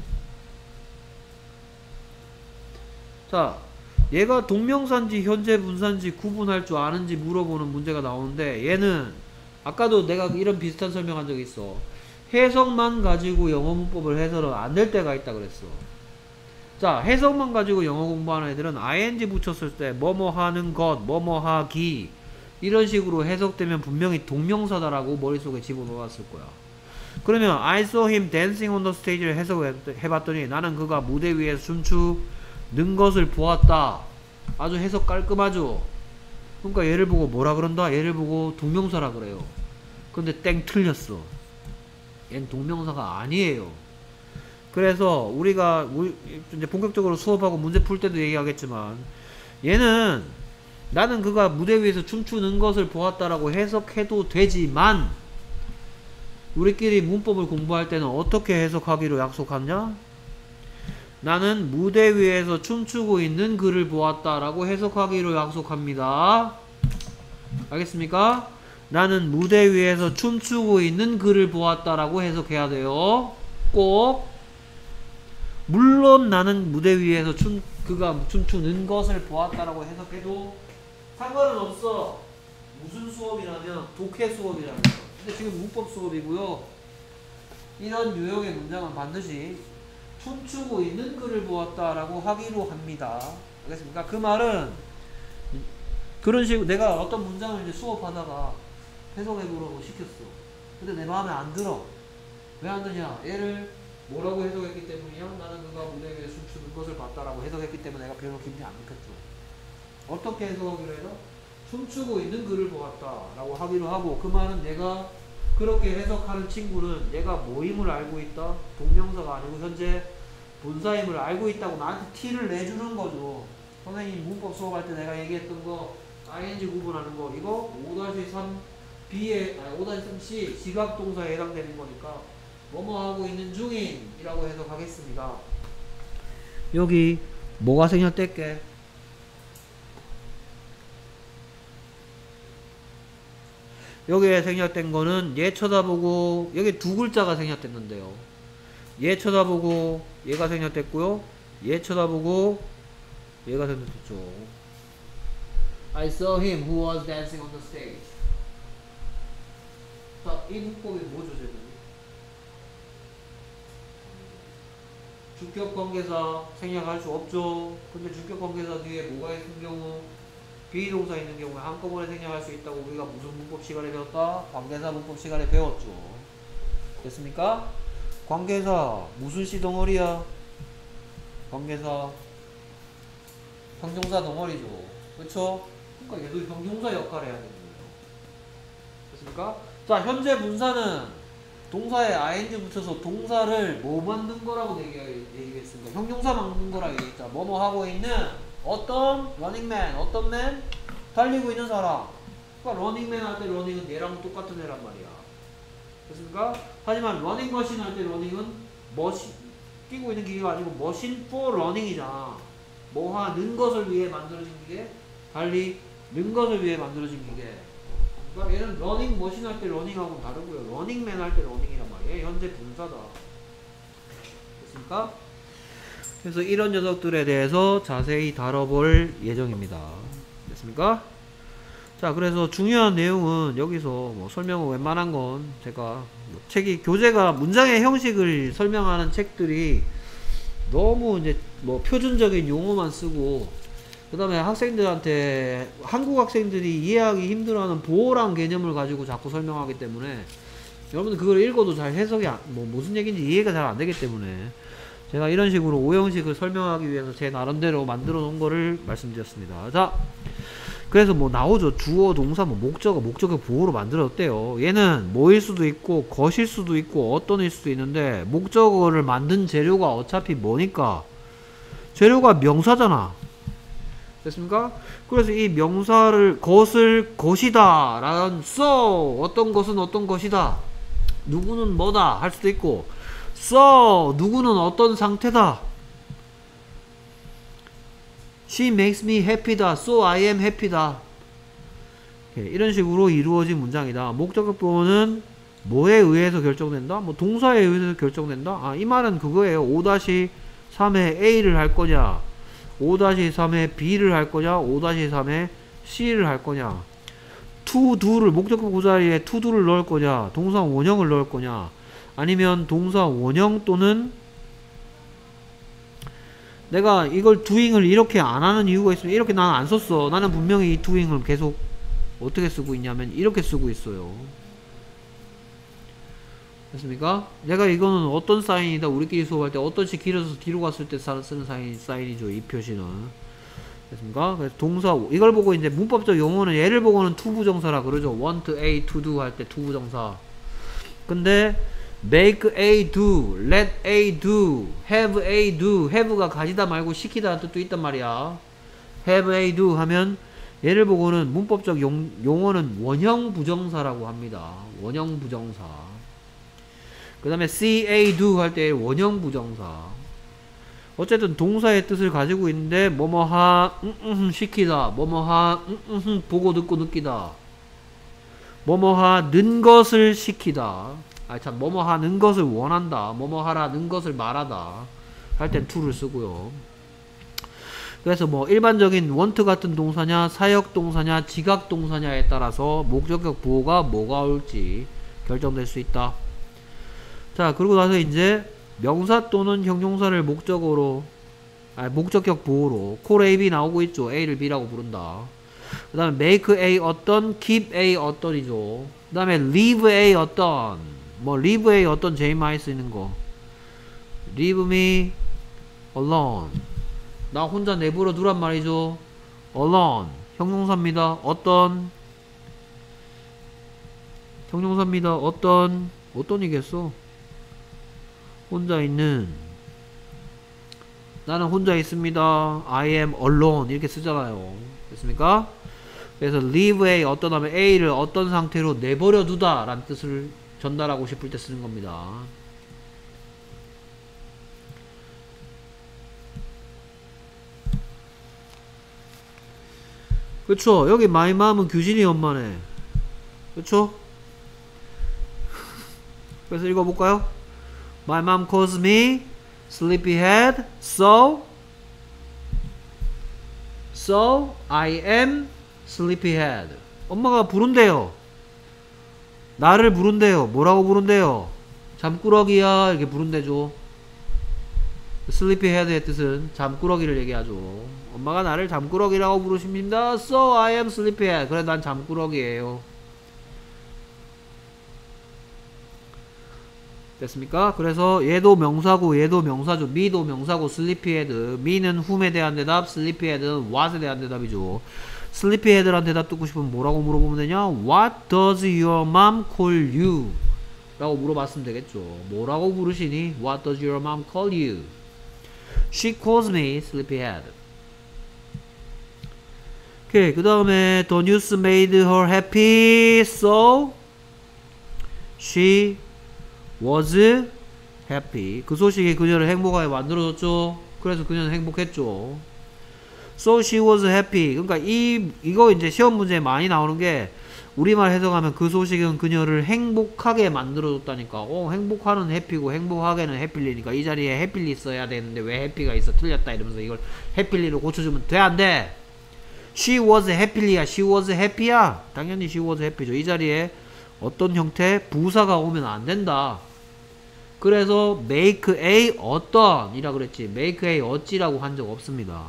자, 얘가 동명사인지 현재 분사인지 구분할 줄 아는지 물어보는 문제가 나오는데, 얘는 아까도 내가 이런 비슷한 설명한 적이 있어. 해석만 가지고 영어 문법을 해서는 안 될 때가 있다 그랬어. 자, 해석만 가지고 영어 공부하는 애들은 아이엔지 붙였을 때 뭐뭐 하는 것, 뭐뭐 하기 이런 식으로 해석되면 분명히 동명사다라고 머릿속에 집어넣었을 거야. 그러면 I saw him dancing on the stage를 해석해봤더니 나는 그가 무대 위에서 춤추는 것을 보았다. 아주 해석 깔끔하죠? 그러니까 얘를 보고 뭐라 그런다? 얘를 보고 동명사라 그래요. 근데 땡 틀렸어. 얜 동명사가 아니에요. 그래서 우리가 우리 이제 본격적으로 수업하고 문제 풀 때도 얘기하겠지만, 얘는 나는 그가 무대 위에서 춤추는 것을 보았다라고 해석해도 되지만, 우리끼리 문법을 공부할 때는 어떻게 해석하기로 약속하냐? 나는 무대 위에서 춤추고 있는 그를 보았다라고 해석하기로 약속합니다. 알겠습니까? 나는 무대 위에서 춤추고 있는 그를 보았다라고 해석해야 돼요. 꼭. 물론 나는 무대 위에서 춤, 그가 춤추는 것을 보았다라고 해석해도 상관은 없어. 무슨 수업이라면 독해 수업이라면. 근데 지금 문법 수업이고요. 이런 유형의 문장은 반드시 춤추고 있는 그를 보았다라고 하기로 합니다. 알겠습니까? 그 말은 그런 식으로 내가 어떤 문장을 이제 수업하다가 해석해보라고 시켰어. 근데 내 마음에 안 들어. 왜 안 드냐? 얘를 뭐라고 해석했기 때문이야? 나는 그가 무대 위에 춤추는 것을 봤다라고 해석했기 때문에 내가 별로 기분이 안 좋겠죠. 어떻게 해석하기로 해서? 춤추고 있는 그를 보았다 라고 하기로 하고, 그 말은 내가 그렇게 해석하는 친구는 얘가 뭐임을 알고 있다? 동명사가 아니고 현재 분사임을 알고 있다고 나한테 티를 내주는 거죠. 선생님 문법 수업할 때 내가 얘기했던 거 아이엔지 구분하는 거, 이거 오 삼 비에 아니 오 삼 씨 지각동사에 해당되는 거니까 뭐뭐 하고 있는 중인이라고 해석하겠습니다. 여기 뭐가 생략될게? 여기에 생략된 거는 얘 쳐다보고, 여기 두 글자가 생략됐는데요. 얘 쳐다보고 얘가 생략됐고요. 얘 쳐다보고 얘가 생략됐죠. I saw him who was dancing on the stage. 자, 이 문법이 뭐죠, 제가? 주격관계사 생략할 수 없죠. 근데 주격관계사 뒤에 뭐가 있는 경우, 비동사 있는 경우에 한꺼번에 생략할 수 있다고 우리가 무슨 문법 시간에 배웠다? 관계사 문법 시간에 배웠죠. 됐습니까? 관계사 무슨 시 덩어리야? 관계사 형용사 덩어리죠. 그쵸? 그러니까 얘도 형용사 역할을 해야 되는 거예요. 됐습니까? 자, 현재 분사는 동사에 아이엔지 붙여서 동사를 뭐 만든 거라고 얘기했습니다. 형용사 만든 거라고 얘기했죠. 뭐뭐 하고 있는 어떤 러닝맨, 어떤 맨? 달리고 있는 사람. 그러니까 러닝맨 할 때 러닝은 얘랑 똑같은 애란 말이야. 됐습니까? 하지만 러닝머신 할 때 러닝은 머신, 뛰고 있는 기계가 아니고 머신 for 러닝이잖아. 뭐 하는 것을 위해 만들어진 기계, 달리는 것을 위해 만들어진 기계. 그러니까 얘는 러닝 머신 할 때 러닝하고 다르고요. 러닝맨 할 때 러닝이란 말이에요. 현재 분사다. 됐습니까? 그래서 이런 녀석들에 대해서 자세히 다뤄볼 예정입니다. 됐습니까? 자, 그래서 중요한 내용은 여기서 뭐 설명은 웬만한 건 제가 뭐 책이 교재가 문장의 형식을 설명하는 책들이 너무 이제 뭐 표준적인 용어만 쓰고, 그 다음에 학생들한테, 한국 학생들이 이해하기 힘들어하는 보호란 개념을 가지고 자꾸 설명하기 때문에 여러분들 그걸 읽어도 잘 해석이 안, 뭐 무슨 얘기인지 이해가 잘 안 되기 때문에 제가 이런 식으로 오형식을 설명하기 위해서 제 나름대로 만들어 놓은 거를 말씀드렸습니다. 자, 그래서 뭐 나오죠. 주어, 동사, 뭐 목적어, 목적어 보호로 만들었대요. 얘는 뭐일 수도 있고 것일 수도 있고 어떤일 수도 있는데, 목적어를 만든 재료가 어차피 뭐니까 재료가 명사잖아. 됐습니까? 그래서 이 명사를 것을 것이다 라는 so, 어떤 것은 어떤 것이다, 누구는 뭐다 할 수도 있고, so 누구는 어떤 상태다, she makes me happy다, so I am happy다, 이런 식으로 이루어진 문장이다. 목적격 보호는 뭐에 의해서 결정된다? 뭐 동사에 의해서 결정된다? 아, 이 말은 그거예요. 오 삼에 A를 할 거냐, 오 삼에 B를 할 거냐, 오 삼에 C를 할 거냐, to do를 목적격 구자리에 to do를 넣을 거냐, 동사 원형을 넣을 거냐, 아니면 동사 원형 또는 내가 이걸 doing을 이렇게 안 하는 이유가 있으면, 이렇게 나는 안 썼어. 나는 분명히 이 doing을 계속 어떻게 쓰고 있냐면 이렇게 쓰고 있어요. 됐습니까? 내가 이거는 어떤 사인이다, 우리끼리 수업할 때 어떤식 길어서 뒤로 갔을 때 쓰는 사인, 사인이죠. 이 표시는. 됐습니까? 그래서 동사, 이걸 보고 이제 문법적 용어는 얘를 보고는 to 부정사라 그러죠. want A to do 할 때 to 부정사. 근데 make A do, let A do, have A do, have가 가지다 말고 시키다 는 뜻도 있단 말이야. have A do 하면 얘를 보고는 문법적 용, 용어는 원형 부정사라고 합니다. 원형 부정사. 그 다음에 see A do 할 때 원형 부정사. 어쨌든 동사의 뜻을 가지고 있는데 뭐뭐하 음, 음, 시키다, 뭐뭐하 음, 음, 보고 듣고 느끼다, 뭐뭐하는 것을 시키다, 아니 참 뭐뭐하는 것을 원한다, 뭐뭐하라는 것을 말하다 할 땐 to를 쓰고요. 그래서 뭐 일반적인 want 같은 동사냐, 사역 동사냐, 지각 동사냐에 따라서 목적격 보호가 뭐가 올지 결정될 수 있다. 자, 그러고 나서 이제 명사 또는 형용사를 목적어로, 아 목적격 보호로 call A, B 나오고 있죠. A를 B라고 부른다. 그 다음에 make A 어떤, keep A 어떤이죠. 그 다음에 leave A 어떤, 뭐 leave A 어떤 제일 많이 쓰이는 거, leave me alone, 나 혼자 내버려 두란 말이죠. alone 형용사입니다. 어떤, 형용사입니다. 어떤, 어떤이겠어? 혼자 있는, 나는 혼자 있습니다. I am alone 이렇게 쓰잖아요. 됐습니까? 그래서 leave A 어떤 하면 A를 어떤 상태로 내버려 두다 라는 뜻을 전달하고 싶을 때 쓰는 겁니다. 그쵸? 여기 my mom은 규진이 엄마네. 그쵸? 그래서 읽어볼까요? My mom calls me sleepyhead, so so I am sleepyhead. 엄마가 부른대요. 나를 부른대요. 뭐라고 부른대요? 잠꾸러기야 이렇게 부른대죠. sleepyhead의 뜻은 잠꾸러기를 얘기하죠. 엄마가 나를 잠꾸러기라고 부르십니다. So I am sleepyhead. 그래 난 잠꾸러기예요. 됐습니까? 그래서 얘도 명사고 얘도 명사죠. me도 명사고 sleepyhead, me는 whom에 대한 대답, sleepyhead는 what에 대한 대답이죠. sleepyhead란 대답 듣고 싶으면 뭐라고 물어보면 되냐? What does your mom call you? 라고 물어봤으면 되겠죠. 뭐라고 부르시니? What does your mom call you? She calls me sleepyhead. 오케이, 그 다음에 the news made her happy, so she was happy. 그 소식이 그녀를 행복하게 만들어줬죠. 그래서 그녀는 행복했죠. So she was happy. 그러니까 이 이거 이제 시험 문제에 많이 나오는 게, 우리말 해석하면 그 소식은 그녀를 행복하게 만들어줬다니까. 어, 행복하는 해피고 행복하게는 해필리니까 이 자리에 해필리 있어야 되는데 왜 해피가 있어? 틀렸다 이러면서 이걸 해필리로 고쳐주면 돼, 안 돼? She was happy야. She was happy야. 당연히 she was happy죠. 이 자리에 어떤 형태 부사가 오면 안 된다. 그래서 make A 어떤 이라 그랬지. make A 어찌라고 한 적 없습니다.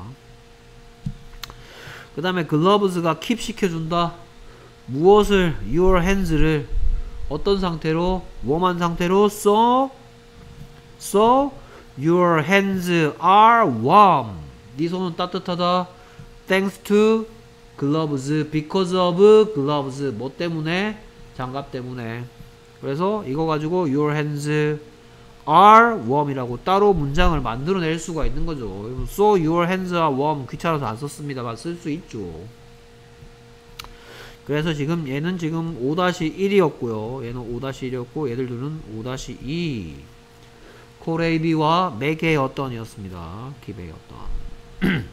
그 다음에 gloves가 keep 시켜준다. 무엇을? your hands를 어떤 상태로? 웜한 상태로 so so your hands are warm. 네 손은 따뜻하다. thanks to gloves because of gloves. 뭐 때문에? 장갑 때문에. 그래서 이거 가지고 your hands are warm이라고 따로 문장을 만들어낼 수가 있는 거죠. so your hands are warm 귀찮아서 안 썼습니다만 쓸 수 있죠. 그래서 지금 얘는 지금 오 일이었고요. 얘는 오 일이었고 얘들들은 오 이. 코레이비와 맥의 어떤이었습니다. 기백의 어떤.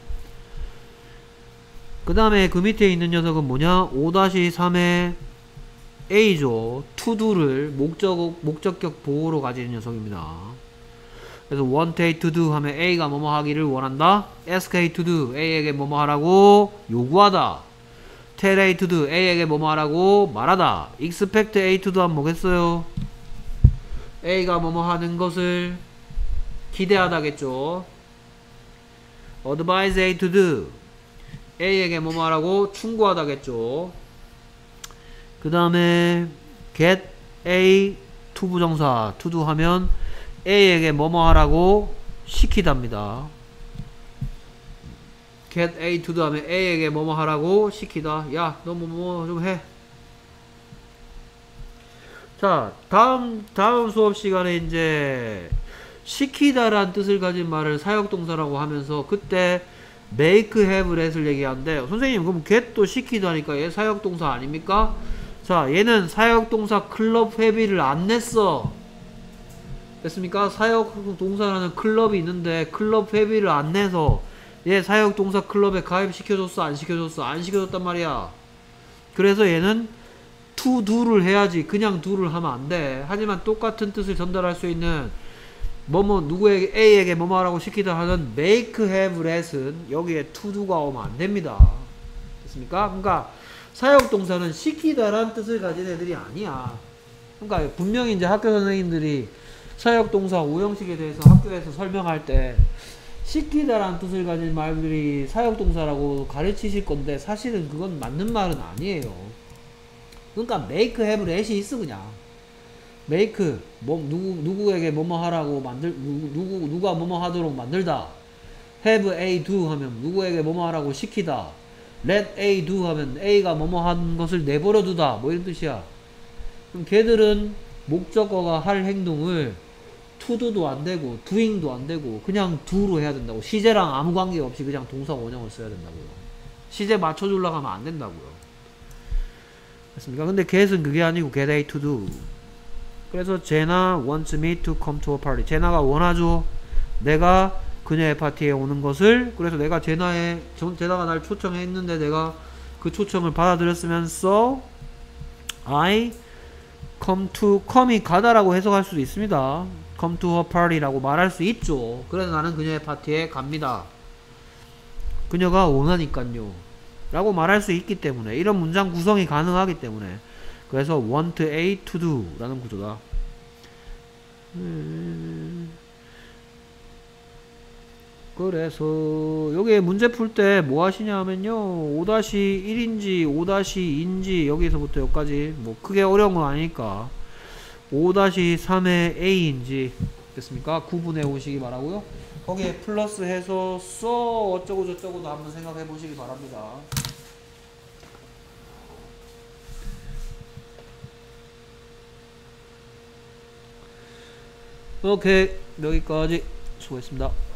그 다음에 그 밑에 있는 녀석은 뭐냐? 오 삼의 A죠. to do를 목적, 목적격 보호로 가지는 녀석입니다. 그래서 want A to do 하면 A가 뭐뭐 하기를 원한다. ask A to do A에게 뭐뭐 하라고 요구하다. tell A to do A에게 뭐뭐 하라고 말하다. expect A to do 하면 뭐겠어요? A가 뭐뭐 하는 것을 기대하다겠죠. advise A to do A에게 뭐뭐 하라고 충고하다겠죠. 그 다음에 get A to 부정사 to do 하면 A에게 뭐뭐 하라고 시키답니다. get A to do 하면 A에게 뭐뭐 하라고 시키다. 야, 너 뭐 뭐 좀 해. 자, 다음 다음 수업 시간에 이제 시키다라는 뜻을 가진 말을 사역동사라고 하면서 그때 make, have, let을 얘기하는데 선생님 그럼 get도 시키다니까 얘 사역동사 아닙니까? 자, 얘는 사역동사 클럽 회비를 안 냈어. 됐습니까? 사역동사라는 클럽이 있는데 클럽 회비를 안 내서 얘 사역동사 클럽에 가입시켜줬어? 안 시켜줬어? 안 시켜줬단 말이야. 그래서 얘는 to do를 해야지 그냥 do를 하면 안 돼. 하지만 똑같은 뜻을 전달할 수 있는 뭐뭐 누구에게 A에게 뭐뭐 하라고 시키다 하는 make, have, let은 여기에 to do가 오면 안 됩니다. 됐습니까? 그러니까 사역동사는 시키다라는 뜻을 가진 애들이 아니야. 그러니까 분명히 이제 학교 선생님들이 사역동사 오형식에 대해서 학교에서 설명할 때 시키다라는 뜻을 가진 말들이 사역동사라고 가르치실 건데 사실은 그건 맞는 말은 아니에요. 그러니까 make, have, let이 있어 그냥. make 뭐 누구 누구에게 뭐뭐 하라고 만들 누구 누구 누가 뭐뭐 하도록 만들다. have A do 하면 누구에게 뭐뭐 하라고 시키다. let A do 하면 A가 뭐뭐 한 것을 내버려 두다. 뭐 이런 뜻이야. 그럼 걔들은 목적어가 할 행동을 to do도 안 되고 doing도 안 되고 그냥 do로 해야 된다고. 시제랑 아무 관계 없이 그냥 동사 원형을 써야 된다고요. 시제 맞춰주려고 하면 안 된다고요. 됐습니까? 근데 get은 그게 아니고 get A to do. 그래서 제나 wants me to come to a party. 제나가 원하죠. 내가 그녀의 파티에 오는 것을. 그래서 내가 제나의 제나가 날 초청했는데 내가 그 초청을 받아들였으면 so I come to come이 가다라고 해석할 수도 있습니다. come to a party라고 말할 수 있죠. 그래서 나는 그녀의 파티에 갑니다. 그녀가 원하니깐요 라고 말할 수 있기 때문에 이런 문장 구성이 가능하기 때문에 그래서 want A to do 라는 구조다. 음... 그래서 여기 문제 풀 때 뭐 하시냐 하면요 오 일인지 오 이인지 여기서부터 여기까지 뭐 크게 어려운 건 아니니까 오 삼의 A인지 됐습니까? 구분해 오시기 바라고요. 거기에 플러스 해서 써 어쩌고 저쩌고도 한번 생각해 보시기 바랍니다. 오케이 여기까지 수고했습니다.